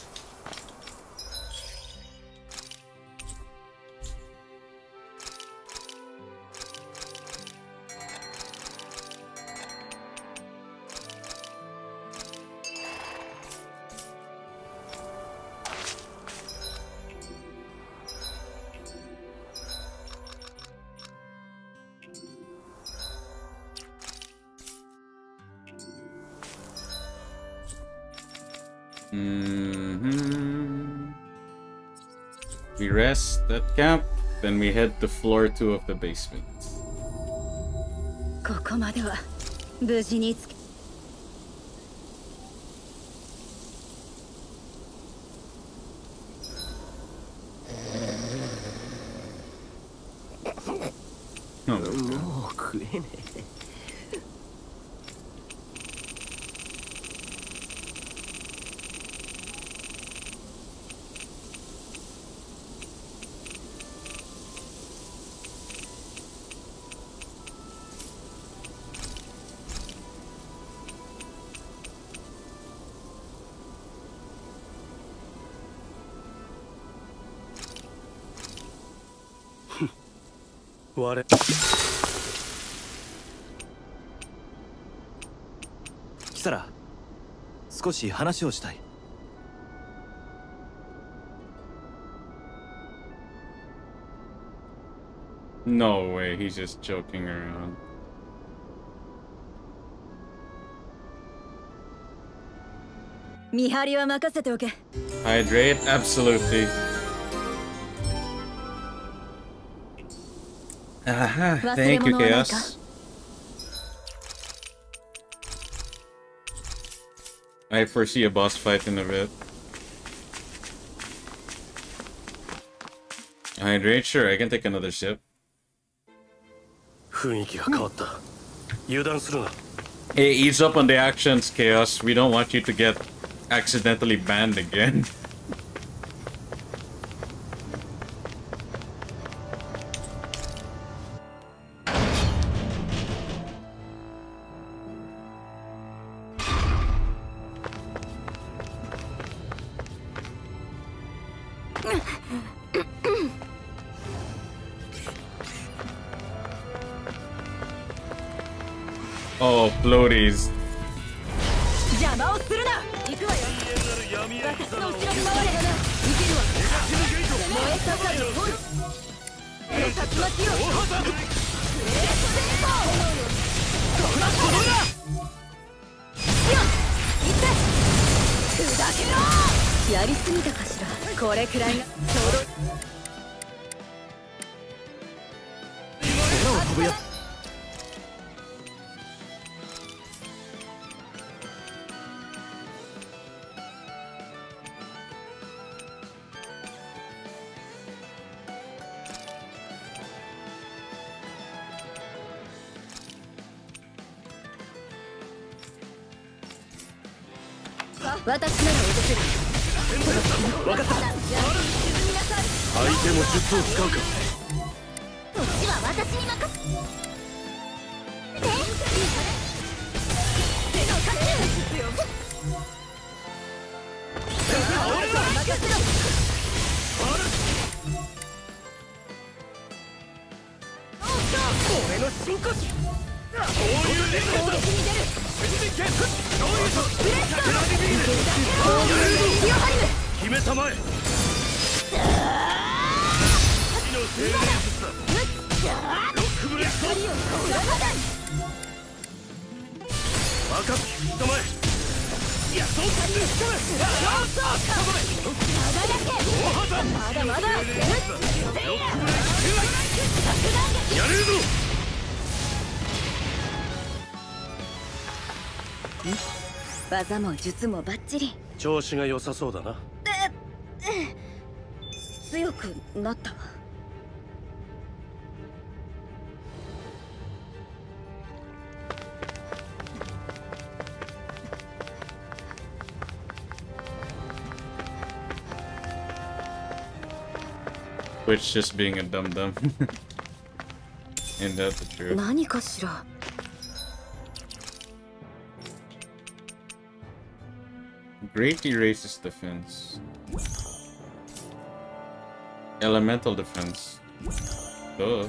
Mm-hmm. We rest at camp, then we head to floor two of the basement. ここまでは無事につけ。 もう食えねえ。 我キサラ、少し話をしたい。 No way, he's just joking around. 見張りは任せておけ。 Hydrate? Absolutely. Aha, thank you, Chaos. I foresee a boss fight in a bit. Hydrate? Sure, I can take another sip. 雰囲気が変わった。油断するな。 Hey, ease up on the actions, Chaos. We don't want you to get accidentally banned again. Oh, floaties. 邪魔をするな。行くわよ。私の後ろに回れよな。 やりすぎたかしら。これくらいがちょうど。 空を飛ぶやつ。 私なら落とせる。 分かった。相手も術を使うか。 こっちは私に任せて。手の勝ちよ。任せろ。 俺の深呼吸。こういうレベルだ。攻撃に出る。どういうと。ブレッド。決めたまえ。火の精霊術だ。ロックブレッド。若く吹きたまえ。いや、そうか。 まだまだ。 ロックブレッド。やれるぞ。 技も術もバッチリ。 調子が良さそうだな。 強くなったわ。 Which just being a dum dum. Ain't that the truth? 何かしら。 Greatly raises defense. Elemental defense. Duh.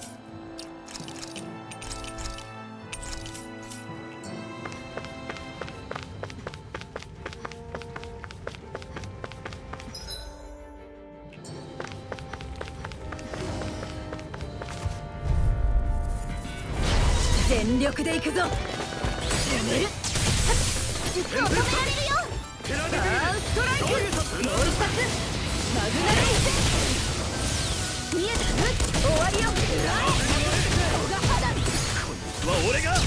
全力で行くぞ。 術を止められるよ。 ストライク。もう一発。マグナレイセ。見えた。終わりよ。小が肌。 こいつは俺が。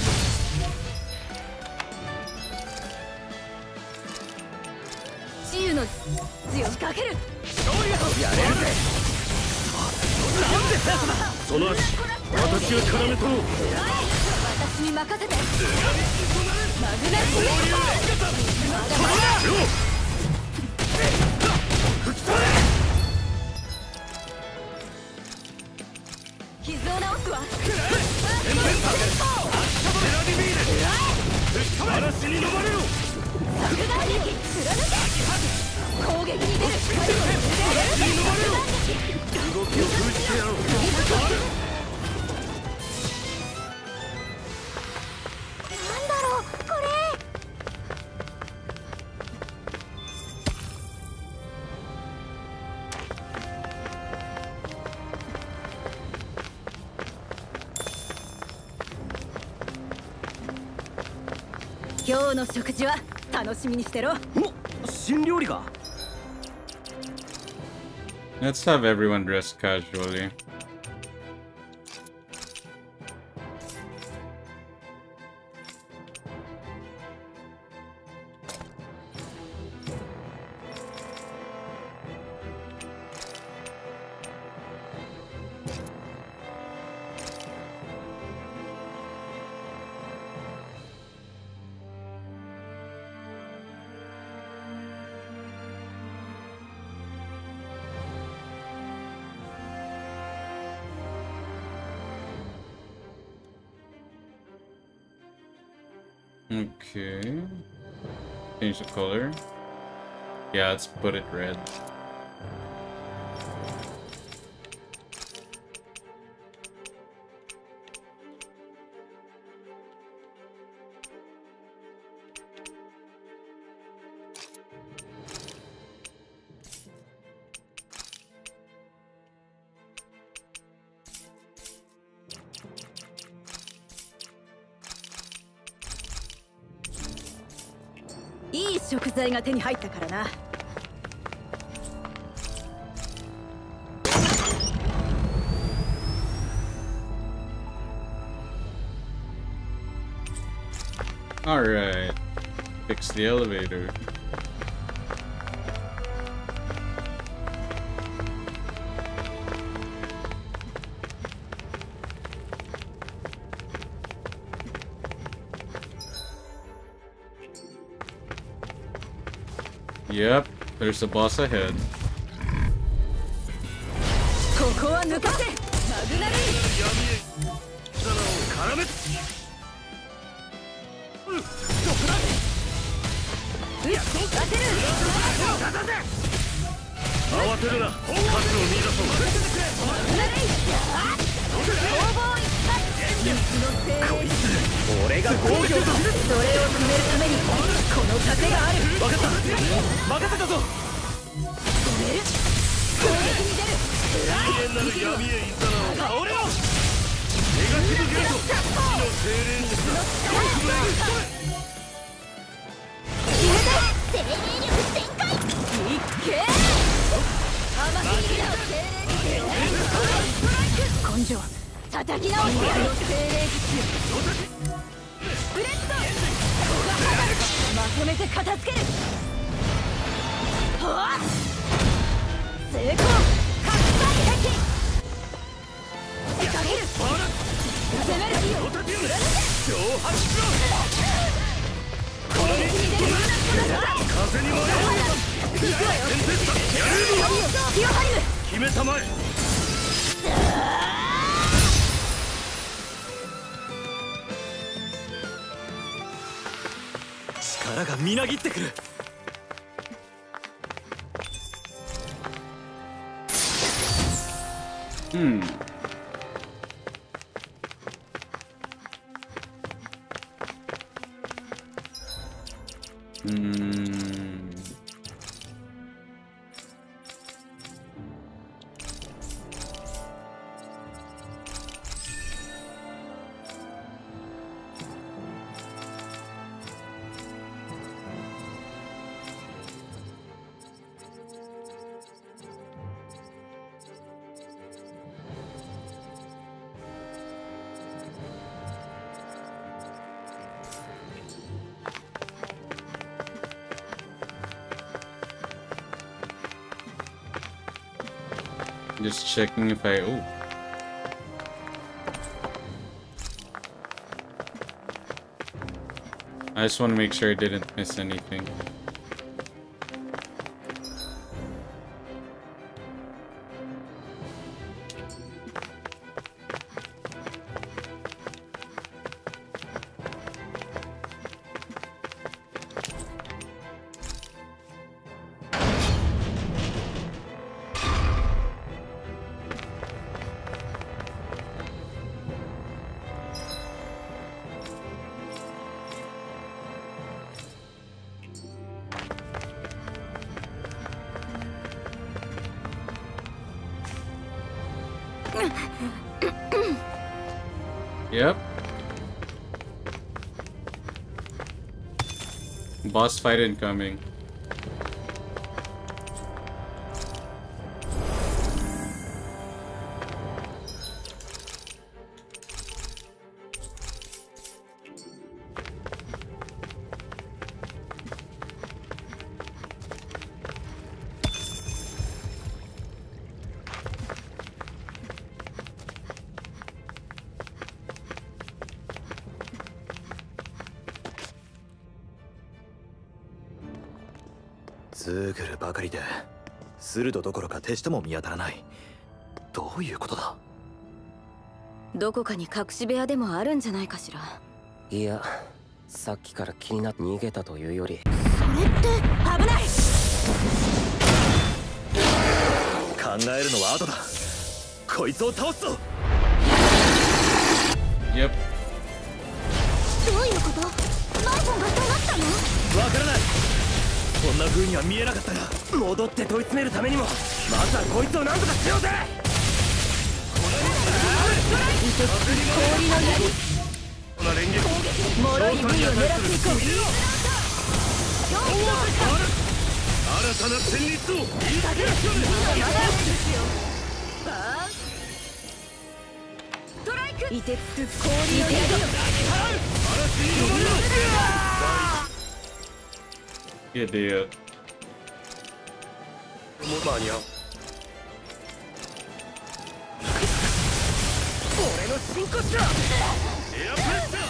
治癒の字を仕掛ける。 やれるぜ。なんでその足、私が絡め取ろう。 私に任せて。マグナレイセ。まだまだ。傷を直すわ。 嵐に飲まれろ。 攻撃に出る。 動きを封じてやろう。 なんだろうこれ。 今日の食事は楽しみにしてろ。 お、新料理か。 Let's have everyone dress casually. Okay. Change the color. Yeah, let's put it red. 食材が手に入ったからな。 Alright. Fix the elevator. Yep, there's a boss ahead. ここは抜かせ。マグナレイ。 慌てるな。勝つを見出そう。 こいつ俺が防御を。それを止めるためにこの盾がある。分かった。任せたぞ。止める。攻撃に出る。 永遠なる闇へいざなう。 倒れろ。 ネガティブゲート。火の精霊術だ。 決めた。精霊力全開。 いっけ。根性叩き直す。精霊術よ。スプレッド。まとめて片付ける。はあ。成功。拡散壁。仕掛ける。攻める。 挑発しろ。 攻撃に出る。 風に回れ。 行くわよ。 決めたまえ。 力がみなぎってくる。 うん。うーん。Just checking if I... Oh. I just want to make sure I didn't miss anything. Yep. Boss fight incoming. ズーグルばかりで鋭どころか手下も見当たらない。どういうことだ。 どこかに隠し部屋でもあるんじゃないかしら。 いや、さっきから気になって逃げたというより、 それって危ない。 考えるのは後だ。こいつを倒すぞ。 Yep. どういうこと？マイボンが下がったの？ わからない。こんな風には見えなかったが、 戻って問い詰めるためにもまずはこいつを何とかしようぜ。 氷の槍。脆い部位を狙っていこう。 新たな戦慄をいいかげんですよ。バーンストライク。いてつく氷の槍を嵐に飲まれろ。 Good deal. 間に合う。俺の真骨だ。 エアプレッシャー。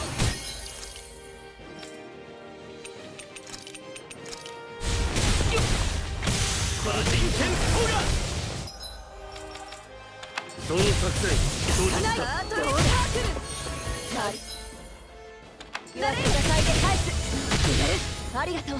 馬人剣砲が。その作戦承知した。 アートレスタークル。なる。なれるが最で返す。ありがとう。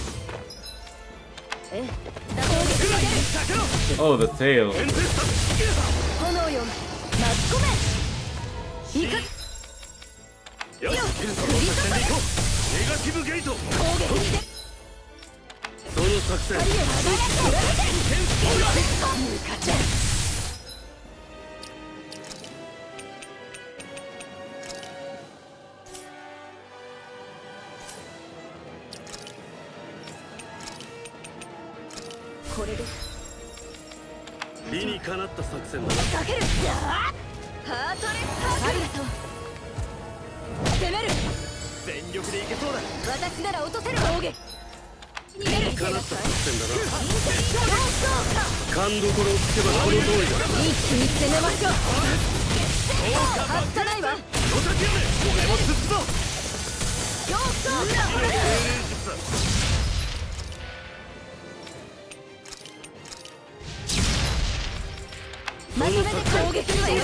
え、攻撃が出る。 Oh, the tail. 炎よ、巻き込め。いく。 よし、その作戦で行こう。ネガティブゲート。 攻撃に出。 その作戦。 ありがとう。ムカちゃん。これで理にかなった作戦だな。 かける。ハートレスタークル。ありがとう。攻める。 全力でいけそうだ。 私なら落とせる。攻撃。逃げる。 理にかなった作戦だな。 インテリジョンス勘どころをつけばこの通りだ。 一気に攻めましょう。はったないわ。 ロタキアメ、俺も進むぞ。 よーそうだ。まとめて攻撃するわよ。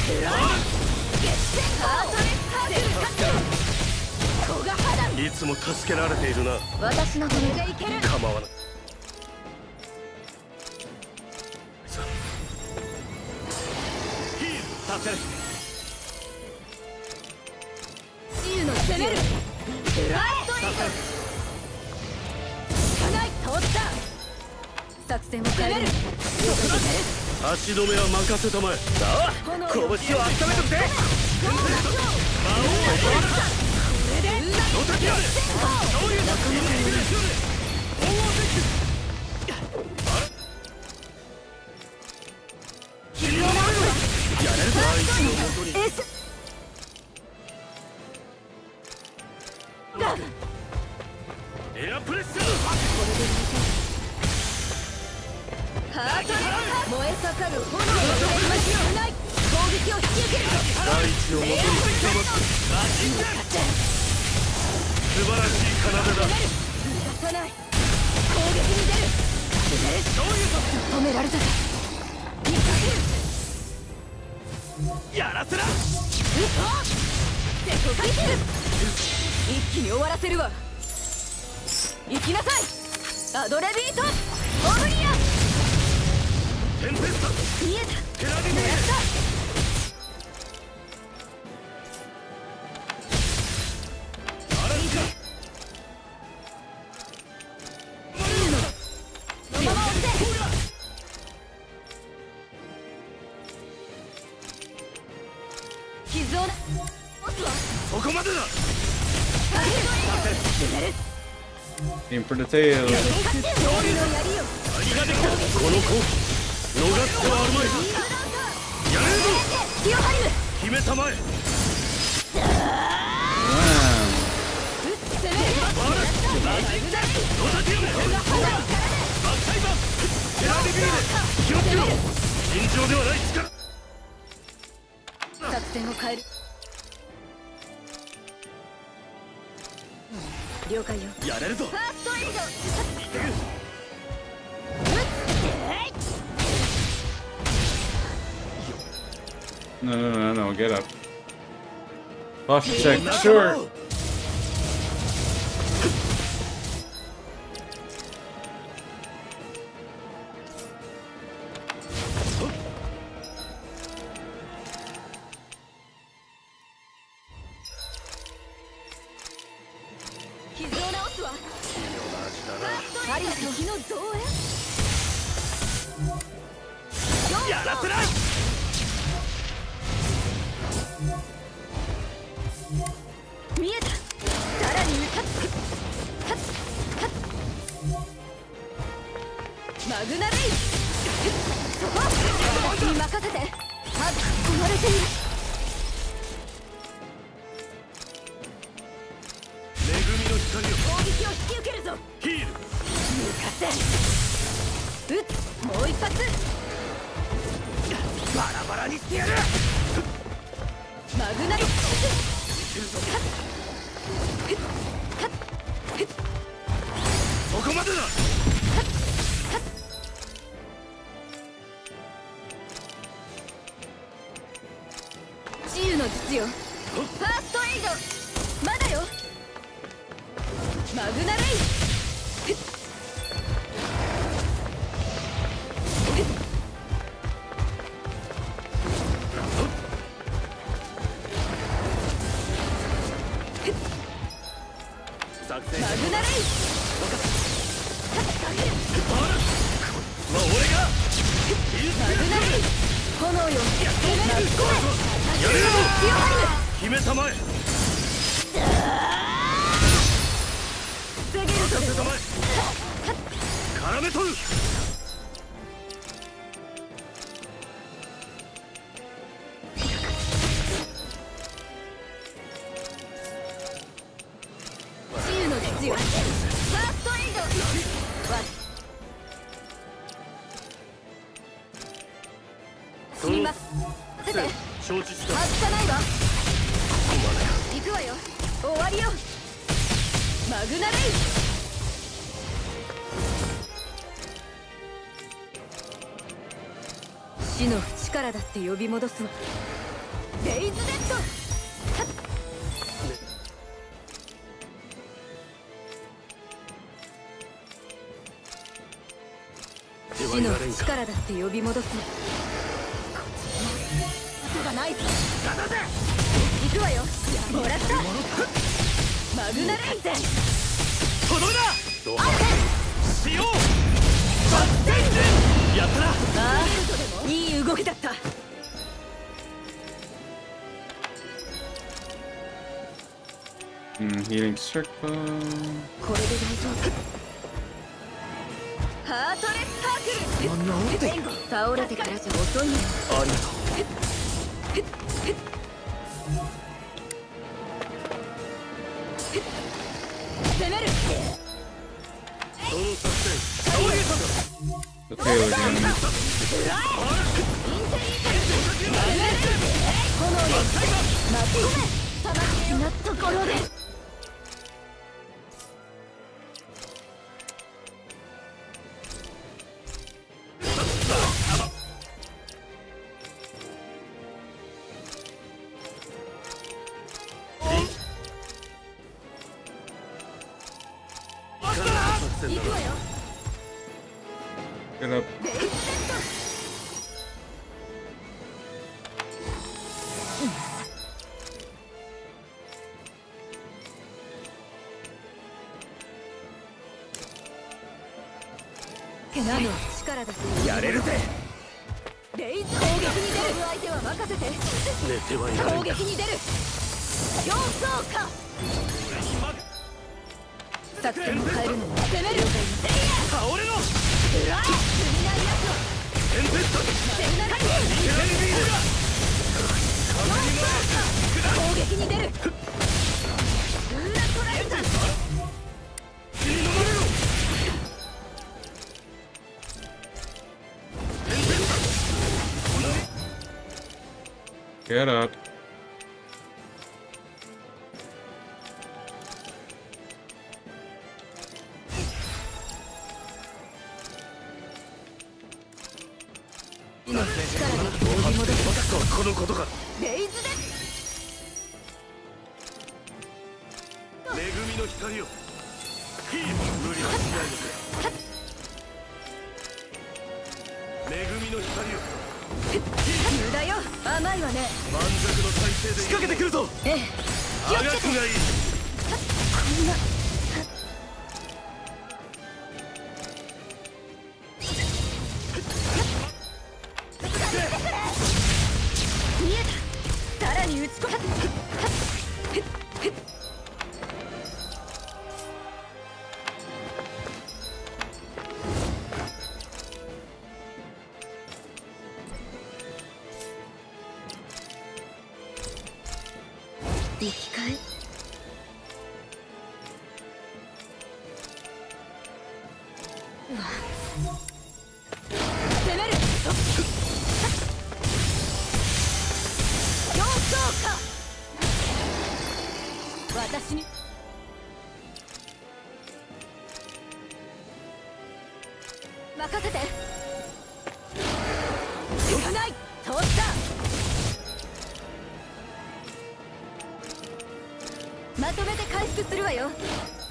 ハートレスタークルカット。小が肌。 いつも助けられているな。 私のためでいける。 構わない。さあヒールさせる。 自由の攻める。ブラストイン。かない通った。作戦を変える。 足止めは任せたまえ。さあ拳を温めとくぜ。魔王はこれでロタキアメ、そういう仲間がいる。大やれるぞ。 相手の元にエスだ。 エアプレッシャー。 ハートレスター燃え盛る炎の攻ない攻撃を引き受ける。 大地の元に捕まってマジンガン。素晴らしい奏だ。 逃がさない。攻撃に出る。 どういう止められたか。 やらせな。 うっ瀬戸かける。一気に終わらせるわ。行きなさいアドレビートオブリア。 テンペスタ。 見えた。 テラディミー。 やったアランカ。 そのまま押せ。傷をな押すわ。 そこまでだ。 かける。 Aim for the tail. 勝利の槍よ。 何ができた。この攻撃逃す手はあるまい。やれるぞ。 ティオハリム。 決めたまえ。 Wow. 攻める。 ロタキアメ。バッサイバー。テラディビーレ。気をつけろ。尋常ではない力。 作戦を変える。了解よ。 やれるぞ。 ファーストエイド。 No, no, no, no, get up. Posture check, sure. 傷を直すわ。ありがとう。敵の増援。 やらせない。 見えた。さらに歌つ。勝つ勝つグナレイそこ私に任せて。はっ壊れている。 恵みの光を攻撃を引き受けるぞ。 ヒール向かって撃つ。もう一発バラバラにしてやる。 マグナリそこまでだ。 自由の術よ。ファーストエイドまだよ。マグナレイ作戦マグナレイまあ俺がマグナレイ炎よ攻める。 やれるぞ強ハイム姫様へ。 防げるぞ。 姫様へ絡め取る。 自由の術よ。ファーストエイドわ死にます出て。 承知した。 外さないわ。行くわよ。終わりよ。マグナレイ死の淵からだって呼び戻すわ。レイズデッド死の淵からだって呼び戻すわ。後がないぞ。行くわよ。もらったマグナレイゼ届いた。 アウしようバッテンやったな。 ああいい動きだった。 うん、healing circle。 これで大丈夫。ハートレスサークル援護倒れてからじゃ遅いのよ。 ありがとう。 攻める。 その作戦倒れたんだ。 The tail again. インテリーマグナレイ炎よ巻き込め。玉なところで行くわよ。 Get up. レイズデッド何の力だ。 やれるぜ。 レイズ攻撃に出る。相手は任せて。 寝てはいない攻撃に出る。競争か。作戦を変えるのに攻める。 倒れろ。 うわっ罪ないやつをテンペストセンナカリテレビールだ。 攻撃に出る。ウーラトライザー血に飲まれろ。 Get up. Oh, このことか。 レイズで恵みの光をヒール無理はしないのか。恵みの光を無駄よ。甘いわね。 満足の体勢で仕掛けてくるぞ。 ええ気をあがくつけて。 がいい。 こんな見えた。さらに打ち込む。 生き返うわ攻める競争か私に任せて行かない通ったまとめて回復するわよ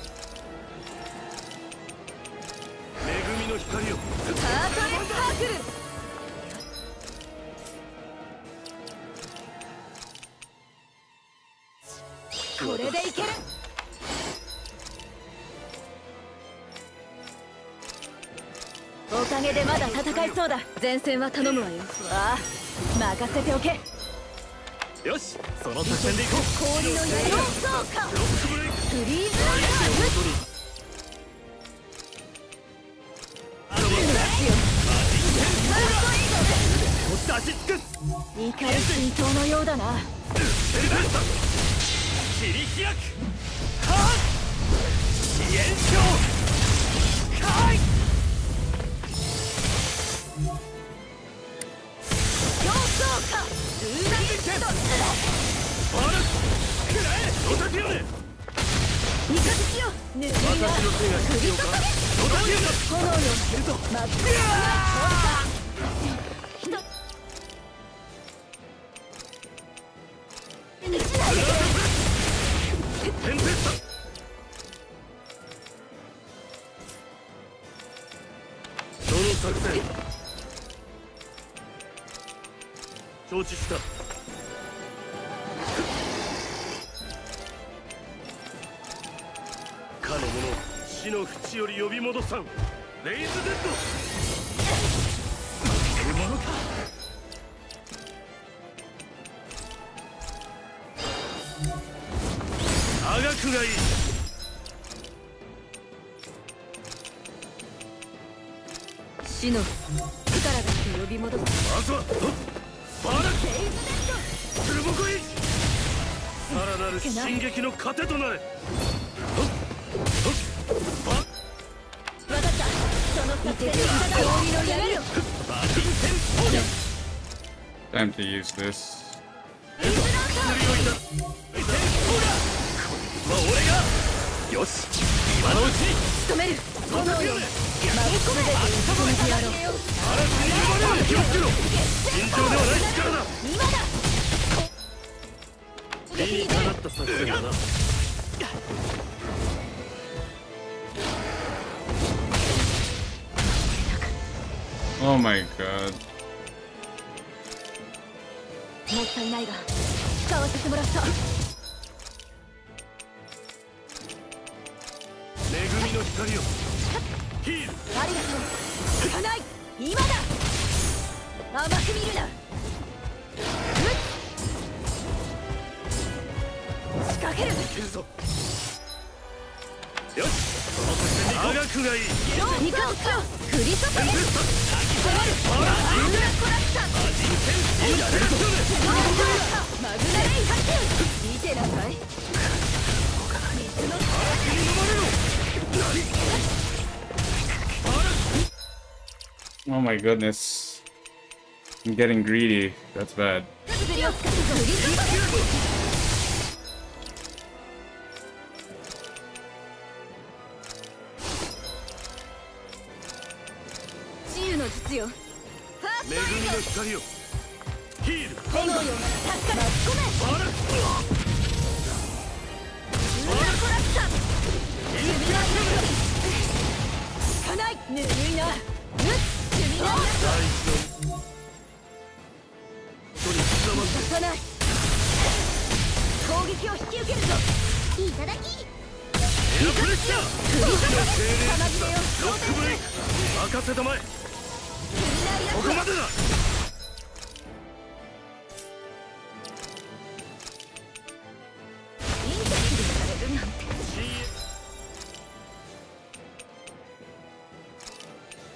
恵みの光をハートレスサークルこれでいけるおかげでまだ戦いそうだ前線は頼むわよああ任せておけよしその作戦でいこう氷の槍をそうかロックブレイクフリーズアタック出し尽くす怒り浸透のようだな切り開くはっ支援症かい競争かルーナリストバラスくらえロタティオネ三日月よぬるいな私の手が必要かロタティオネ炎よいるぞ真っ暗なテンペスタその作戦承知したかの者死の淵より呼び戻さんレイズデッド来るものかあがくがいい死の力だって呼び戻すまずはバラクレイズデッするぼこいさらなる進撃の糧となれドわかったその作戦で氷の槍よバディテント Time to use this. 薬をいたテントラこいつは俺がよし今のうちに仕留める炎よまっすべて一緒にやろう嵐に呼ばれる気をつけろ尋常ではない力だ今だ理にかなった作戦だな Oh my god. もったいないが使わせてもらった恵みの光をヒールありがとう効かない今だ甘く見るな仕掛けるいけるぞよしその作戦にあがくがいいニカを使う振り注げテンペスタ止まるバラアングラコラクタアジンテンインテンショネマグナレイハッチ見てなさい水の嵐に飲まれろ何 Oh my goodness. I'm getting greedy. That's bad. 薬を使って振り注げ治癒の術よファーストエイド恵みの光をヒール炎よ助かる巻き込めバラクウーラコラクタインスピラション効かないぬるいなうっシュミナー第一の一人刻ま効かない攻撃を引き受けるぞいただきエアプレッシャー振り注げ玉切れよロックブレイク任せたまえここまでだインタビューされるなんて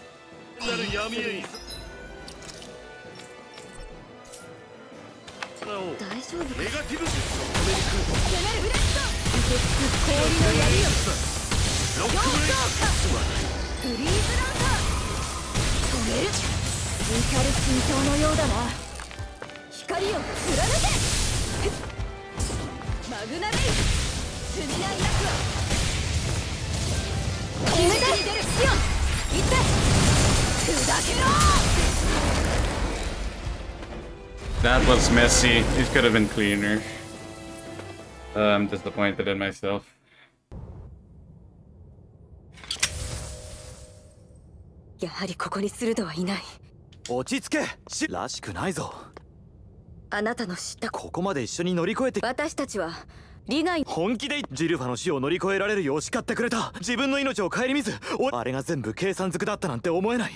なる闇へいざな大丈夫か。 ネガティブ攻めるフレット。受けつく氷の槍よ。 ロックブレイフリーズランサー。止める。至る均等のようだな。光を貫け。マグナレイ釣りないやつは決めてに出るシオン。行って砕けろ。 That was messy. It could have been cleaner. Uh, I'm disappointed in myself. やはりここにスルドはいない。 落ち着け。しらしくないぞ。 あなたの知ったここまで一緒に乗り越えて。 私たちは利害。 本気でジルファの死を乗り越えられるよう叱ってくれた。自分の命を顧みず、あれが全部計算づくだったなんて思えない。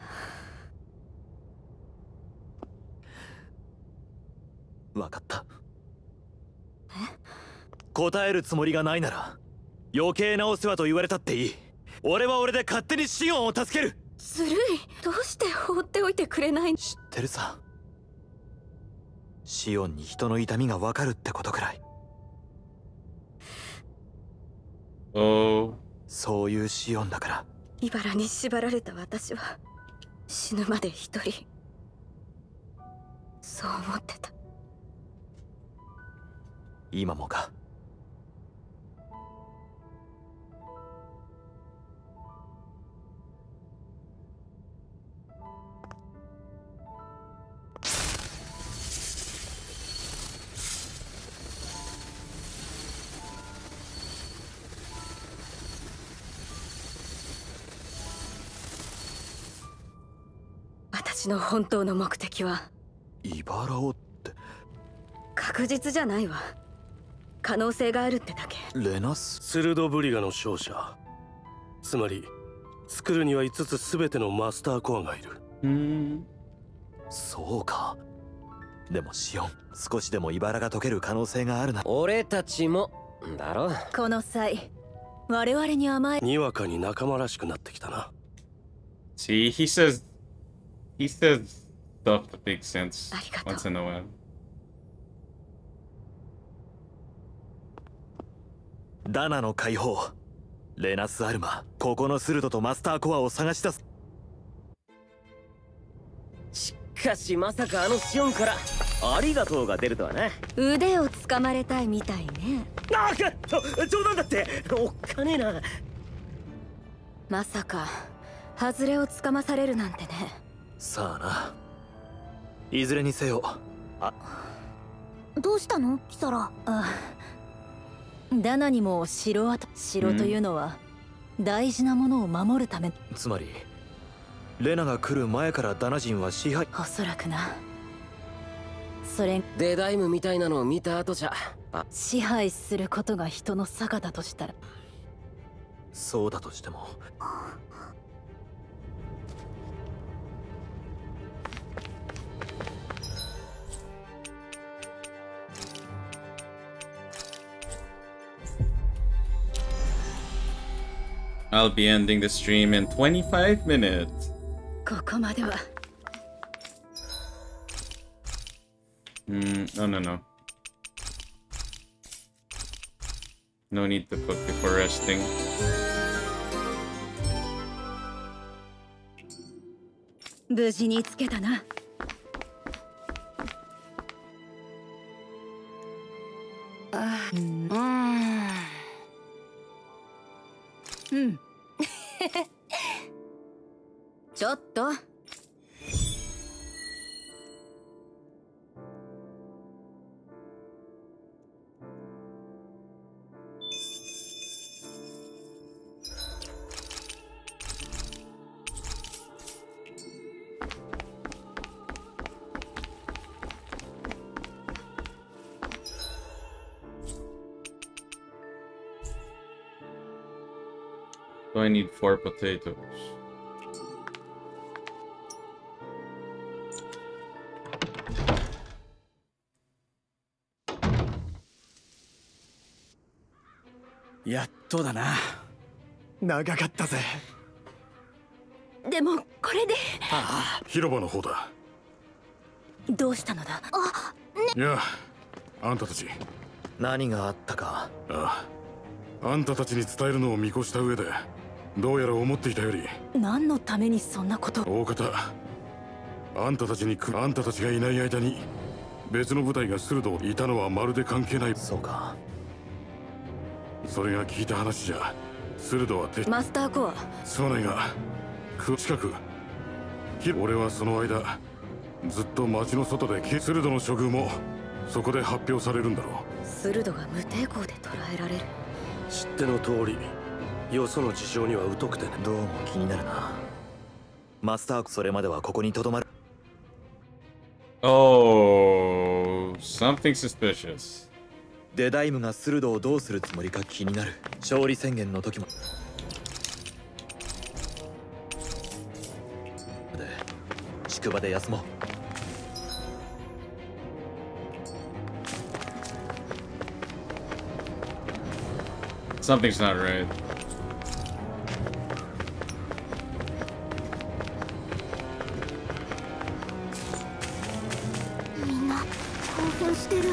分かった。答えるつもりがないなら余計なお世話と言われたっていい。俺は俺で勝手にシオンを助ける。 ずるい。どうして放っておいてくれない。 知ってるさ。シオンに人の痛みが分かるってことくらい。 おそういうシオンだから。 茨に縛られた私は死ぬまで一人。そう思ってた。 今もか。 私の本当の目的は茨をって。 確実じゃないわ。可能性があるってだけ。 レナススルドブリガの勝者。つまり作るにはいつつ全てのマスターコアがいる。 うん。 そうか。でもシオン、少しでも茨が解ける可能性があるな。 俺たちもだろ。 この際我々に甘え。 にわかに仲間らしくなってきたな。 See, he says he says stuff that makes sense ありがとう。 once in a while. ダナの解放。レナスアルマ、ここのスルドとマスターコアを探し出す。 しかしまさかあのシオンからありがとうが出るとはな。 腕をつかまれたいみたいね。 ああ、冗談だって。おっかねえな。 まさか外れをつかまされるなんてね。 さあな。いずれにせよ。あ、 どうしたのキサラ。 あ、ダナにも城は城というのは大事なものを守るため。 つまりレナが来る前からダナ人は支配。 おそらくな。それデダイムみたいなのを見た後じゃ。あ、 支配することが人の性だとしたら。 そうだとしても。 I'll be ending the stream in twenty-five minutes. ここまでは。 Mm, no, no, no. No need to cook before resting. 無事につけたな。あ、うん。うん。ちょっと。 So I need four potatoes. やっとだな。長かったぜ。 でもこれで。 ああ、広場の方だ。 どうしたのだ。 あ、ねいや、あんたたち。 何があったか。 ああ、あんたたちに伝えるのを見越した上で、どうやら思っていたより。 何のためにそんなこと。 大方、あんたたちにあんたたちがいない間に別の部隊がスルドいたのはまるで関係ない。 そうか。 それが聞いた話じゃ、スルドはてマスターコア。 すまないが、く近く。俺はその間、ずっと町の外でスルドの処遇もそこで発表されるんだろう。 スルドが無抵抗で捕らえられる。 知っての通り、よその事情には疎くてね。 どうも気になるな。マスター、それまではここにとどまる。 Oh, something suspicious. デダイムがスルドをどうするつもりか気になる。勝利宣言の時も。で、宿場で休もう。 Something's not right. みんな興奮してる。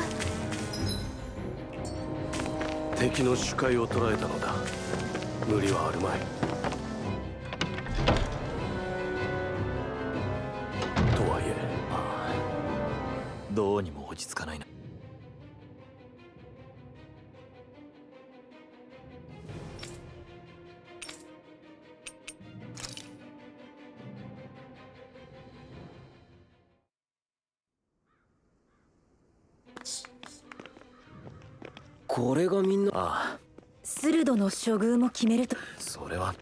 敵の主海を捉えたのだ。無理はあるまい。とはいえ、 ああ、どうにも落ち着かないな。 これがみんな。 ああ、 スルドの処遇も決めると。 それは。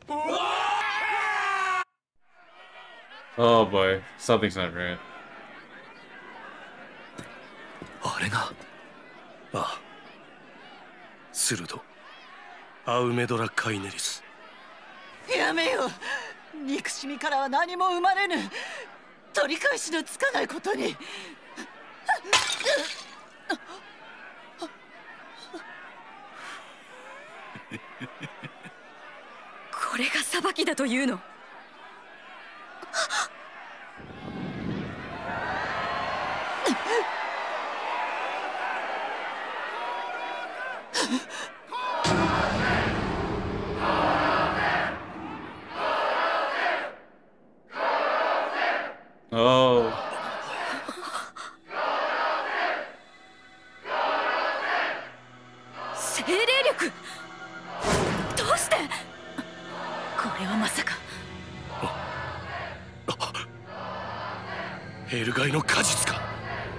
Oh boy, something's not right. あれが。ああ、スルドアウメドラ・カイネリス。 やめよ。憎しみからは何も生まれぬ。取り返しのつかないことに。 これが裁きだというの。 Oh. 精霊力。どうして。これはまさか。 エルガイの果実か。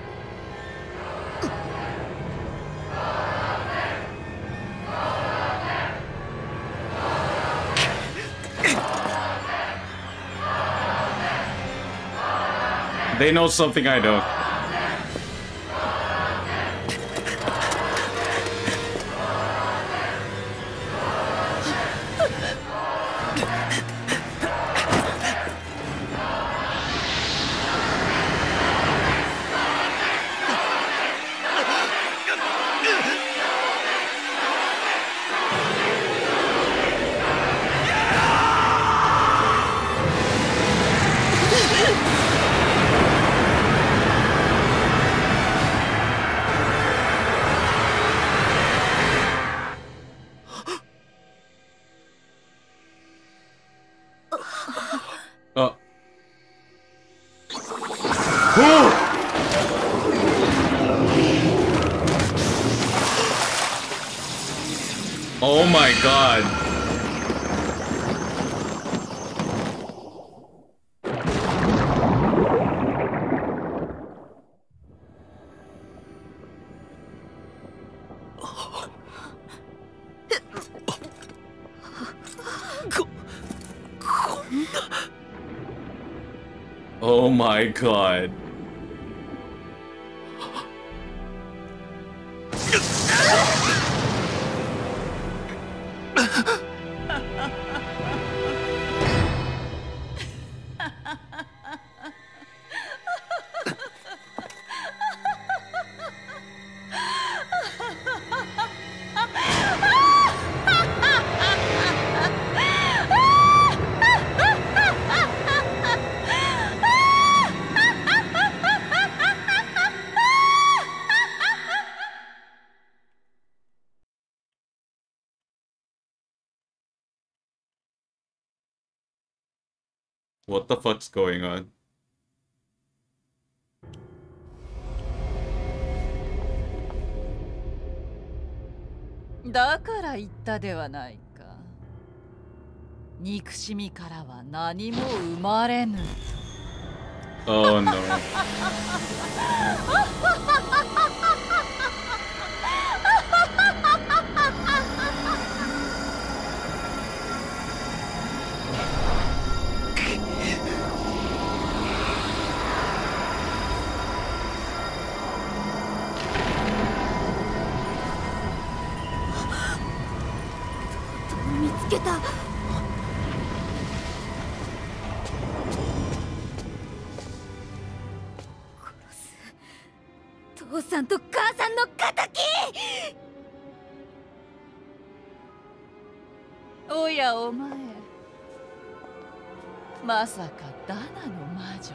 They know something I don't. Oh. Oh my god. Oh my god. What the fuck's going on? だから言ったではないか。憎しみからは何も生まれぬ。 Oh no. Get 父さんと母さんの敵。 おやお前、まさかダナの魔女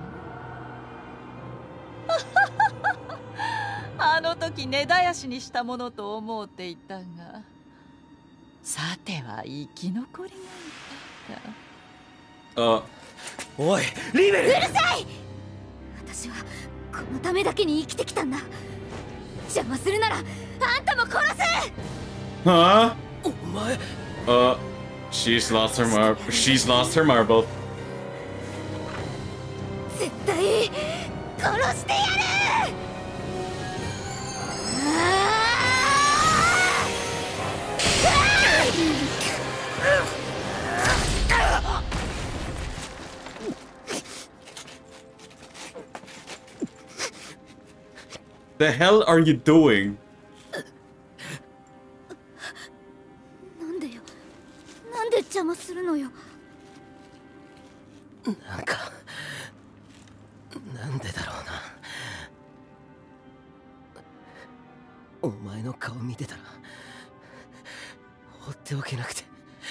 か。あの時根絶やしにしたものと思うていたが、さては生き残りがいたか。 あ、 おいリベル、 うるさい。私はこのためだけに生きてきたんだ。邪魔するならあんたも殺す。 Huh? お前 Uh, she's lost her mar- she's lost her marble. 絶対殺してやる。 The hell are you doing? なんでよ、なんで邪魔するのよ。 なんかなんでだろうな。お前の顔見てたら放っておけなくて。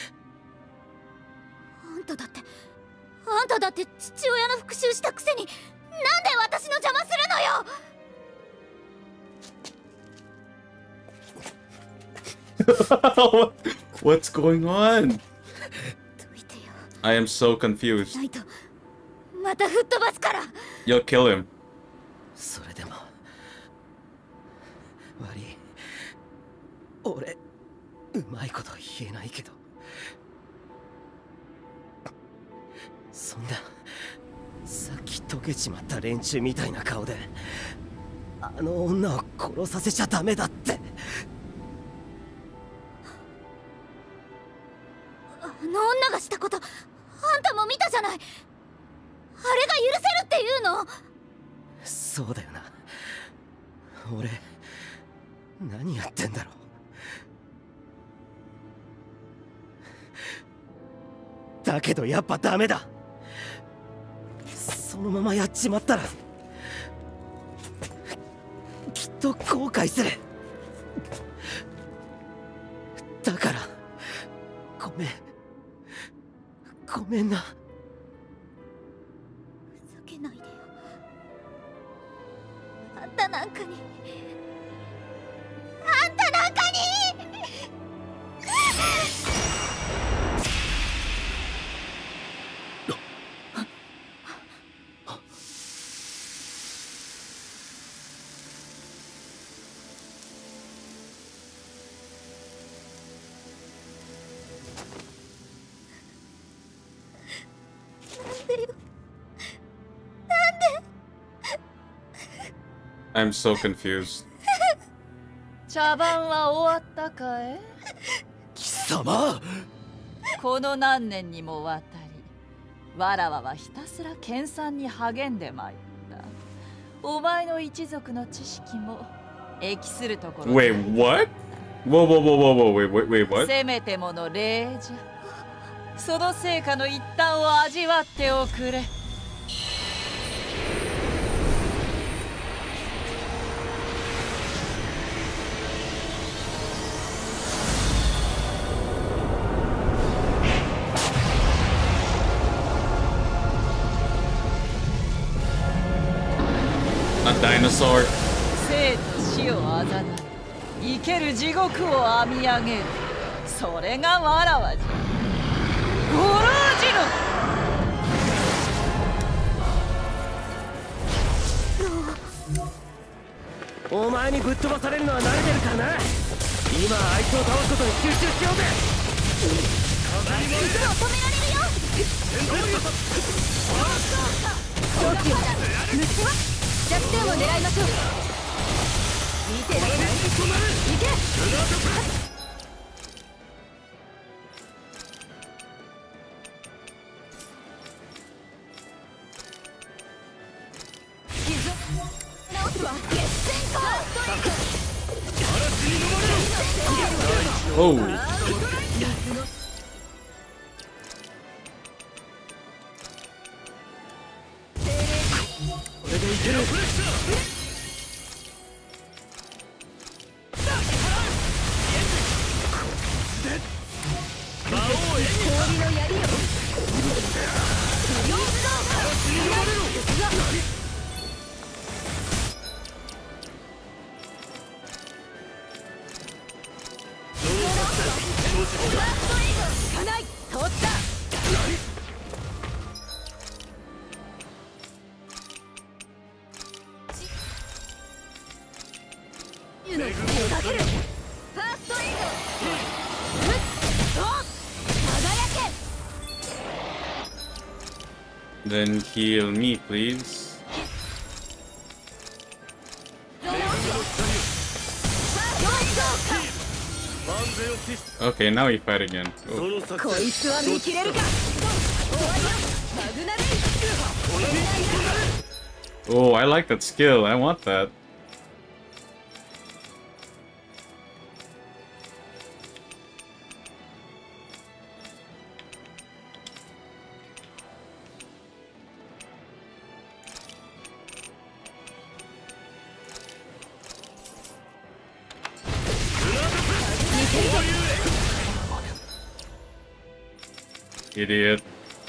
あんただってあんただって父親の復讐したくせになんで私の邪魔するのよ。 What's going on? I am so confused. ないとまた吹っ飛ばすから。 You'll kill him. それでも悪い、俺うまいこと言えないけど、そんなさっき溶けちまった連中みたいな顔であの女を殺させちゃダメだって。 あの女がしたことあんたも見たじゃない。あれが許せるっていうの。 そうだよな。俺何やってんだろう。だけどやっぱダメだ。そのままやっちまったらきっと後悔する。だからごめんごめんな。 ふざけないでよ。あんたなんかにあんたなんかに I'm so confused. 茶番は終わったかい？ 貴様！ この何年にもわたり、わらわはひたすら研鑽に励んでまいった。お前の一族の知識も益するところ。 Wait, what? Whoa, whoa, whoa, whoa, whoa, wait, wait, wait, what? せめてもの礼じゃ。その成果の一端を味わっておくれ。 A dinosaur. 生と死をあざなり、生ける地獄を編み上げる。それがわらわじゃ。ご老人のお前にぶっ飛ばされるのは慣れてるからな。今あいつを倒すことに集中しようぜ。 止められるよ。狂気を虫は弱点を狙いましょう。見てなさい。行け。直すわ。決戦か。 おう。 これでいける。 氷の槍よ。かない。通った。かける。ファーストエイド。 Then heal me, please. Okay, now we fight again. Oh. Oh, I like that skill. I want that. Idiot.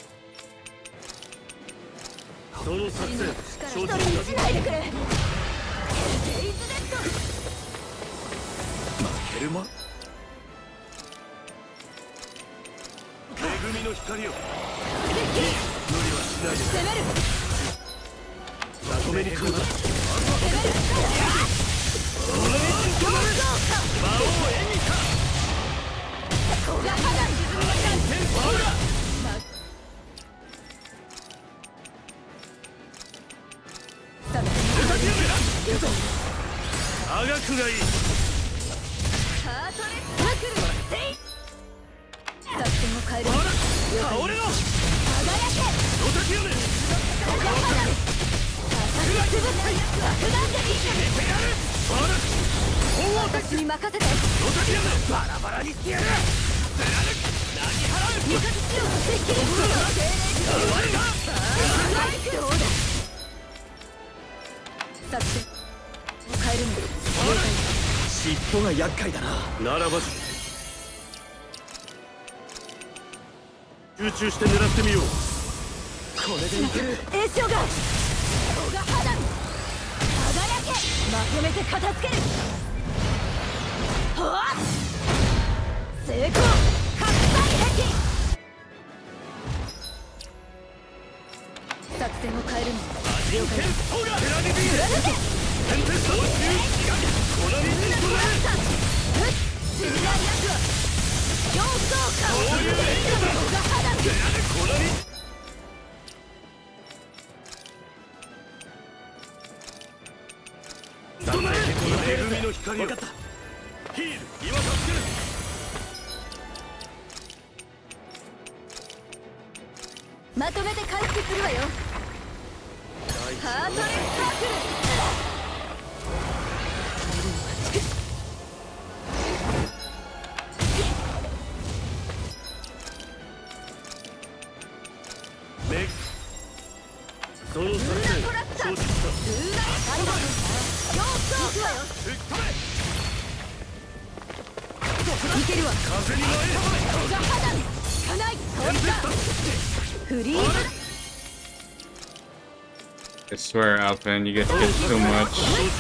I swear, Alphen, you get hit so much.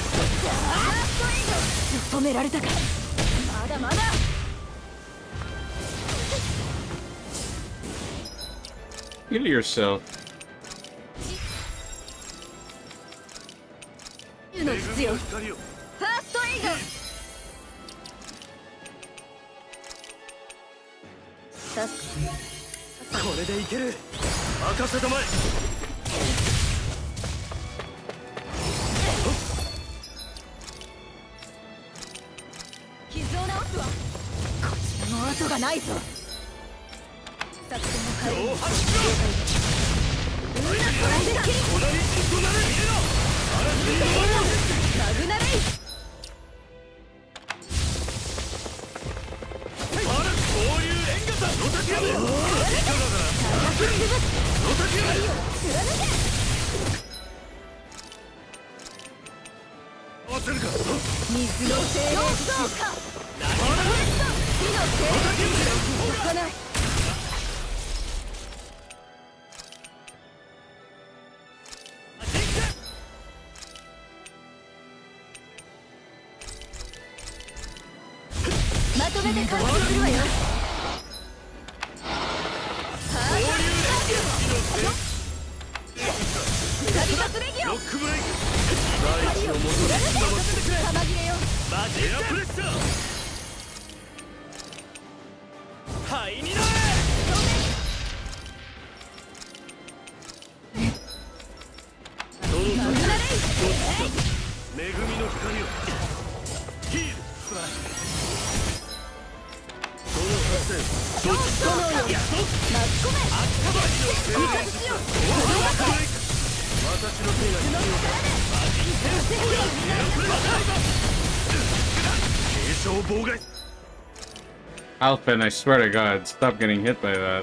Heal yourself. レイガこれでいける。任せたまえ。 傷を直すわ。こちらも後がないぞ。作戦を変える。マグナレイ。水の精霊術か。火の精霊術かない。まとめて完成するわよ。ロックブレイク。大地を戻す。玉切れよ。マジエアプレッシャー。はいになれ。どのマグナレイ。恵みの光を。ヒール。その発生。どっちか。いや、巻き込め。赤バジの精霊術。私の手が必要だ。継承妨害。 Alphen, I swear to God, stop getting hit by that.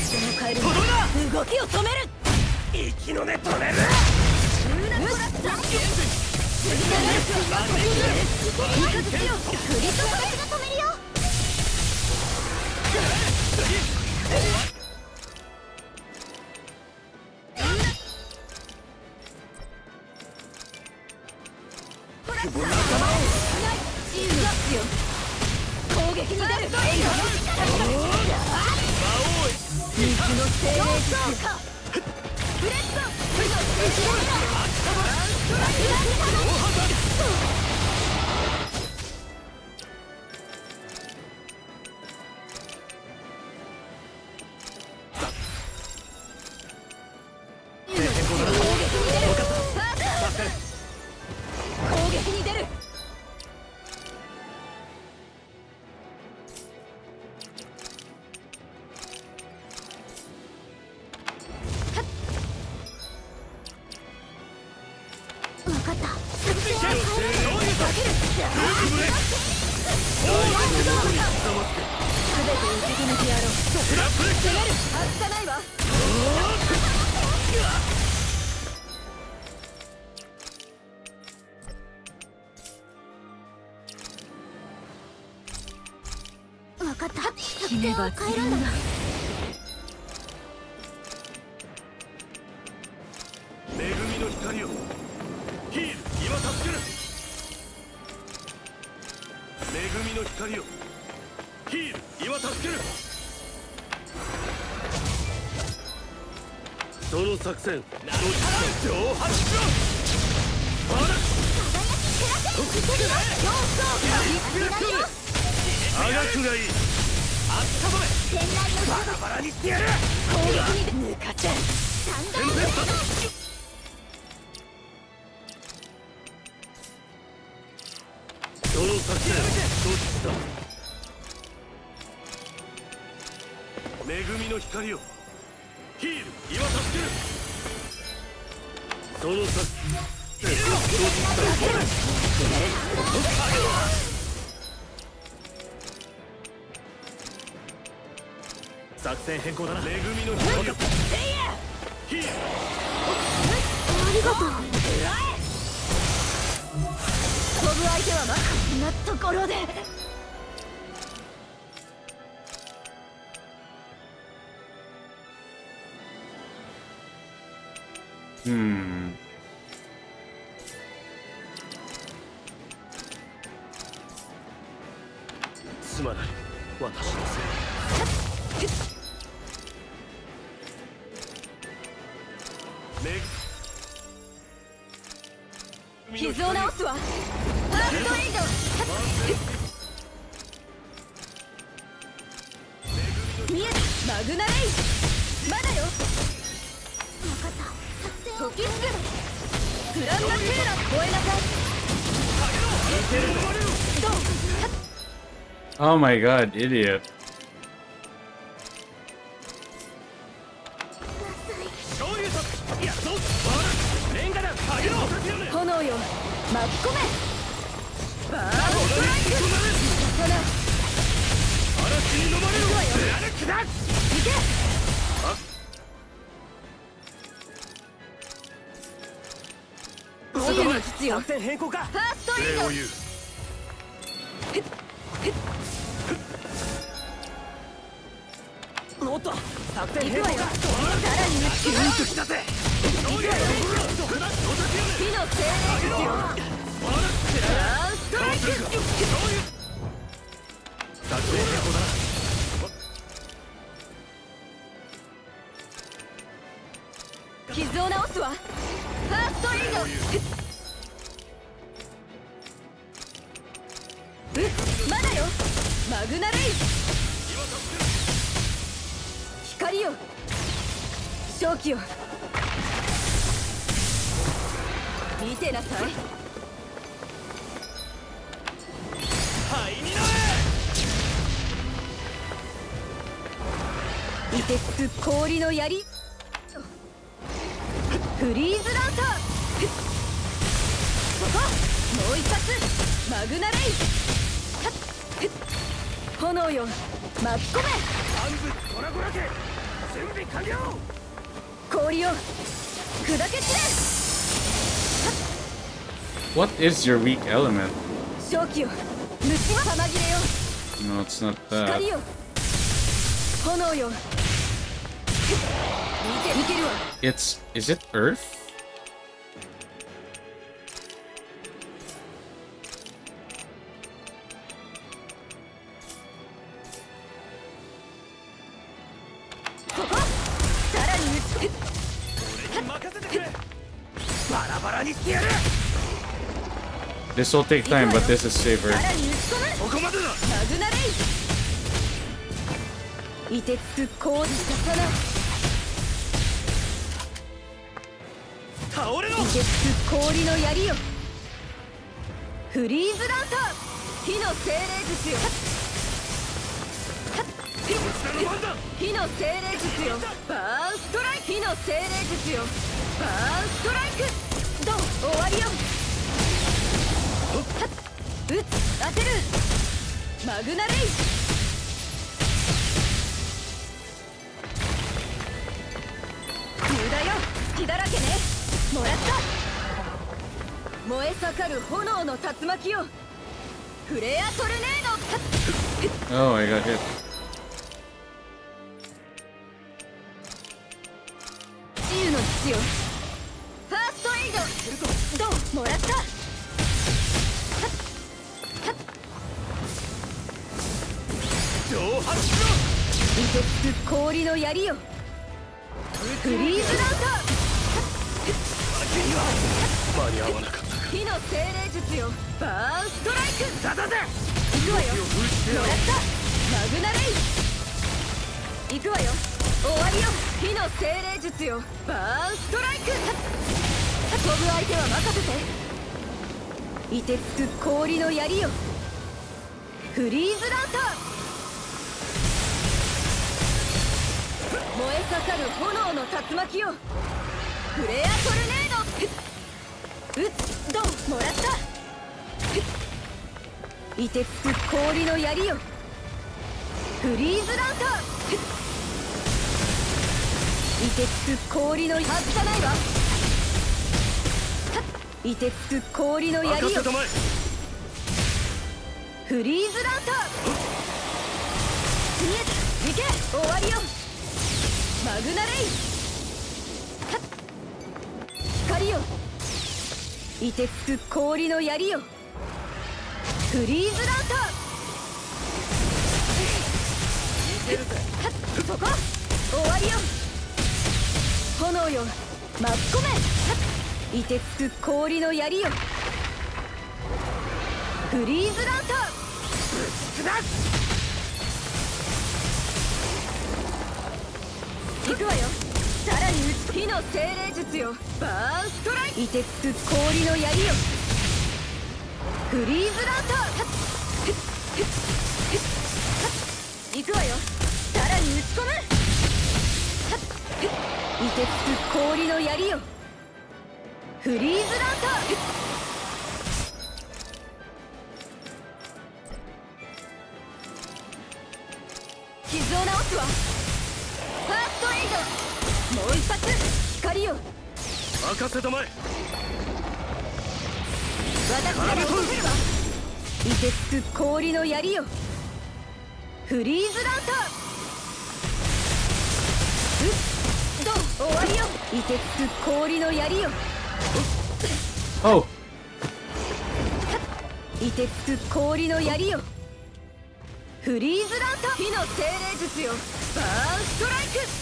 変える動きを止める息の根止める攻撃に出る水の精霊術ブレッド攻撃に出る分かった分かった姫は変えるんだ恵みの光をヒール今助ける恵みの光をヒール今助けるその作戦どっちだ上発しろあがくがいいあったぞめバラバラにしてやる攻撃に抜かちゃうその作戦どっちだ恵みの光をヒール今助けるその作戦どっちだ作戦変更だな。 恵みの光よヒールありがとう飛ぶ相手はまこんなところでうんすまない私のせい傷を治すわファーストエイド見えたマグナレイまだよ分かった時すぐグランマテーラ燃えなさいどう Oh my god, idiot. 炎よ巻き込めバードストライク刀嵐に飲まれるわよ行けシゲの術よ作戦変更かファーストエイドおっと作戦行くわよさらにキュンときたぜ行くわよ火の精霊術よバーストライク作戦変更だな。 傷を治すわファーストエイドうっまだよマグナレイ光よ正気よ見てなさい凍てつく氷の槍フリーズランターここもう一発マグナレイ炎よ巻き込め暗部コラコラ家氷を砕け散れ。 What is your weak element? 正気を虫は玉切れよ。 No, it's not that. 光よ炎よ。見ていけるわ。 It's is it Earth? This will take time, but this is safer. 凍てつく氷さな。凍てつく氷の槍よ。フリーズランター火の精霊術よ。火の精霊術よ。バーンストライク。火の精霊術よ。バーンストライク。ドン終わりよ。撃つ当てる。マグナレイ。無駄よ隙だらけね。もらった。燃え盛る炎の竜巻よ。フレアトルネード。 Oh, I got hit. 治癒の父よ。ファーストエイド。ドンもらった。凍てつく氷の槍よ。フリーズランター。 間に合わなかった。 火の精霊術よ。バーンストライク。だだぜ。行くわよ。もらった。マグナレイ。行くわよ。終わりよ。火の精霊術よ。バーンストライク。飛ぶ相手は任せて。凍てつく氷の槍よ。フリーズランター。燃え盛る炎の竜巻よ。フレアトルネード。撃つドンもらった。凍てつく氷の槍よ。フリーズランター。凍てつく氷の外さないわ。凍てつく氷の槍よ。フリーズランター。見えた。行け終わりよ。マグナレイ。光よ凍てつく氷の槍よ。フリーズランター。そこ終わりよ。炎よ巻き込め。凍てつく氷の槍よ。フリーズランター。行くわよ。さらに打つ。火の精霊術よ。バーンストライク。凍てつく氷の槍よ。フリーズランター。行くわよ。さらに打ち込む。凍てつく氷の槍よ。フリーズランター。傷を治すわ。ファーストエイド。もう一発。光よ任せたまえ。 私が残せるわ。凍てつく氷の槍よ。フリーズランター。うっドン終わりよ。凍てつく氷の槍よ。 Oh. 凍てつく氷の槍よ。フリーズランター。火の精霊術よ。バーンストライ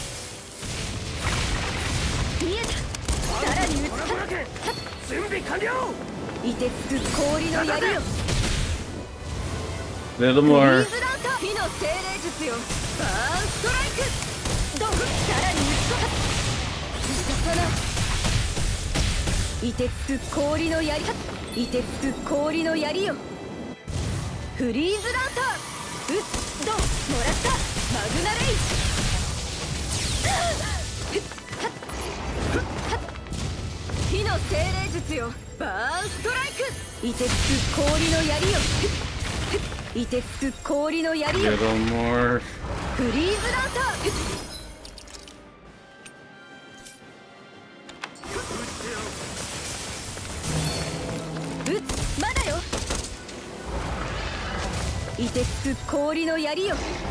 ク。見えた。さらに打つ。準備完了。凍てつく氷の槍よ。 Little フリ more. ーズランター。火の精霊術よ。バーンストライク。ドン。さらに打ち込む。さな。凍てつく氷の槍。凍てつく氷の槍よ。フリーズランター。うっドンもらった。マグナレイ。火の精霊術よ。バーンストライク。凍てつく氷の槍よ。凍てつく氷の槍よ。 Little more. フリーズランター。 つく氷の槍よ。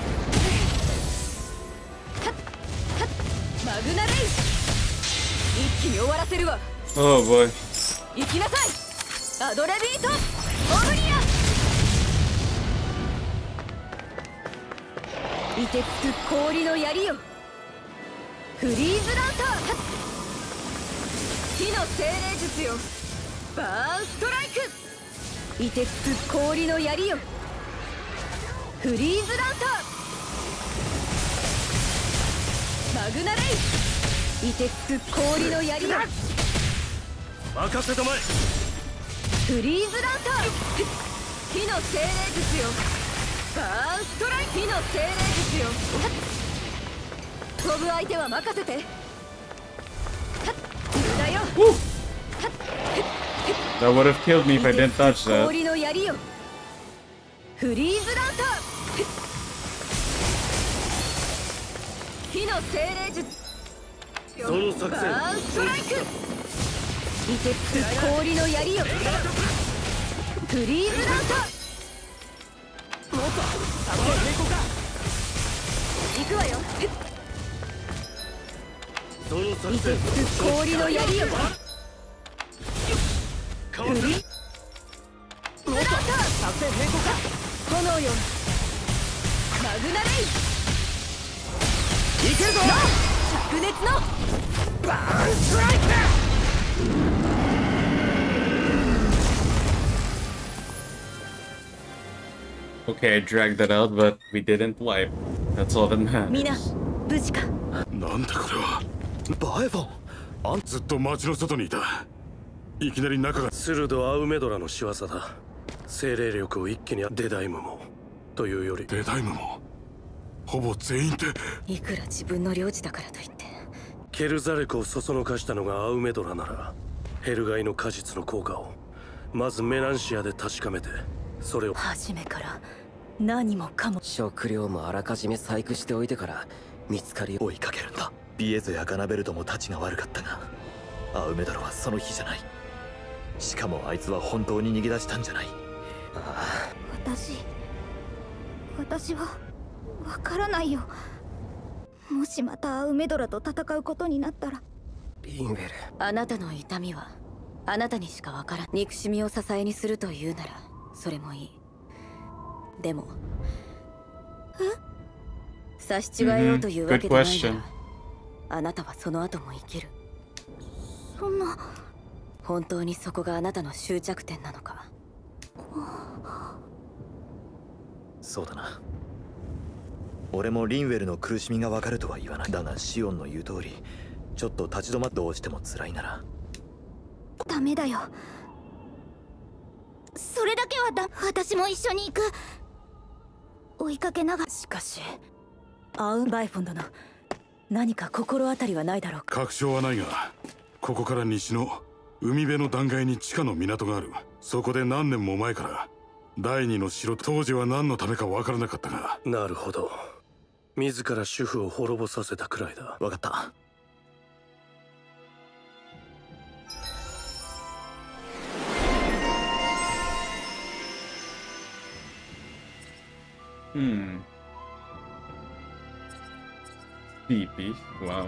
マグナレイ一気に終わらせるわ。 Oh boy. 行きなさいアドレビートオブリア。凍てつく氷の槍よ。フリーズランター火の精霊術よ。バーンストライク。凍てつく氷の槍よ。フリーズランターマグナレイ凍てつく氷の槍よ。 任せたまえ。 フリーズランター火の精霊術よ。バーンストライク火の精霊術よ。飛ぶ相手は任せて。だよ。 That would have killed me if I didn't touch that. 氷の槍よ。フリーズランター火の精霊術。 その作戦バーンストライク。凍てつく氷の槍よ。フリーズランター。もっと作戦成功か。行くわよ。 その作凍て戦つく氷の槍よ。フリーズランター作戦成功か。炎よマグナレイいけるぞ。灼熱のバーンストライク。 Okay, I dragged that out, but we didn't wipe. That's all that matters. みんな無事か。 なんだこれは。 バエフォン。 あんずっと町の外にいた。いきなり中が。 スルド・アウメドラの仕業だ。精霊力を一気にデダイムもというよりデダイムもほぼ全員って。 いくら自分の領地だからといってケルザレクをそそのかしたのがアウメドラなら、ヘルガイの果実の効果をまずメナンシアで確かめて、それを初めから何もかも。 食料もあらかじめ細工しておいてから見つかり追いかけるんだ。ビエゾやガナベルトも立ちが悪かったが、アウメドラはその日じゃない。しかもあいつは本当に逃げ出したんじゃない。ああ、 私私はわからないよ。もしまたアウメドラと戦うことになったら。 リンウェル、 あなたの痛みはあなたにしかわからん。憎しみを支えにするというならそれもいい。でもえ差し違えようというわけでないなら、あなたはその後も生きる。 そんな。 本当にそこがあなたの終着点なのか。 そうだな。俺もリンウェルの苦しみが分かるとは言わない。だがシオンの言う通り、ちょっと立ち止まってどうしても辛いなら。 ダメだよ。それだけはだ。私も一緒に行く。追いかけながら。 しかしアウンバイフォン殿、何か心当たりはないだろうか。 確証はないが、ここから西の海辺の断崖に地下の港がある。そこで何年も前から第二の城、当時は何のためか分からなかったが。 なるほど、自ら主婦を滅ぼさせたくらいだ。 分かった。 Hmm. Sleepy. Wow.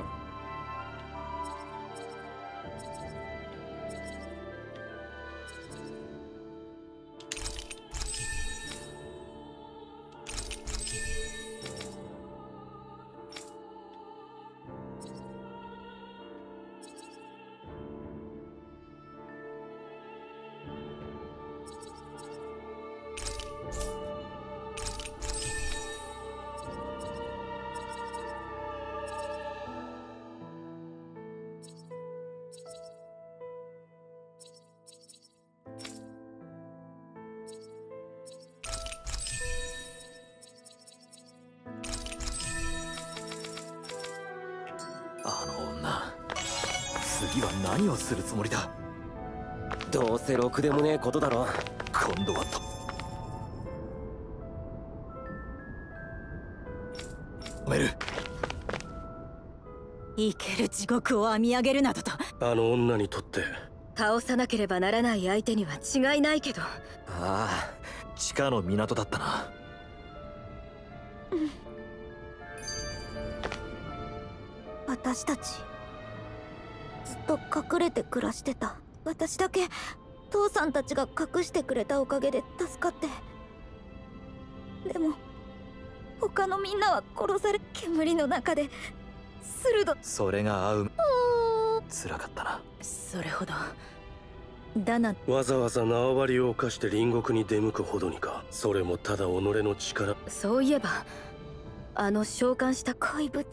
な。次は何をするつもりだ？ どうせろくでもねえことだろ。 今度はと止める。 生ける地獄を編み上げるなどと。 あの女にとって倒さなければならない相手には違いないけど。ああ、地下の港だったな。 私たちずっと隠れて暮らしてた。私だけ父さんたちが隠してくれたおかげで助かって。でも他のみんなは殺され、煙の中で鋭。 それが合う。辛かったな。 それほどダナ。 わざわざ縄張りを犯して隣国に出向くほどにか。それもただ己の力。 そういえばあの召喚した怪物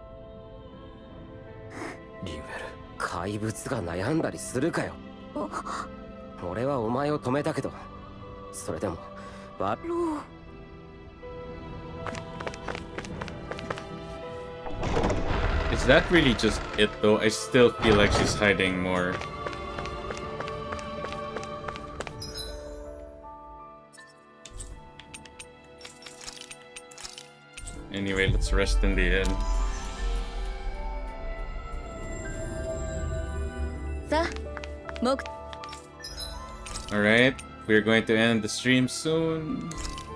リンウェル、怪物が悩んだりするかよ。俺はお前を止めたけど、それでもわロー。 Is that really just it though? I still feel like she's hiding more. Anyway, let's rest in the inn. Alright, we're going to end the stream soon.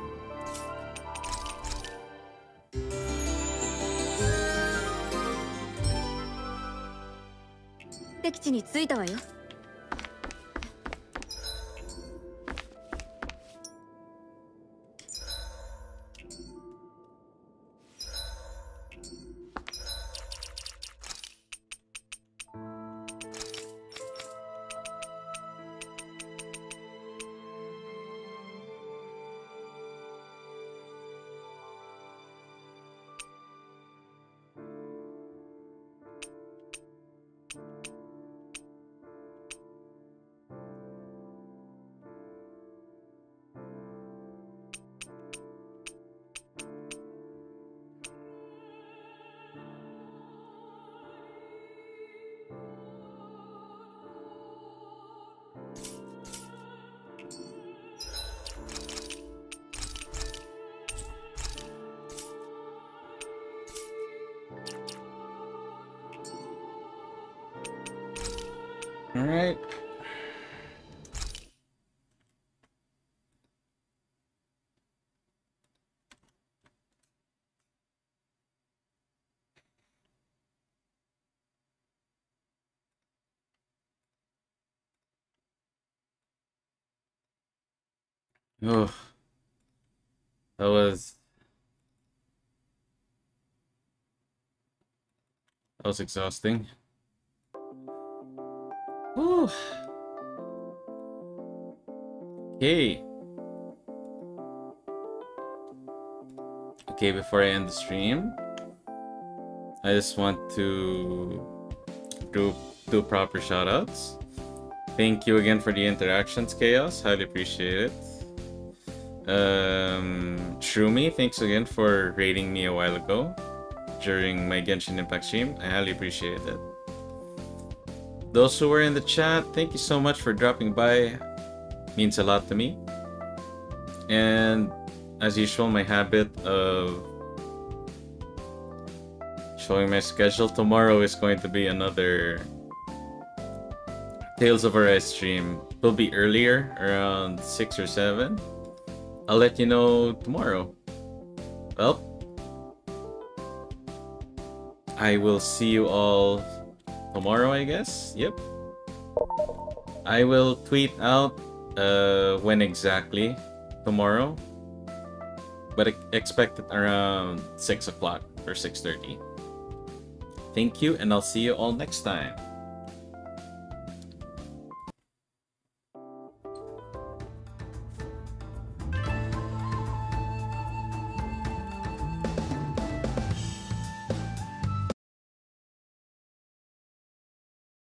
All right. Oh, that was that was exhausting. Whew. Okay. Okay, before I end the stream, I just want to do do proper shoutouts. Thank you again for the interactions, Chaos. Highly appreciate it. Um, Shroomy, thanks again for raiding me a while ago during my Genshin Impact stream. I highly appreciate it. Those who were in the chat, thank you so much for dropping by. Means a lot to me. And as usual, my habit of showing my schedule, tomorrow is going to be another Tales of Arise stream. It'll be earlier, around six or seven. I'll let you know tomorrow. Well, I will see you all tomorrow, I guess. Yep. I will tweet out uh, when exactly tomorrow, but expect it around six o'clock or six thirty. Thank you, and I'll see you all next time.